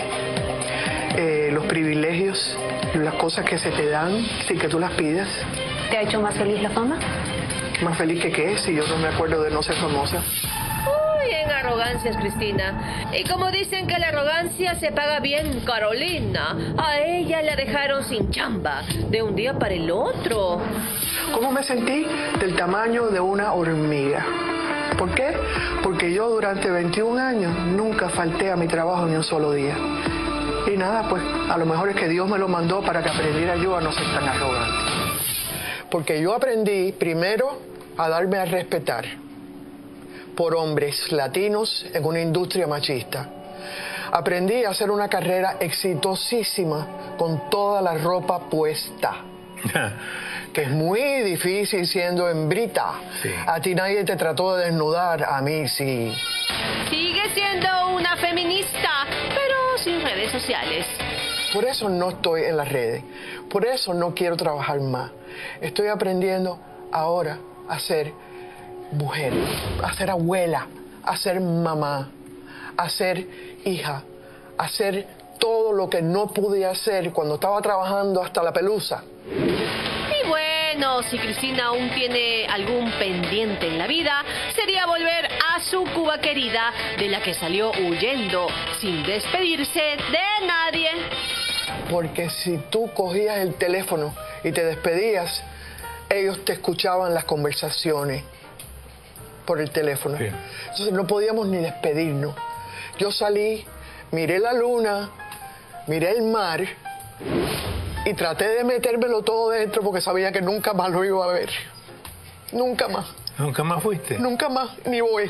Los privilegios, las cosas que se te dan sin que tú las pidas. ¿Te ha hecho más feliz la fama? ¿Más feliz que qué? Si yo no me acuerdo de no ser famosa. En arrogancias, Cristina. Y como dicen que la arrogancia se paga bien, Carolina, a ella la dejaron sin chamba, de un día para el otro. ¿Cómo me sentí? Del tamaño de una hormiga. ¿Por qué? Porque yo durante 21 años nunca falté a mi trabajo ni un solo día. Y nada, pues a lo mejor es que Dios me lo mandó para que aprendiera yo a no ser tan arrogante. Porque yo aprendí primero a darme a respetar por hombres latinos en una industria machista. Aprendí a hacer una carrera exitosísima con toda la ropa puesta. Que es muy difícil siendo hembrita. Sí. A ti nadie te trató de desnudar, a mí sí. Sigue siendo una feminista, pero sin redes sociales. Por eso no estoy en las redes. Por eso no quiero trabajar más. Estoy aprendiendo ahora a ser mujer, a ser abuela, a ser mamá, a ser hija, a ser todo lo que no pude hacer cuando estaba trabajando hasta la pelusa. Y bueno, si Cristina aún tiene algún pendiente en la vida, sería volver a su Cuba querida, de la que salió huyendo sin despedirse de nadie. Porque si tú cogías el teléfono y te despedías, ellos te escuchaban las conversaciones por el teléfono. Sí. Entonces no podíamos ni despedirnos. Yo salí, miré la luna, miré el mar y traté de metérmelo todo dentro porque sabía que nunca más lo iba a ver. Nunca más. ¿Nunca más fuiste? Nunca más, ni voy.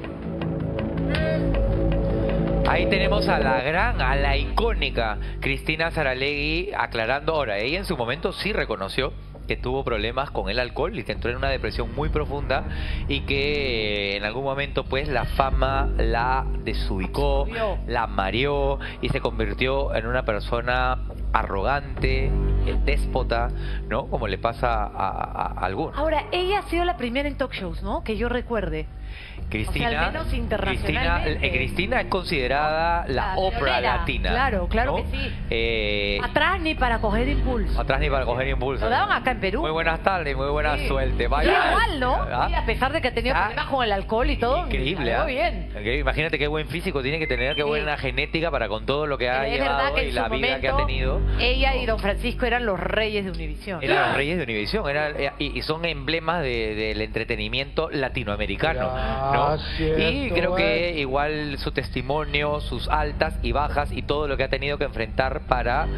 Ahí tenemos a la icónica Cristina Saralegui aclarando. Ahora, ella en su momento sí reconoció que tuvo problemas con el alcohol y que entró en una depresión muy profunda y que en algún momento pues la fama la desubicó, la mareó y se convirtió en una persona arrogante, déspota, ¿no? Como le pasa a algunos. Ahora, ella ha sido la primera en talk shows, ¿no? Que yo recuerde. Cristina, o sea, al menos internacionalmente. Cristina es considerada la Oprah latina. Claro, claro, ¿no? que sí. Atrás ni para coger impulso. Atrás ni para coger impulso. Lo daban acá en Perú. Muy buenas tardes, muy buena suerte. Vaya. Sí, igual, ¿no? Sí, a pesar de que tenía problemas con el alcohol y todo. Increíble, ¿eh? Bien. Imagínate qué buen físico tiene que tener, qué buena genética para con todo lo que ha llevado y la vida que ha tenido. Ella y don Francisco eran los reyes de Univisión. Eran los reyes de Univisión. Y son emblemas del entretenimiento latinoamericano, ¿no? Y creo que igual su testimonio, sus altas y bajas y todo lo que ha tenido que enfrentar para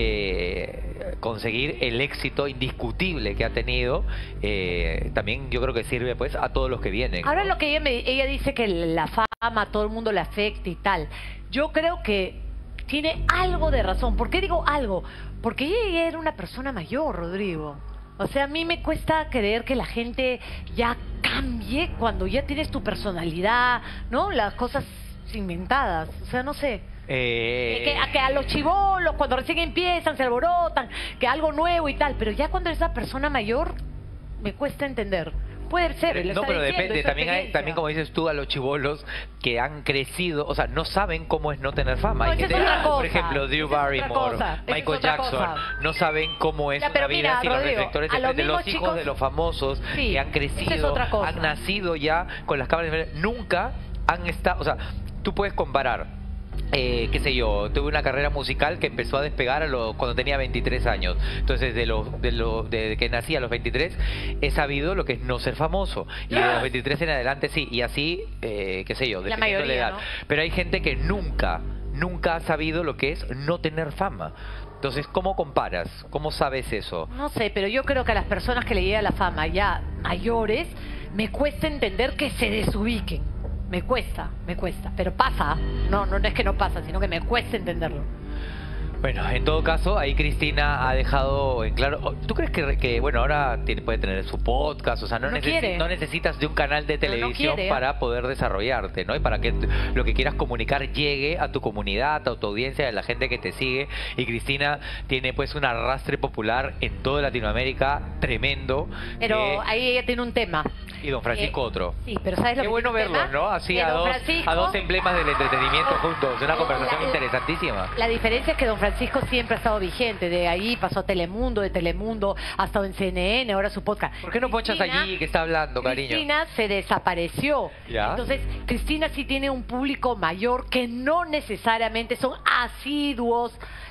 conseguir el éxito indiscutible que ha tenido, también yo creo que sirve pues a todos los que vienen. Ahora lo que ella dice que la fama a todo el mundo le afecta y tal. Yo creo que tiene algo de razón. ¿Por qué digo algo? Porque ella era una persona mayor, Rodrigo. O sea, a mí me cuesta creer que la gente ya cambie cuando ya tienes tu personalidad, ¿no? Las cosas inventadas. O sea, no sé. Que a los chibolos, cuando recién empiezan, se alborotan, que algo nuevo y tal. Pero ya cuando eres una persona mayor, me cuesta entender. Puede ser. No, pero depende. También como dices tú, a los chibolos que han crecido, o sea, no saben cómo es no tener fama. No, por ejemplo, Drew Barrymore, Michael Jackson, no saben cómo es una vida sin los reflectores de los hijos de los famosos que han crecido, han nacido ya con las cámaras. Nunca han estado, o sea, tú puedes comparar. Qué sé yo, tuve una carrera musical que empezó a despegar cuando tenía 23 años. Entonces, desde que nací a los 23, he sabido lo que es no ser famoso. Y de los 23 en adelante sí, y así, qué sé yo, dependiendo de la edad. ¿No? Pero hay gente que nunca ha sabido lo que es no tener fama. Entonces, ¿cómo comparas? ¿Cómo sabes eso? No sé, pero yo creo que a las personas que le llega la fama ya mayores, me cuesta entender que se desubiquen. Me cuesta, pero pasa. No es que no pasa, sino que me cuesta entenderlo. Bueno, en todo caso, ahí Cristina ha dejado en claro. ¿Tú crees que bueno, ahora puede tener su podcast? O sea, no necesitas de un canal de televisión para poder desarrollarte, ¿no? Y para que lo que quieras comunicar llegue a tu comunidad, a tu audiencia, a la gente que te sigue. Y Cristina tiene pues un arrastre popular en toda Latinoamérica tremendo. Pero ahí ella tiene un tema. Y don Francisco otro. Sí, pero ¿sabes lo Qué que bueno verlos, tema? ¿no? Así a dos emblemas del entretenimiento juntos. Una conversación interesantísima. La diferencia es que don Francisco siempre ha estado vigente. De ahí pasó a Telemundo, de Telemundo ha estado en CNN, ahora su podcast. ¿Por qué no ponchas allí que está hablando, cariño? Cristina se desapareció. ¿Ya? Entonces, Cristina sí tiene un público mayor que no necesariamente son asiduos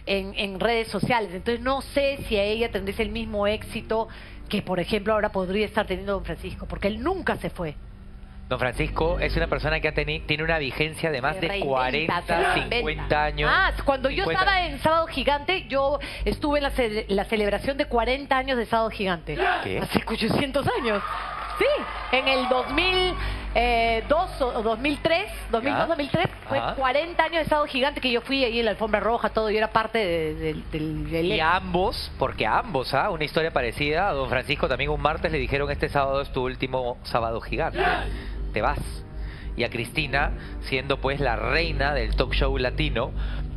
en redes sociales. Entonces, no sé si a ella tendría el mismo éxito que, por ejemplo, ahora podría estar teniendo don Francisco, porque él nunca se fue. Don Francisco es una persona que tiene una vigencia de más de 40, 50 años. Cuando yo estaba en Sábado Gigante, yo estuve en la celebración de 40 años de Sábado Gigante. ¿Qué? Hace 800 años. Sí, en el 2000, 2003, 2002-2003, fue 40 años de Sábado Gigante que yo fui ahí en la alfombra roja, todo, yo era parte del... Y a ambos, porque a ambos, una historia parecida, a don Francisco también un martes le dijeron este sábado es tu último Sábado Gigante, te vas. Y a Cristina, siendo pues la reina del talk show latino,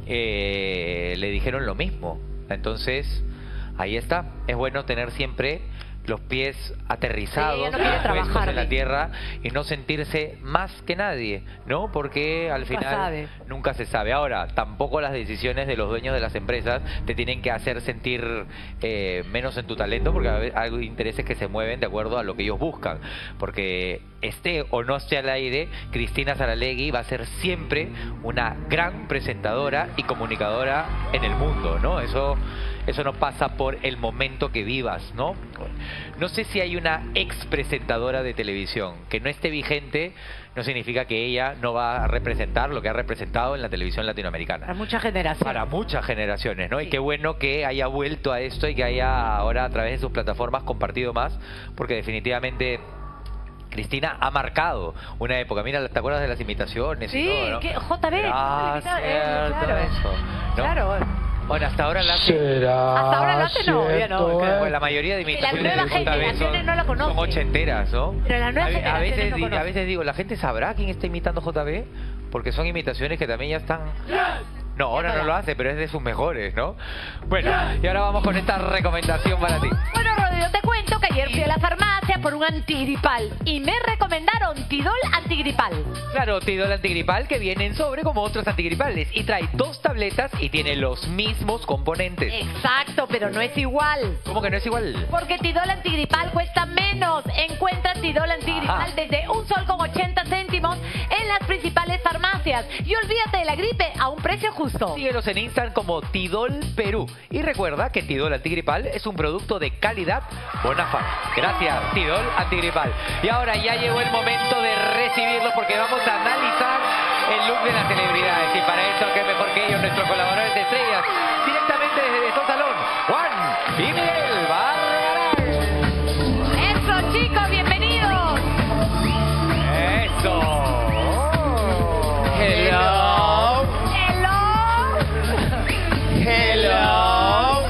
le dijeron lo mismo. Entonces, ahí está, es bueno tener siempre los pies aterrizados, ella no quiere trabajar, en la tierra y no sentirse más que nadie, ¿no? Porque al final nunca se sabe. Ahora, tampoco las decisiones de los dueños de las empresas te tienen que hacer sentir menos en tu talento, porque hay intereses que se mueven de acuerdo a lo que ellos buscan. Porque esté o no esté al aire, Cristina Saralegui va a ser siempre una gran presentadora y comunicadora en el mundo, ¿no? Eso no pasa por el momento que vivas, ¿no? No sé si hay una ex presentadora de televisión que no esté vigente, no significa que ella no va a representar lo que ha representado en la televisión latinoamericana. Para muchas generaciones. Para muchas generaciones, ¿no? Sí. Y qué bueno que haya vuelto a esto y que haya ahora a través de sus plataformas compartido más, porque definitivamente Cristina ha marcado una época. Mira, ¿te acuerdas de las imitaciones? Sí, y todo, ¿no? que JB. Claro, eso, ¿no? Claro. Bueno, hasta ahora la hace. Hasta ahora la hace no, ya no. Bueno, la mayoría de imitaciones las nuevas generaciones no la conocen. son ochenteras, ¿no? Pero las nuevas generaciones no a veces digo, ¿la gente sabrá quién está imitando JB? Porque son imitaciones que también ya están... No, ahora no lo hace, pero es de sus mejores, ¿no? Bueno, y ahora vamos con esta recomendación para ti. Bueno, Rodrigo, te cuento que ayer fui a la farmacia por un antigripal y me recomendaron Tidol antigripal. Claro, Tidol antigripal que viene en sobre como otros antigripales y trae 2 tabletas y tiene los mismos componentes. Exacto, pero no es igual. ¿Cómo que no es igual? Porque Tidol antigripal cuesta menos. Encuentra Tidol antigripal desde $1.80 en las principales farmacias. Y olvídate de la gripe a un precio justo. Síguenos en Instagram como Tidol Perú. Y recuerda que Tidol antigripal es un producto de calidad Bonafide. Gracias, Tidol antigripal. Y ahora ya llegó el momento de recibirlo porque vamos a analizar el look de las celebridades. Y para eso, qué mejor que ellos, nuestros colaboradores de estrellas. Directamente desde Sol Salón, Juan y Miguel Barragán. ¡Eso, chicos! ¡Bienvenidos! ¡Eso! ¡Hello! Hello.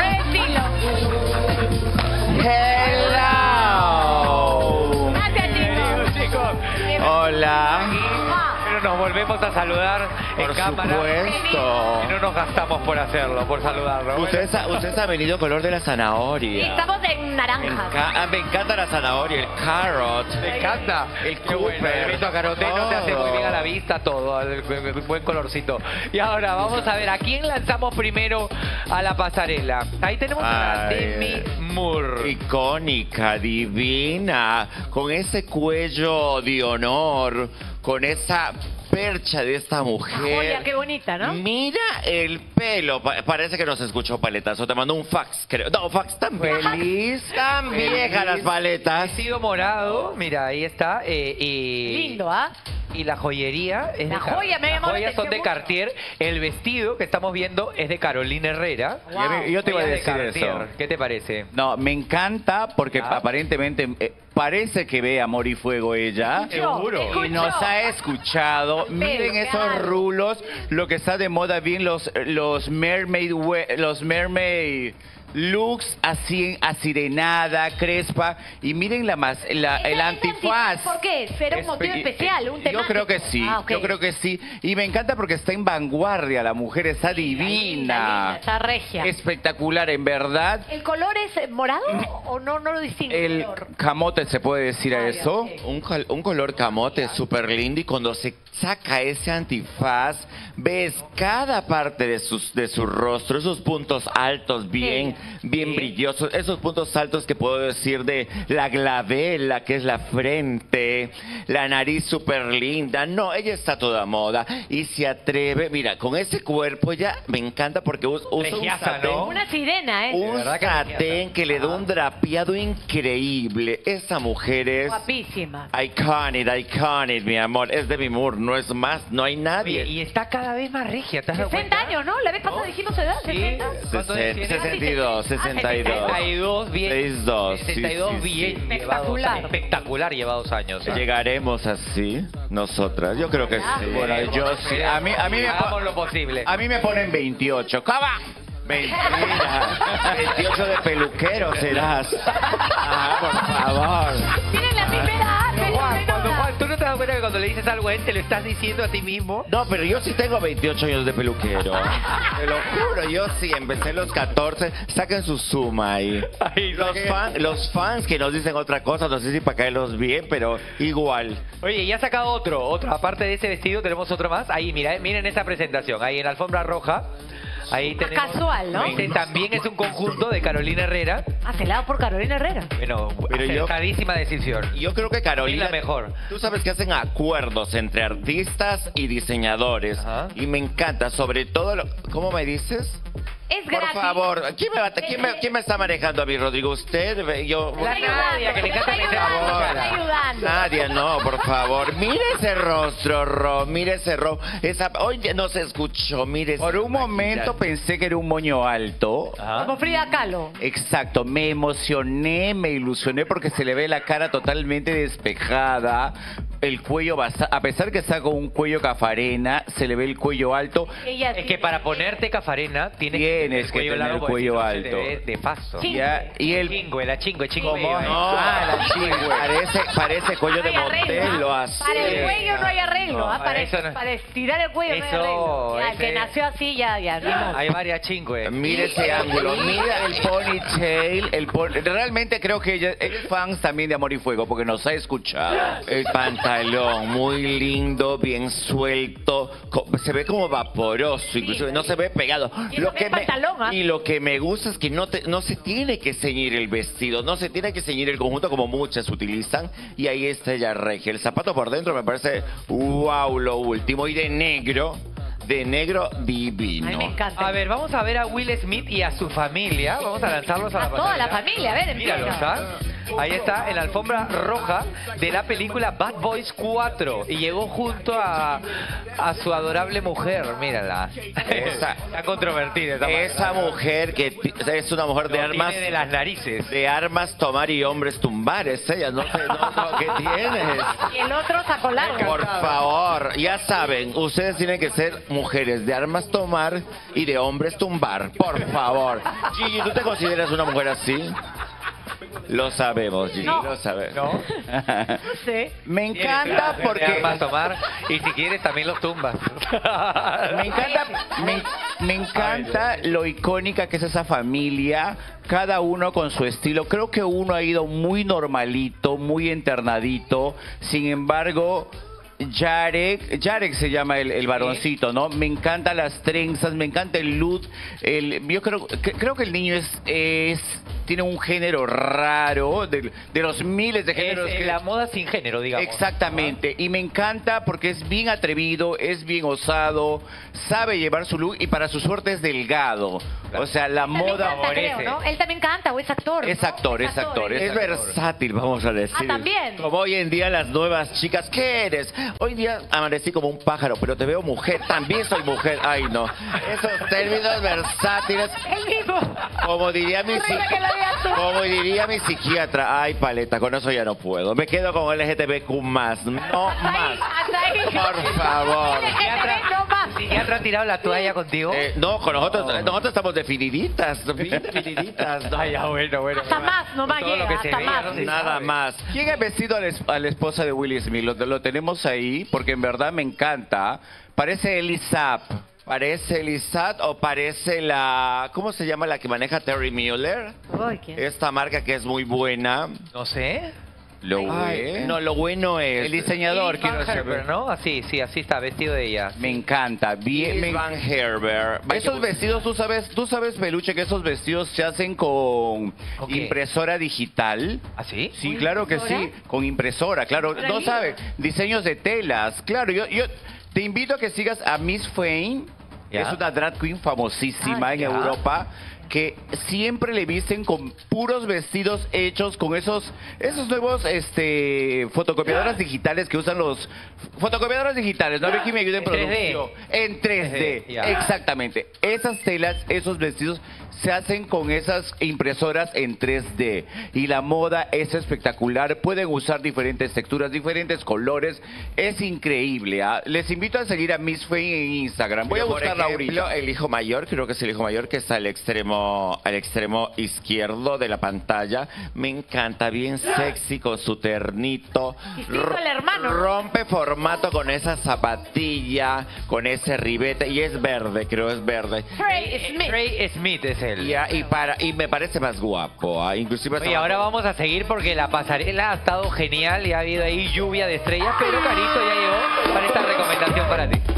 Hello. Gracias, chicos. Hola. Pero nos volvemos a saludar en cámara. Por supuesto. Y no nos gastamos por hacerlo, por saludarlo. Ustedes han venido color de la zanahoria. Estamos en naranja. Me encanta la zanahoria, el carrot. Me encanta. El El caroteno te hace muy bien a la vista todo, el buen colorcito. Y ahora vamos a ver a quién lanzamos primero a la pasarela. Ahí tenemos a Demi Moore. Icónica, divina, con ese cuello de honor, con esa percha de esta mujer. Oye, qué bonita, ¿no? Mira el pelo. Parece que nos escuchó paletazo. Te mandó un fax, creo. No, fax tan feliz. Tan viejas las paletas. Vestido morado. Mira, ahí está. Lindo, ¿ah? Y la joyería es la joya me Las llamó la joyas son de atención Cartier. El vestido que estamos viendo es de Carolina Herrera. Wow. Yo te iba a decir eso. ¿Qué te parece? No, me encanta porque aparentemente parece que ve Amor y Fuego ella. Seguro. Y nos ha escuchado. Miren esos rulos. Lo que está de moda bien los mermaid looks así asirenada, crespa, y miren el antifaz. ¿Por qué? ¿Será un motivo especial? ¿Un tema? Yo creo que sí, yo creo que sí. Y me encanta porque está en vanguardia, la mujer está divina. Está regia. Espectacular, en verdad. ¿El color es morado o no lo distingue? El camote, ¿se puede decir a eso? Un color camote súper lindo, y cuando se saca ese antifaz, ves cada parte de su rostro, esos puntos altos bien brillosos, esos puntos altos que puedo decir de la glabela, que es la frente, la nariz súper linda. No, ella está toda moda y se atreve. Mira, con ese cuerpo ya me encanta porque usa un satén, ¿no? Una sirena, ¿eh? Un satén que le da un drapeado increíble. Esta mujer es guapísima. Iconic, mi amor. Es Demi Moore, no es más, no hay nadie. Y está cada vez más regia. ¿Te has dado 60 cuenta? años, ¿no? La vez pasada dijimos edad, 60. 62. 62, 62. 62 bien. 62, 62 sí, sí, bien sí. llevados. Espectacular llevados años. ¿Llegaremos así nosotras? Yo creo que sí. Bueno, yo sí. A mí me hagamos lo posible. A mí me ponen 28. ¿Cómo? Mentira. 28 de peluquero serás. Ah, por favor. Tienen la primera A, Juan, ¿tú no te das cuenta que cuando le dices algo a él te lo estás diciendo a ti mismo? No, pero yo sí tengo 28 años de peluquero. Te lo juro, yo sí. Empecé los 14. Saquen su suma ahí. Los fans que nos dicen otra cosa, no sé si para caerlos bien, pero igual. Oye, ya ha sacado otro. Aparte de ese vestido, tenemos otro más. Ahí, miren esa presentación. Ahí en la alfombra roja. Ahí tenemos. Casual, ¿no? Este también es un conjunto de Carolina Herrera. Celado por Carolina Herrera. Bueno, Pero acertadísima decisión. Yo creo que Carolina Es la mejor. Tú sabes que hacen acuerdos entre artistas y diseñadores. Y me encanta, sobre todo ¿cómo me dices? Es Por gratis. favor, ¿quién me está manejando a mí, Rodrigo? ¿Usted? Yo. La Nadia, que le encanta que sea ayudando. Nadia, no, por favor. Mire ese rostro, Ro. Mire ese rostro. Hoy no se escuchó. Mire ese. Por un momento pensé que era un moño alto. Como Frida Kahlo. Exacto, me emocioné, me ilusioné porque se le ve la cara totalmente despejada. El cuello, a pesar que está con un cuello cafarena, se le ve el cuello alto. Es que para ponerte cafarena tienes que tener el cuello alto. De paso. Ya, y el la chingüe. ¿Cómo no? La chingüe. Parece cuello de motel, lo hace. Para el cuello no hay arreglo. No, para eso para estirar el cuello no hay arreglo. Ya, el que nació así ya. Hay varias chingües. Mire ese ángulo, mira el ponytail. Realmente creo que ella es fan también de Amor y Fuego porque nos ha escuchado. El pantalón muy lindo, bien suelto, se ve como vaporoso, inclusive no se ve pegado. Y lo que me gusta es que no se tiene que ceñir el vestido, no se tiene que ceñir el conjunto como muchas utilizan. Y ahí está ella regia. El zapato por dentro me parece wow, lo último. Y de negro divino. A mí me encanta. A ver, vamos a ver a Will Smith y a su familia. Vamos a lanzarlos a la toda la familia, a ver, Míralos, ¿ah? Ahí está, en la alfombra roja de la película Bad Boys 4. Y llegó junto a su adorable mujer, mírala. Está controvertida. Esa mujer que es una mujer de armas. Tiene de las narices. De armas tomar y hombres tumbar. Es ella, no sé, ¿qué tienes? Y el otro sacó largo. Por favor, ya saben, ustedes tienen que ser mujeres de armas tomar y de hombres tumbar. Por favor. Gigi, ¿tú te consideras una mujer así? Lo sabemos, Gigi, lo sabemos. No sé. Me encanta porque vas a tomar y si quieres también los tumbas. Me encanta lo icónica que es esa familia, cada uno con su estilo. Creo que uno ha ido muy normalito, muy internadito. Sin embargo, Jarek se llama el varoncito, ¿no? Me encantan las trenzas, me encanta el look. Yo creo que el niño tiene un género raro, de los miles de géneros. Es la moda sin género, digamos. Exactamente. Y me encanta porque es bien atrevido, es bien osado, sabe llevar su look y para su suerte es delgado. O sea, la moda favorece. ¿No? Él también canta o es actor. Es actor, es actor. Es versátil, vamos a decir. También. Como hoy en día las nuevas chicas, ¿qué eres? Hoy día amanecí como un pájaro, pero te veo mujer. También soy mujer. Ay, no. Esos términos versátiles. Como diría mi psiquiatra. Ay, paleta, con eso ya no puedo. Me quedo con LGTBQ+. No más. Por favor. ¿Psiquiatra ha tirado la toalla contigo? No, con nosotros estamos definiditas. Ay, ya, bueno. Hasta más, no más llega, hasta más. Nada más. ¿Quién ha vestido a la esposa de Will Smith? Lo tenemos ahí porque en verdad me encanta. Parece Elisab. ¿Parece Elisab o parece ¿cómo se llama la que maneja Terry Mueller? Esta marca que es muy buena. No sé. Lo bueno es el diseñador, quiero saber, ¿no? Así está vestido de ella. Me encanta. Bien, Van Herber. Esos vestidos, tú sabes, Peluche, que esos vestidos se hacen con impresora digital. ¿Ah, sí? Sí, claro que sí, con impresora, claro. No sabes, diseños de telas. Claro, yo te invito a que sigas a Miss Fame, que es una drag queen famosísima en Europa, que siempre le visten con puros vestidos hechos con esos nuevos fotocopiadoras digitales que usan los fotocopiadoras digitales, ¿no? A ver quién me ayuda en producción. En 3D, exactamente. Esas telas, esos vestidos se hacen con esas impresoras en 3D. Y la moda es espectacular. Pueden usar diferentes texturas, diferentes colores. Es increíble. Les invito a seguir a Miss Fame en Instagram. Voy a buscarla ahorita. El hijo mayor, creo que es el hijo mayor, que está al extremo izquierdo de la pantalla. Me encanta, bien sexy, con su ternito. El hermano. Rompe formato con esa zapatilla, con ese ribete. Y es verde, creo es verde. Trey Smith es él. Y me parece más guapo. Inclusive Oye, ahora vamos a seguir porque la pasarela ha estado genial y ha habido ahí lluvia de estrellas, pero Carito ya llegó para esta recomendación para ti.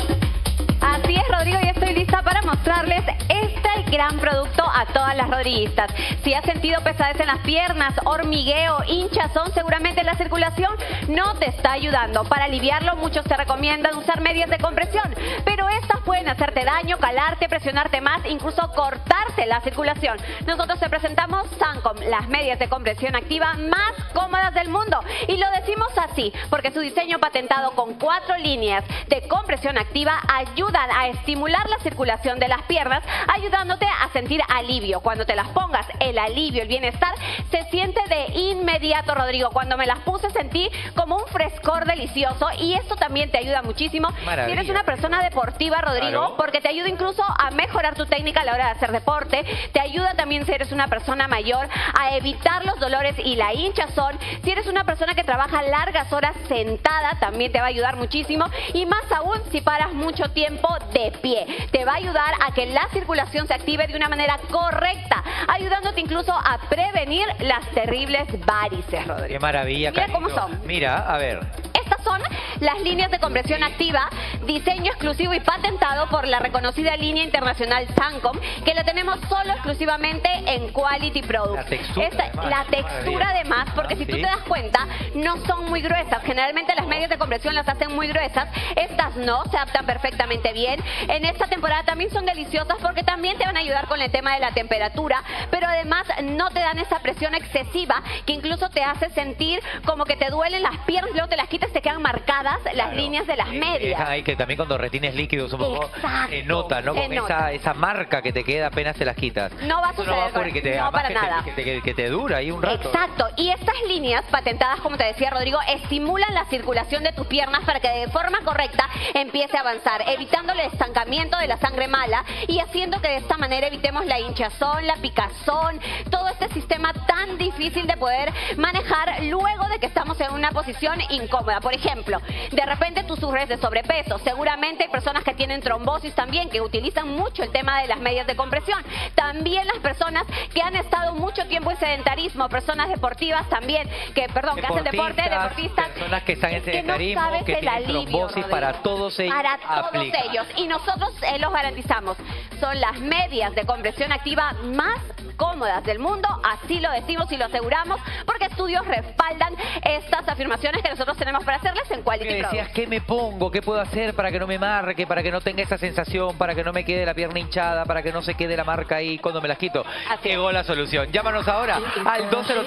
Así es, Rodrigo, y estoy lista para mostrarles este gran producto a todas las rodriguistas. Si has sentido pesadez en las piernas, hormigueo, hinchazón, seguramente la circulación no te está ayudando. Para aliviarlo, muchos te recomiendan usar medias de compresión, pero estas pueden hacerte daño, calarte, presionarte más, incluso cortarte la circulación. Nosotros te presentamos Sancom, las medias de compresión activa más cómodas del mundo. Y lo decimos así, porque su diseño patentado con 4 líneas de compresión activa ayudan a estimular la circulación de las piernas, ayudándote a sentir alivio. Cuando te las pongas, el alivio, el bienestar, se siente de inmediato, Rodrigo. Cuando me las puse sentí como un frescor delicioso y esto también te ayuda muchísimo. Maravilla. Si eres una persona deportiva, Rodrigo, claro, porque te ayuda incluso a mejorar tu técnica a la hora de hacer deporte. Te ayuda también si eres una persona mayor a evitar los dolores y la hinchazón. Si eres una persona que trabaja largas horas sentada, también te va a ayudar muchísimo. Y más aún si paras mucho tiempo de pie. Te va a ayudar a que la circulación se active de una manera correcta, ayudándote incluso a prevenir las terribles varices, Rodrigo. Qué maravilla, Mira Carito. cómo son. Mira, a ver. Estas son las líneas de compresión activa, diseño exclusivo y patentado por la reconocida línea internacional Sancom, que la tenemos solo exclusivamente en Quality Products. La textura, La textura además, porque si tú te das cuenta, no son muy gruesas. Generalmente las medias de compresión las hacen muy gruesas. Estas no, se adaptan perfectamente bien. En esta temporada también son deliciosas porque también te van a ayudar con el tema de la temperatura, pero además no te dan esa presión excesiva que incluso te hace sentir como que te duelen las piernas, luego te las quitas, te quedan marcadas las líneas de las medias. Hay que también cuando retienes líquidos un poco se nota, ¿no? Con esa marca que te queda apenas te las quitas. No va a suceder, no para nada. Que te dura ahí un rato. Exacto, y estas líneas patentadas, como te decía Rodrigo, estimulan la circulación de tus piernas para que de forma correcta empiece a avanzar, evitando el estancamiento de la sangre mala y haciendo que de esta manera evitemos la hinchazón, la picazón, todo este sistema tan difícil de poder manejar luego de que estamos en una posición incómoda. Por ejemplo, de repente tú sufres de sobrepeso, seguramente hay personas que tienen trombosis también, que utilizan mucho el tema de las medias de compresión. También las personas que han estado mucho tiempo en sedentarismo, personas deportivas también, que hacen deporte, deportistas. Personas que están en sedentarismo, no que tienen trombosis, para todos ellos. Para todos ellos. Y nosotros los garantizamos. Son las medias de compresión activa más cómodas del mundo, así lo decimos y lo aseguramos, porque estudios respaldan estas afirmaciones que nosotros tenemos para hacerles en Quality Me decías, Products. ¿qué me pongo? ¿Qué puedo hacer para que no me marque? Para que no tenga esa sensación, para que no me quede la pierna hinchada, para que no se quede la marca ahí cuando me las quito. Llegó la solución. Llámanos ahora al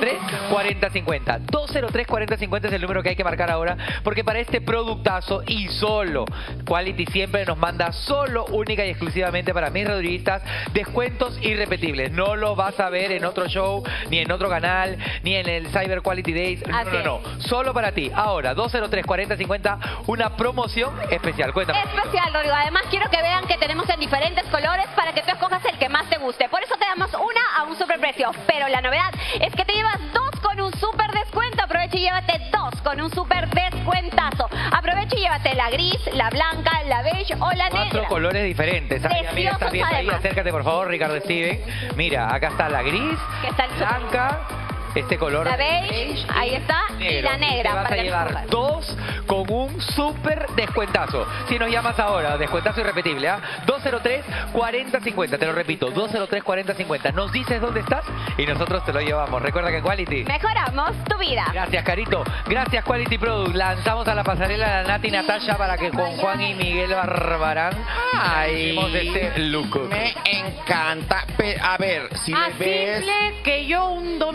203-4050. 203-4050 es el número que hay que marcar ahora, porque para este productazo y solo Quality siempre nos manda solo, única y exclusivamente para mis rodriguistas, descuentos irrepetibles. No lo vas a ver en otro show, ni en otro canal, ni en el Cyber Quality Days. No. Solo para ti. Ahora, 203-4050, una promoción especial. Cuéntame. Especial, Rodrigo. Además, quiero que vean que tenemos en diferentes colores para que tú escojas el que más te guste. Por eso te damos una a un super precio. Pero la novedad es que te llevas 2 con un super descuento. Aprovecha y llévate 2 con un super descuentazo. Aprovecha y llévate la gris, la blanca, la beige o la negra. 4 colores diferentes. Mira, estás viendo ahí, acércate por favor, Ricardo Steven. Mira, acá está la gris, blanca, este color la beige, ahí está, negro. y la negra. Te vas a llevar 2 con un súper descuentazo. Si nos llamas ahora, descuentazo irrepetible, 203-4050, te lo repito, 203-4050. Nos dices dónde estás y nosotros te lo llevamos. Recuerda que Quality mejoramos tu vida. Gracias, Carito. Gracias, Quality Product. Lanzamos a la pasarela a la Nati Natasha para que con Juan y Miguel Barbarán hicimos este look. Me encanta. A ver, si Simple que yo un domingo en el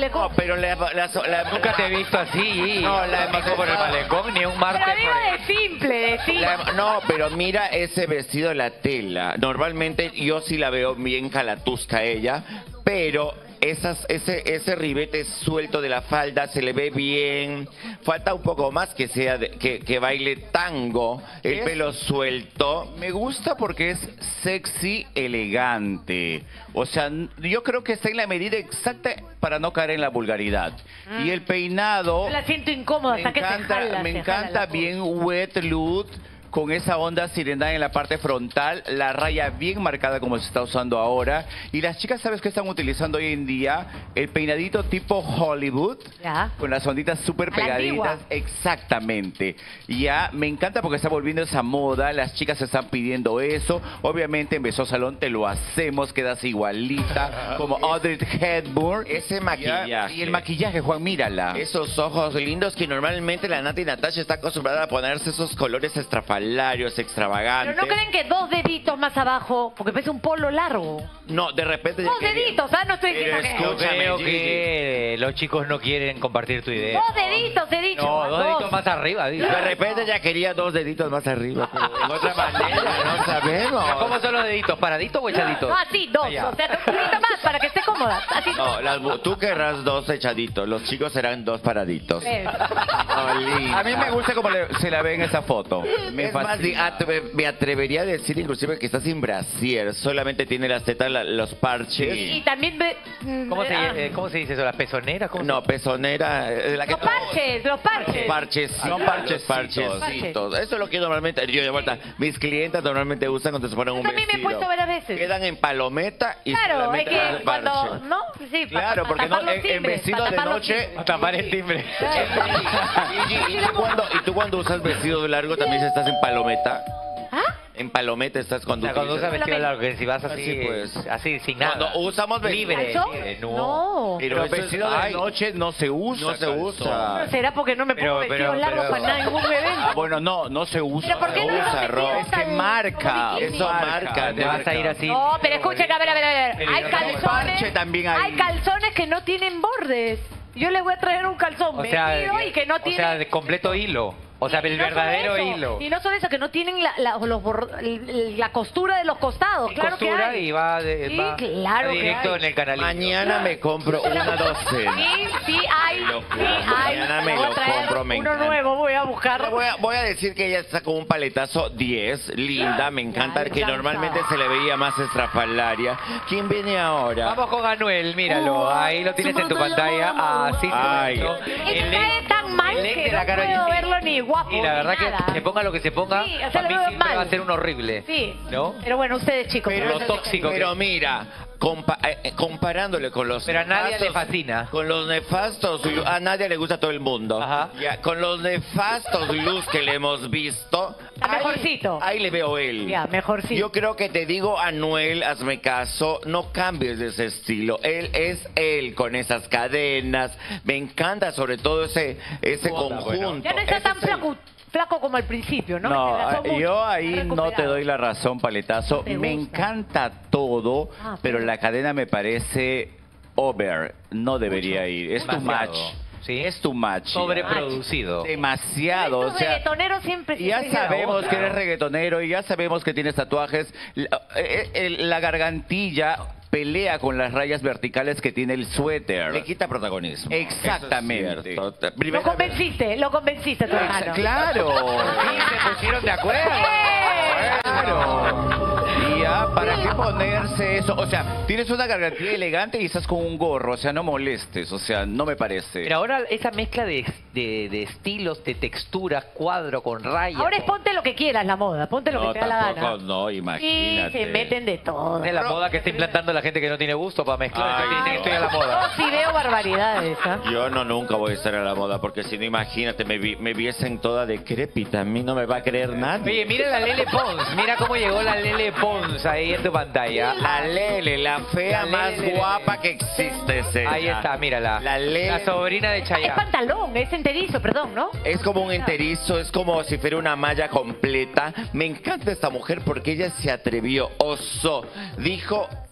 malecón. No, pero Nunca te he visto así. No, la hemos por el malecón, ni un martes. Pero digo de simple, de simple. No, pero mira ese vestido, la tela. Normalmente yo sí la veo bien calatusca ella, pero ese ribete suelto de la falda se le ve bien. Falta un poco más que sea que baile tango, el pelo suelto. Me gusta porque es sexy, elegante. O sea, yo creo que está en la medida exacta para no caer en la vulgaridad. Y el peinado... Yo la siento incómoda hasta que se jala. Me encanta bien wet look, con esa onda sirena en la parte frontal, la raya bien marcada como se está usando ahora. Y las chicas, ¿sabes qué están utilizando hoy en día? El peinadito tipo Hollywood, con las onditas súper pegaditas. Exactamente. Ya, me encanta porque está volviendo esa moda, las chicas están pidiendo eso. Obviamente en Beso Salón te lo hacemos, quedas igualita, como Audrey Hepburn. Ese maquillaje. Y el maquillaje, Juan, mírala. Esos ojos lindos que normalmente la Nati Natasha está acostumbrada a ponerse esos colores estrafalarios, extravagantes. Pero no creen que 2 deditos más abajo, porque parece un polo largo. No, de repente... 2 deditos, ¿ah? No estoy diciendo que... Yo creo que los chicos no quieren compartir tu idea. 2 deditos, he dicho. No, 2 deditos más arriba. Dice. De repente ya quería 2 deditos más arriba, pero de otra manera, no sabemos. ¿Cómo son los deditos? ¿Paraditos o echaditos? No, así, 2. O sea, un poquito más para que esté cómoda. Así. No, tú querrás 2 echaditos, los chicos serán 2 paraditos. A mí me gusta como se la ve en esa foto. Es más, me atrevería a decir inclusive que está sin brasier, solamente tiene las tetas, los parches. Y también ve... ¿Cómo se dice eso? ¿Las pezoneras? No, pezonera... Los parches. Son parchecitos. Eso es lo que normalmente... Yo de vuelta, mis clientas normalmente usan cuando se ponen un vestido. También me he puesto varias veces. Quedan en palometa y claro, solamente es que parche. cuando... ¿No? Sí, claro, porque no, en vestido de noche... Tapar el timbre. ¿Y tú cuando usas vestido largo también estás en palometa? ¿Ah? En palometa estás cuando usas vestido largo, que si vas así, pues, así sin nada. Cuando usamos libre. No. Pero vestido de noche no se usa. No se usa. ¿Será porque no me pongo vestidos largos para nada en ningún evento? Bueno, no se usa. ¿Pero por qué no usa, usa, es que marca. Eso marca. Te vas a ir así. No, pero escuchen, a ver. Hay calzones. También hay calzones que no tienen bordes. Yo les voy a traer un calzón metido y que no tiene... O sea, de completo hilo. O sea, el verdadero hilo. Y no solo eso, que no tienen la costura de los costados. Claro que hay. Y va, claro va directo en el canalito. Mañana me compro una docena. Sí hay. Mañana me lo compro, me uno encanta. nuevo, voy a buscar. Voy a decir que ella sacó un paletazo 10, linda, me encanta, que normalmente se le veía más estrafalaria. ¿Quién viene ahora? Vamos con Anuel, míralo. Ahí lo tienes en tu pantalla. Así es tan mal que no puedo verlo ni guapo. Y la verdad que se ponga lo que se ponga, sí, o sea, para mí siempre mal. va a ser un horrible. Sí. ¿No? Pero bueno, ustedes chicos. Pero lo tóxico. Pero mira, comparándole con los... Pero a nadie le fascina. Con los nefastos, a nadie le gusta a todo el mundo. Ya, con los nefastos luz que le hemos visto... Mejorcito. Ahí le veo él. Ya, mejorcito. Yo creo que te digo, Anuel, hazme caso, no cambies de ese estilo. Él es él, con esas cadenas. Me encanta sobre todo ese conjunto. Ya no está tan flaco como al principio, ¿no? No, yo ahí no te doy la razón, paletazo. Me encanta todo, pero la cadena me parece over. No debería ir. Es too much. ¿Sí? Es too much. Sobreproducido. Demasiado. O sea, reggaetonero siempre ya sabemos que eres reggaetonero y ya sabemos que tienes tatuajes. La gargantilla pelea con las rayas verticales que tiene el suéter. Le quita protagonismo. Exactamente. Lo convenciste, tu hermano. Claro. Sí, se pusieron de acuerdo. Claro. Y ya, ¿para qué ponerse eso? O sea, tienes una gargantilla elegante y estás con un gorro. O sea, no molestes. O sea, no me parece. Pero ahora esa mezcla de estilos, de texturas, cuadro con rayas. Ahora es ponte lo que quieras la moda. Ponte lo que te da la gana. No, imagínate. Sí, se meten de todo. Es la moda que está implantando la gente que no tiene gusto para mezclar. Estoy a la moda. Yo sí veo barbaridades. Yo nunca voy a estar a la moda porque si no, imagínate, me viesen toda decrépita. A mí no me va a creer nadie. Oye, mira la Lele Pons. Mira cómo llegó la Lele Pons ahí en tu pantalla. La Lele, la fea más guapa que existe. Es ella. Ahí está, mírala. La Lele. La sobrina de Es Chayanne. pantalón, es enterizo, perdón, ¿no? Es como un enterizo, es como si fuera una malla completa. Me encanta esta mujer porque ella se atrevió, osó, dijo...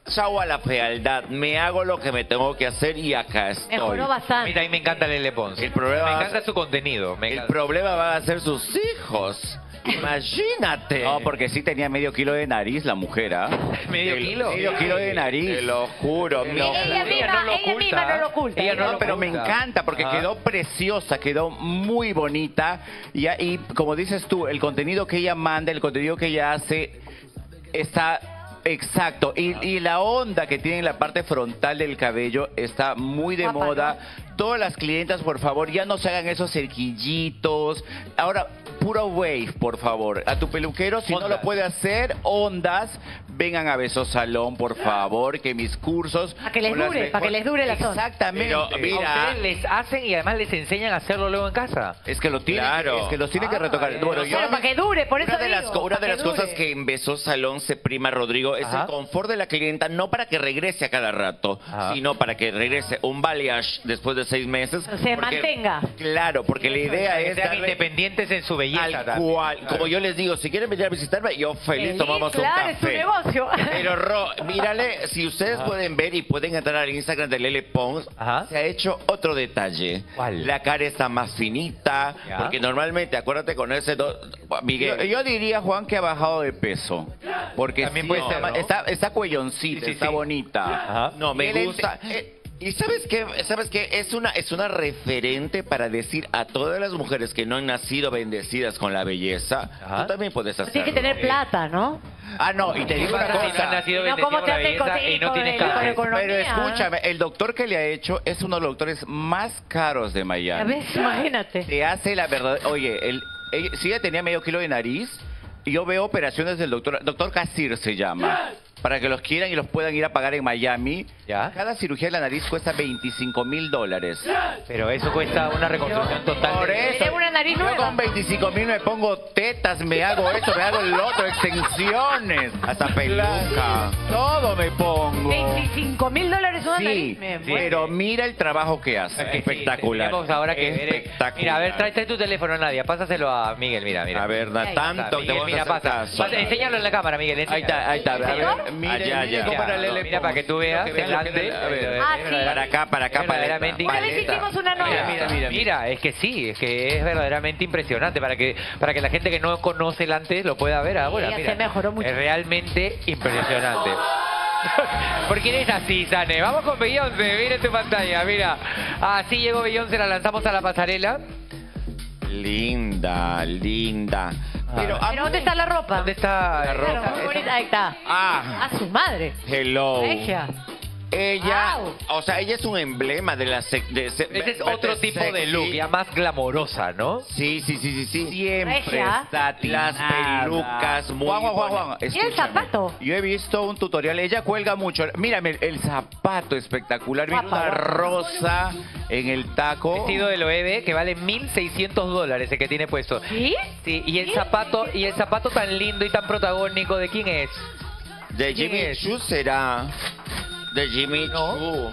chao a la fealdad, me hago lo que me tengo que hacer y acá estoy. Mejoró bastante. Mira, a mí me encanta Lele Pons. El problema me va a encanta su contenido. El problema van a ser sus hijos. Imagínate. No, porque sí tenía medio kilo de nariz la mujer, ¿ah? ¿Medio kilo? Medio kilo de nariz. Te lo juro. Ella misma no lo oculta. Pero me encanta porque quedó preciosa, quedó muy bonita. Y como dices tú, el contenido que ella manda, el contenido que ella hace, está... Exacto, y la onda que tiene en la parte frontal del cabello está muy de moda. Todas las clientas, por favor, ya no se hagan esos cerquillitos. Ahora, puro wave, por favor. A tu peluquero, si no lo puede hacer, ondas, vengan a Beso Salón, por favor, que mis cursos... Para que les dure la zona. Exactamente. Pero, mira, a ustedes les hacen y además les enseñan a hacerlo luego en casa. Es que lo tienen, es que los tienen que retocar. Bueno, Pero para que dure, por eso digo. Una de las dure. cosas que en Beso Salón se prima, Rodrigo, es el confort de la clienta, no para que regrese a cada rato, sino para que regrese un balayage después de 6 meses. Se mantenga. Claro, porque la idea es sean darle independientes en su belleza. tal cual. Como yo les digo, si quieren venir a visitarme, yo feliz tomamos un claro, es su café. negocio. Pero mírale, si ustedes pueden ver y pueden entrar al Instagram de Lele Pons, se ha hecho otro detalle. ¿Cuál? La cara está más finita, porque normalmente, acuérdate con ese Miguel. Yo diría, Juan, que ha bajado de peso. Porque también sí, puede ser, ¿no? está cuelloncita, está bonita. No, me Y el gusta. Y sabes qué, es una referente para decir a todas las mujeres que no han nacido bendecidas con la belleza, tú también puedes hacerlo. Tienes que tener plata, ¿no? Ah, no, y te digo una cosa. Si no has nacido No, ¿cómo te hace bendecido y no tienes cáncer. Pero escúchame, el doctor que le ha hecho es uno de los doctores más caros de A Miami. ver, imagínate. Te hace la verdad. Oye, si ella tenía medio kilo de nariz, y yo veo operaciones del doctor Casir se llama. Para que los quieran y los puedan ir a pagar en Miami. Cada cirugía de la nariz cuesta $25,000. Pero eso cuesta una reconstrucción total. Por eso. Tiene una nariz Yo nueva. con $25,000 me pongo tetas, me hago esto, me hago el otro, extensiones. Hasta peluca. Todo me pongo. $25,000 una Sí, nariz. pero mira el trabajo que hace. Espectacular. Tenemos ahora que ver. Espectacular. Mira, a ver, trae tu teléfono, Nadia. Pásaselo a Miguel, mira. A ver, tanto te Miguel, vamos mira, a hacer pasa. caso. Enséñalo en la cámara, Miguel. Ahí está. A ver, mira, Mira, para que tú veas delante. Para acá, verdaderamente Una vez hicimos una nota. Mira, es que sí, es que es verdaderamente impresionante para que la gente que no conoce el antes lo pueda ver ahora. Ya Mira, se mejoró mucho. es realmente impresionante. ¿Por qué eres así, Sane? Vamos con Beyoncé, mira en tu pantalla, mira. Así llegó Beyoncé, la lanzamos a la pasarela. Linda. Pero ¿dónde está la ropa? ¿Dónde está la ropa? Claro, muy bonita. Ahí está. A su madre. Hello. Regia. Ella, Wow. o sea, ella es un emblema de la Ese es otro tipo de look, ya más glamorosa, ¿no? Sí. Siempre Regia. Las pelucas muy Juan, ¿Y el escúchame. zapato? Yo he visto un tutorial, ella cuelga mucho. Mírame, el zapato espectacular. Mira Guapa, una guapa. rosa en el taco. Vestido de Loewe que vale $1,600 el que tiene puesto. ¿Sí? Sí, y el zapato tan lindo y tan protagónico, ¿de quién es? De Jimmy Choo será. De Jimmy Choo.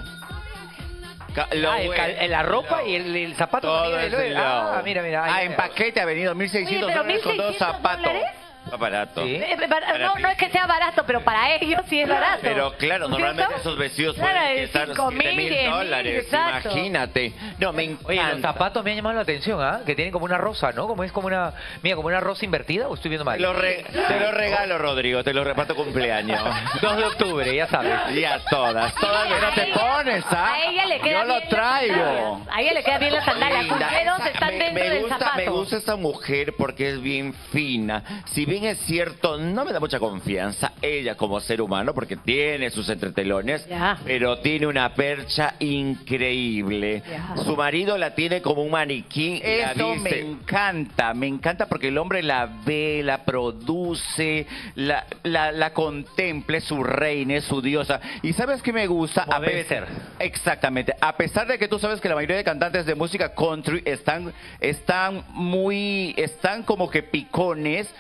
La ropa y el zapato Todo también de es Loewe. Loewe. Ah, mira. En paquete ha venido $1,600 con dos zapatos. Barato. Sí. No es que sea barato, pero para ellos sí es barato. Pero claro, ¿Cierto? normalmente esos vestidos Claro, pueden de estar $5,000, $7,000. exacto. Imagínate. No, me encanta. Oye, los zapatos me han llamado la atención, ¿ah? Que tienen como una rosa, ¿no? Como como una rosa invertida, ¿o estoy viendo mal? Te lo regalo, Rodrigo. Te lo reparto cumpleaños. 2 de octubre, ya sabes. Ya todas. Todas No te pones, ¿ah? A ella le queda Yo lo bien traigo. las sandalias. A ella le queda bien la sandalia. Sus Linda. dedos están dentro del zapato. Me gusta esta mujer porque es bien fina. Si bien es cierto, no me da mucha confianza ella como ser humano porque tiene sus entretelones, pero tiene una percha increíble. Su marido la tiene como un maniquí. Eso la me encanta porque el hombre la ve, la produce, la contempla, es su reina, es su diosa. ¿Y sabes qué me gusta? Como debe ser. Exactamente. A pesar de que tú sabes que la mayoría de cantantes de música country están como que picones, porque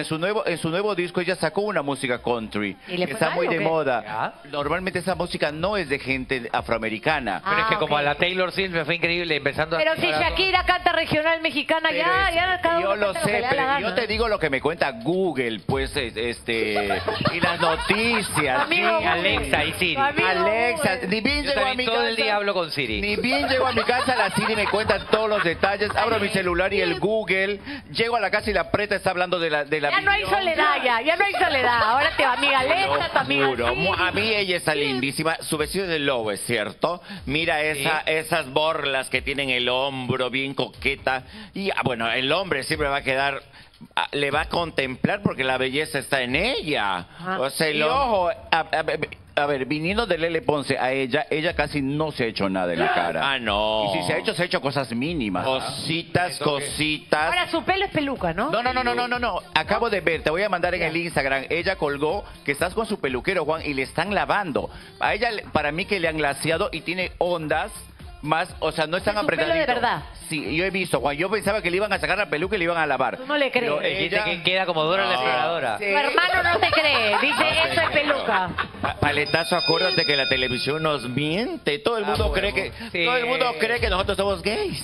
en su nuevo disco ella sacó una música country. ¿Y le Que fue está mal muy o de qué? moda. Normalmente esa música no es de gente afroamericana. Pero es que como ok. a la Taylor Swift me fue increíble empezando Pero si Shakira canta regional mexicana, ya cada uno Yo lo canta que sé, le da la pero gana. yo te digo lo que me cuenta Google, pues, y las noticias. Amigo sí. Google. Alexa y Siri. Alexa, ni bien Yo llego a también mi todo casa. el día hablo con Siri. Ni bien llego a mi casa, la Siri me cuenta todos los detalles. Abro mi celular y el Google. Llego a la casa y la preta está hablando de la Ya no hay soledad, ya no hay soledad. Ahora te va amiga Alexa, tu amiga Juro. Siri. A mí ella está lindísima. Su vestido es de lobo, es cierto. Mira esas borlas que tienen el hombro bien coqueta. Y bueno, el hombre siempre va a quedar... Le va a contemplar porque la belleza está en ella. O sea, y ojo, a ver, viniendo de Lele Ponce a ella casi no se ha hecho nada en la cara. Ah, no. Y si se ha hecho cosas mínimas. Cositas. Ahora su pelo es peluca, ¿no? No. Acabo de ver, te voy a mandar en el Instagram. Ella colgó que estás con su peluquero, Juan, y le están lavando. A ella, para mí que le han glaseado y tiene ondas más, o sea, no están Es su pelo apretaditos. de verdad. Sí, yo he visto, Juan. Yo pensaba que le iban a sacar la peluca y le iban a lavar. Tú no le crees. Pero dice que queda como Dora la exploradora. Tu hermano no te cree, dice eso es peluca. Paletazo, acuérdate que la televisión nos miente. Todo el mundo cree que todo el mundo cree que nosotros somos gays.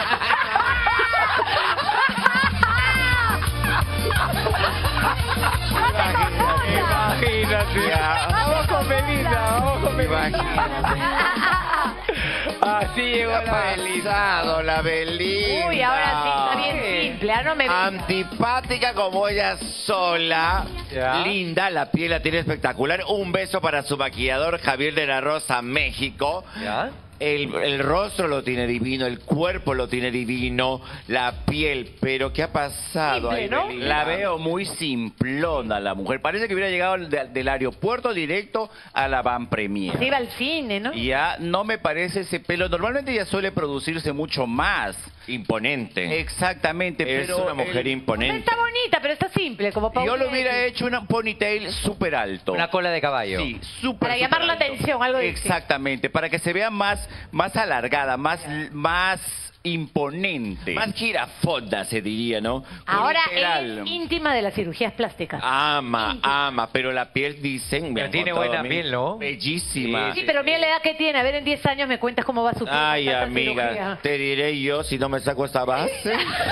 Imagínate. Vamos con Belinda, vamos con Belinda. Así llegó la Belinda. Uy, ahora sí está bien simple. Ah, no me Antipática como ella sola. Linda, la piel la tiene espectacular. Un beso para su maquillador Javier de la Rosa, México. El rostro lo tiene divino, el cuerpo lo tiene divino, la piel, pero ¿qué ha pasado ahí, Belinda? La veo muy simplona la mujer. Parece que hubiera llegado del aeropuerto directo a la Van Premier. Se iba al cine, ¿no? Ya no me parece ese pelo. Normalmente ella suele producirse mucho más. Imponente. Exactamente. Es pero una mujer imponente. Está bonita, pero está simple, como Paula. Yo lo hubiera hecho un ponytail súper alto. Una cola de caballo. Sí, súper. Para llamar la atención, algo de Exactamente, para que se vea más alargada, más imponente. Más girafonda se diría, ¿no? Ahora Literal. es íntima de las cirugías plásticas. Ama, pero la piel dicen... Pero tiene buena piel, ¿no? Bellísima. Sí, pero mira la edad que tiene. A ver, en 10 años me cuentas cómo va su piel. Ay, con tanta amiga, cirugía. te diré yo si no me saco esta base.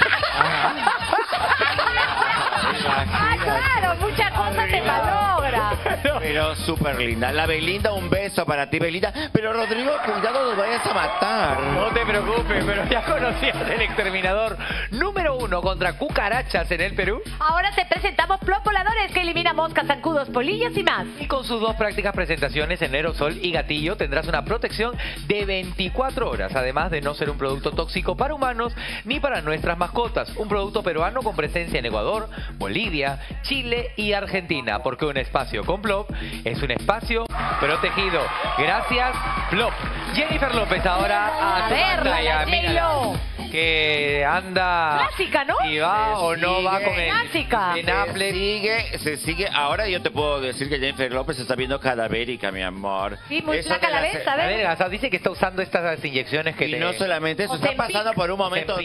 Ah, claro, muchas cosas te malogra. Pero súper linda. La Belinda, un beso para ti, Belinda. Pero Rodrigo, cuidado, no vayas a matar. No te preocupes, pero ya conocías el exterminador número 1 contra cucarachas en el Perú. Ahora te presentamos Plop Voladores que elimina moscas, zancudos, polillas y más. Y con sus dos prácticas presentaciones en aerosol y gatillo tendrás una protección de 24 horas, además de no ser un producto tóxico para humanos ni para nuestras mascotas. Un producto peruano con presencia en Ecuador, Bolivia, Chile y Argentina, porque un espacio con Plop es un espacio protegido. Gracias, Plop. Jennifer López ahora a tu pantalla, mírala, que anda clásica, ¿no? y va o no va con el clásica. Se sigue. Ahora yo te puedo decir que Jennifer López se está viendo cadavérica, mi amor. Sí, muy Eso flaca de la las- ves, a ver. verga, o sea, dice que está usando estas inyecciones que Y no solamente eso, está pasando por un momento,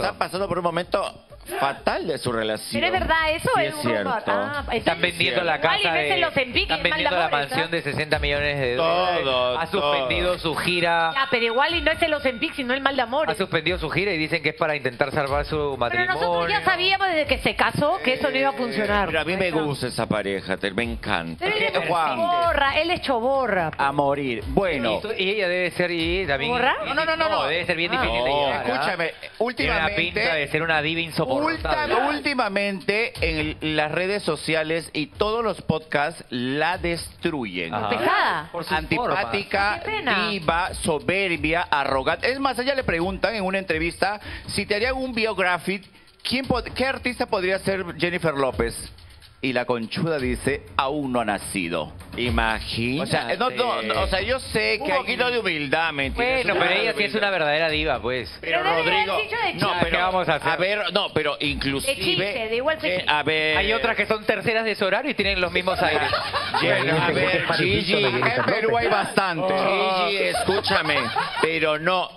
fatal de su relación. Pero es verdad, eso Sí, es es un rumor. cierto. Están vendiendo la Igual y casa ves en de... los Ozempic y Están es vendiendo la Maldamores, mansión de 60 millones de Todo, dólares. Ha suspendido su gira. Ya, pero igual y no es el Ozempic, sino el mal de amor. Ha suspendido su gira y dicen que es para intentar salvar su Pero matrimonio. nosotros ya sabíamos desde que se casó que eso no iba a funcionar. Pero a mí me gusta esa pareja, me encanta. Pero él es choborra, él es choborra. A morir. Bueno. Y ella debe ser y también... ¿Borra? No, debe ser bien difícil de llevar. ¿ah? Escúchame, Tiene una pinta de ser una diva insoportable. Últimamente en las redes sociales y todos los podcasts la destruyen. Ajá. Pesada. Por sus Antipática, Qué pena. diva, soberbia, arrogante. Es más, a ella le preguntan en una entrevista si te harían un biography, ¿qué artista podría ser Jennifer López? Y la conchuda dice, aún no ha nacido. Imagínate. O sea, o sea, yo sé que un poquito de humildad, ¿me entiendes? Bueno, pero ella sí es una verdadera diva, pues. Pero Rodrigo, no, pero ¿qué vamos a hacer? A ver, no, pero inclusive, De chiste, de igual se a ver, Hay otras que son terceras de su horario y tienen los mismos aires. Bueno, a ver, Gigi, acá en Perú hay bastante. Gigi, escúchame, pero no,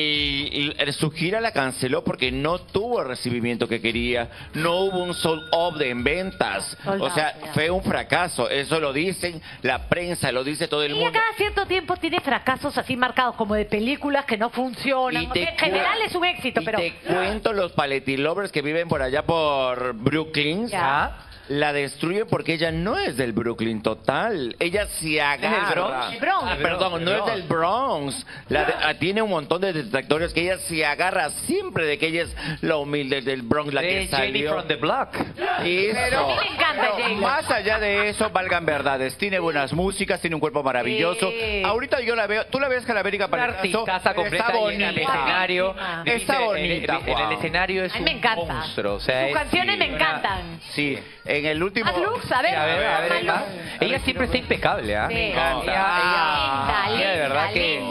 su gira la canceló porque no tuvo el recibimiento que quería, no hubo un sold out en ventas, o sea, fue un fracaso, eso lo dicen la prensa, lo dice todo el Ella mundo. cada cierto tiempo tiene fracasos así marcados, como de películas que no funcionan. O sea, en general es un éxito, pero... Te cuento, los paletti-lovers que viven por allá por Brooklyn, la destruye porque ella no es del Brooklyn total. Ella se agarra. ¿Es del Bronx? Bronx. Ah, perdón, no es del Bronx. Tiene un montón de detractores que ella se agarra siempre de que ella es la humilde del Bronx, la que Es Jenny salió. from the Block. Eso. Pero a mí me encanta Jenny. Más allá de eso, valgan verdades. Tiene buenas músicas, tiene un cuerpo maravilloso. Ahorita yo la veo, tú la ves Calavérica Una artistaza completa y en el escenario. Está bonita, En el escenario es A mí me encanta. un monstruo. O sea, Sus canciones me encantan. Sí, en el último... Haz looks, a ver. Ella, ella siempre está impecable, ¿ah? Sí. Me encanta. Ella de verdad que...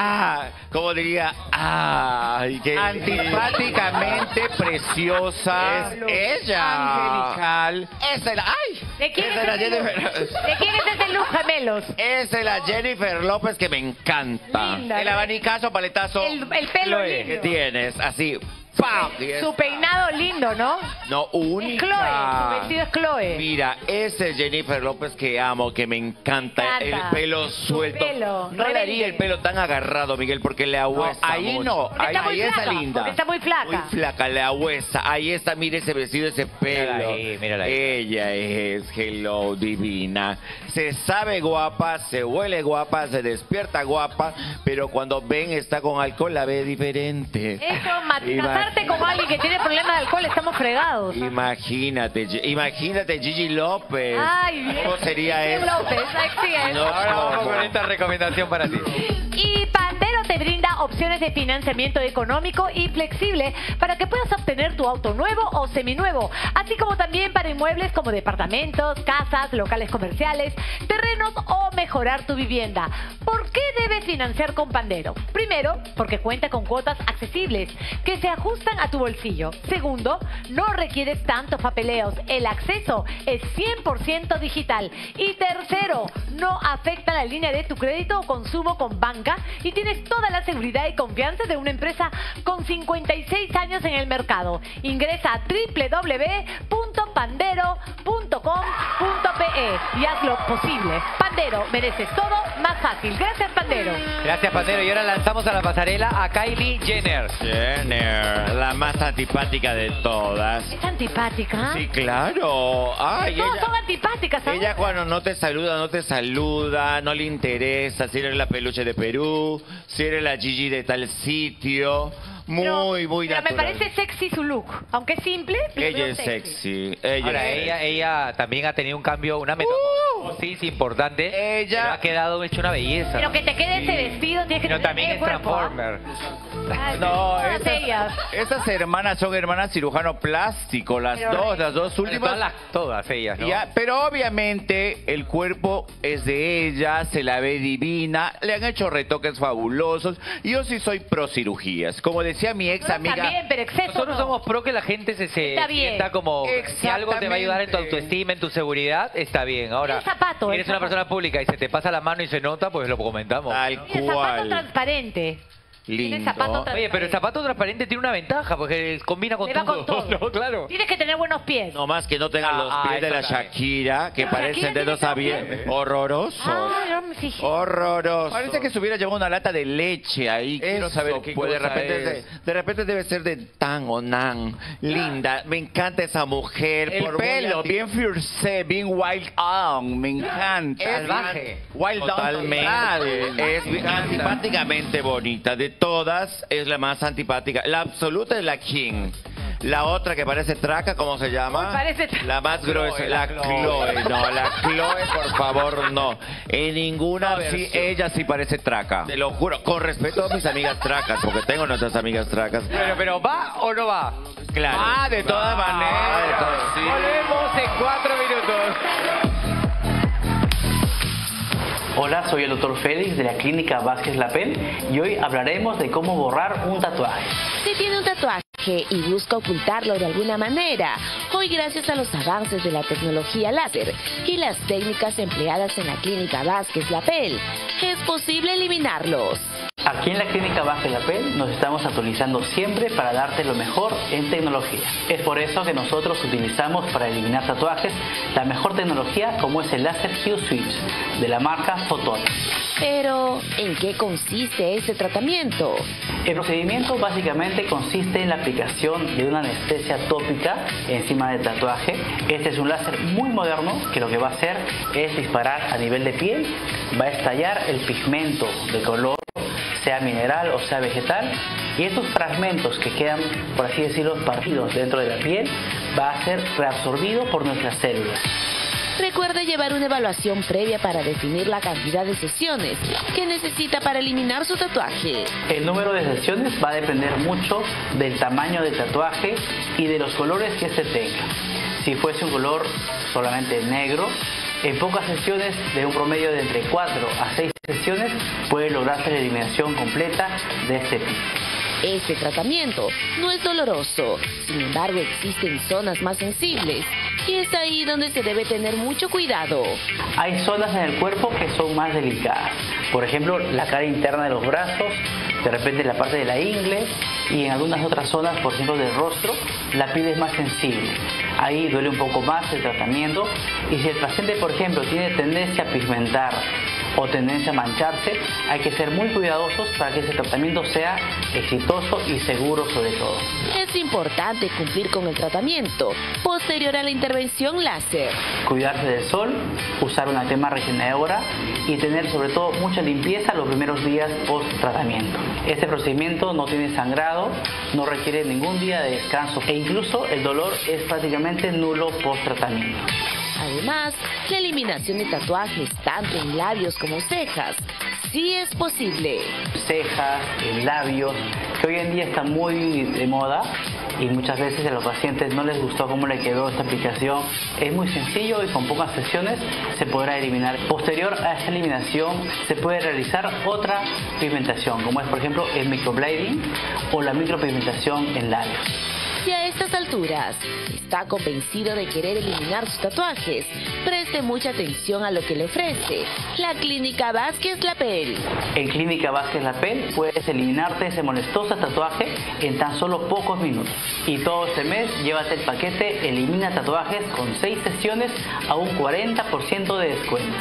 ¿Cómo diría? Ay, qué antipáticamente preciosa. Es ella. Angelical. Esa es la... ¡Ay! ¿De quién Esa es la ese look? Jennifer. ¿De quién es ese look, gemelos? Esa es la Jennifer López que me encanta. Linda. El abanicazo, paletazo. El pelo Chloe, lindo. que tienes, así. ¡Pam! Su peinado lindo, ¿no? No, Es única. Chloe, su vestido es Chloe. Mira, ese es Jennifer López que amo, que me encanta. Me encanta. El pelo suelto. pelo, no le rebelde. haría el pelo tan agarrado, Miguel, porque le ahuesa ahí mucho. no. Porque está muy Ahí está flaca, linda. porque está muy flaca. Muy flaca, le ahuesa. Ahí está, mire ese vestido, ese pelo. Mírala ahí, mírala ahí. Ella es, hello, divina. Se sabe guapa, se huele guapa, se despierta guapa, pero cuando ven está con alcohol la ve diferente. Eso, casarte con alguien que tiene problemas de alcohol, estamos fregados. Imagínate Gigi López. Ay, bien. ¿Cómo sería Gigi eso? López, así es. No, Ahora vamos con esta recomendación para ti. Y Pandero te brinda opciones de financiamiento económico y flexible para que puedas obtener tu auto nuevo o seminuevo, así como también para inmuebles como departamentos, casas, locales comerciales, terrenos o mejorar tu vivienda. ¿Por qué debes financiar con Pandero? Primero, porque cuenta con cuotas accesibles que se ajustan a tu bolsillo. Segundo, no requieres tantos papeleos. El acceso es 100% digital. Y tercero, no afecta la línea de tu crédito o consumo con banca y tienes toda la seguridad y confianza de una empresa con 56 años en el mercado. Ingresa a www.pandero.com.pe y haz lo posible. Pandero, mereces todo más fácil. Gracias, Pandero. Gracias, Pandero. Y ahora lanzamos a la pasarela a Kylie Jenner. Jenner, la más antipática de todas. ¿Es antipática? Sí, claro. Ay, Todas son antipáticas, ¿sabes? ella cuando no te saluda, no le interesa si eres la peluche de Perú, si eres la Gigi de tal sitio. Muy Pero me natural. parece sexy su look. Aunque es simple, lo Ella veo es sexy. Ahora, ella también ha tenido un cambio, una metamorfosis importante. Ella ha quedado hecho una belleza. Pero que te quede ese vestido, tienes que Pero tener también el es cuerpo, ¿ah? Transformer. No, Todas ellas. esas hermanas son hermanas cirujano plástico, las Pero dos últimas. Todas ellas, ¿no? Ya, pero obviamente el cuerpo es de ella, se la ve divina, le han hecho retoques fabulosos. Y yo sí soy pro cirugías. Como decía mi ex amiga. También, pero exceso Nosotros no. somos pro que la gente se Está bien. sienta como si algo te va a ayudar en tu Exactamente. autoestima, en tu seguridad, está bien. Ahora, El zapato, eres el una zapato. persona pública y se te pasa la mano y se nota, pues lo comentamos. Tal Y el zapato transparente. Tiene zapato Oye, pero el zapato transparente tiene una ventaja porque combina con Le va todo. con todo. No, claro. Tienes que tener buenos pies. No más que no tengan los pies de la eso también. Shakira, que La parecen Shakira dedos tiene abiertos. Horrorosos. Ah, no me fijé. Horrorosos. Parece que se hubiera llevado una lata de leche ahí. Quiero saber qué pues, de cosa repente, es. de repente debe ser de tan o nan. Linda. Me encanta esa mujer. El por muy pelo, anti- bien fierce, bien wild on, me encanta. Salvaje. Wild on Totalmente. total. Es antipáticamente bonita. De todas, es la más antipática. La absoluta es la King. La otra que parece traca, ¿cómo se llama? Uy, parece traca. La más gruesa, la Chloe. No, la Chloe, por favor, no. En ninguna Sí, ella sí parece traca. Te lo juro, con respeto a mis amigas tracas, porque tengo nuestras amigas tracas. Bueno, pero ¿va o no va? Claro. Ah, de todas maneras. de todas, sí. Volvemos en 4 minutos. Hola, soy el Dr. Félix de la Clínica Vázquez Lapel y hoy hablaremos de cómo borrar un tatuaje. Si tiene un tatuaje y busca ocultarlo de alguna manera, hoy gracias a los avances de la tecnología láser y las técnicas empleadas en la Clínica Vázquez Lapel, es posible eliminarlos. Aquí en la Clínica Vázquez Lapel nos estamos actualizando siempre para darte lo mejor en tecnología. Es por eso que nosotros utilizamos para eliminar tatuajes la mejor tecnología como es el Laser Q-Switch de la marca Photon. Pero, ¿en qué consiste este tratamiento? El procedimiento básicamente consiste en la aplicación de una anestesia tópica encima del tatuaje. Este es un láser muy moderno que lo que va a hacer es disparar a nivel de piel, va a estallar el pigmento de color, sea mineral o sea vegetal, y estos fragmentos que quedan, por así decirlo, partidos dentro de la piel, va a ser reabsorbido por nuestras células. Recuerde llevar una evaluación previa para definir la cantidad de sesiones que necesita para eliminar su tatuaje. El número de sesiones va a depender mucho del tamaño del tatuaje y de los colores que este tenga. Si fuese un color solamente negro, en pocas sesiones, de un promedio de entre 4 a 6 sesiones, puede lograrse la eliminación completa de este tipo. Este tratamiento no es doloroso, sin embargo existen zonas más sensibles y es ahí donde se debe tener mucho cuidado. Hay zonas en el cuerpo que son más delicadas, por ejemplo la cara interna de los brazos, de repente la parte de la ingle y en algunas otras zonas, por ejemplo del rostro, la piel es más sensible. Ahí duele un poco más el tratamiento y si el paciente, por ejemplo, tiene tendencia a pigmentar o tendencia a mancharse, hay que ser muy cuidadosos para que ese tratamiento sea exitoso y seguro sobre todo. Es importante cumplir con el tratamiento posterior a la intervención láser. Cuidarse del sol, usar una crema regeneradora y tener sobre todo mucha limpieza los primeros días post tratamiento. Este procedimiento no tiene sangrado, no requiere ningún día de descanso e incluso el dolor es prácticamente nulo post tratamiento. Además, la eliminación de tatuajes tanto en labios como cejas sí es posible. Cejas, en labios, que hoy en día está muy de moda y muchas veces a los pacientes no les gustó cómo le quedó esta aplicación. Es muy sencillo y con pocas sesiones se podrá eliminar. Posterior a esta eliminación se puede realizar otra pigmentación, como es por ejemplo el microblading o la micropigmentación en labios. Si a estas alturas está convencido de querer eliminar sus tatuajes, preste mucha atención a lo que le ofrece la Clínica Vázquez Lapel. En Clínica Vázquez Lapel puedes eliminarte ese molestoso tatuaje en tan solo pocos minutos. Y todo este mes llévate el paquete Elimina Tatuajes con 6 sesiones a un 40% de descuento.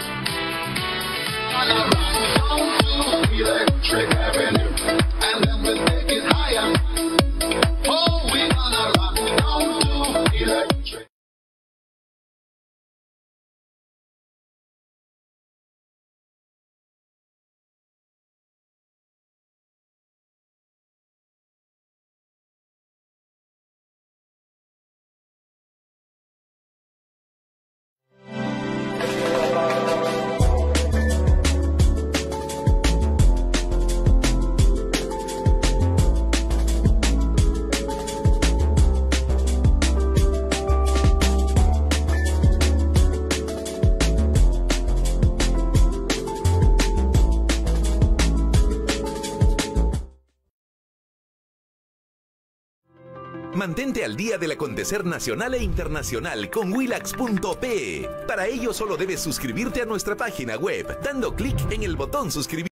Mantente al día del acontecer nacional e internacional con Willax.pe. Para ello solo debes suscribirte a nuestra página web, dando clic en el botón suscribir.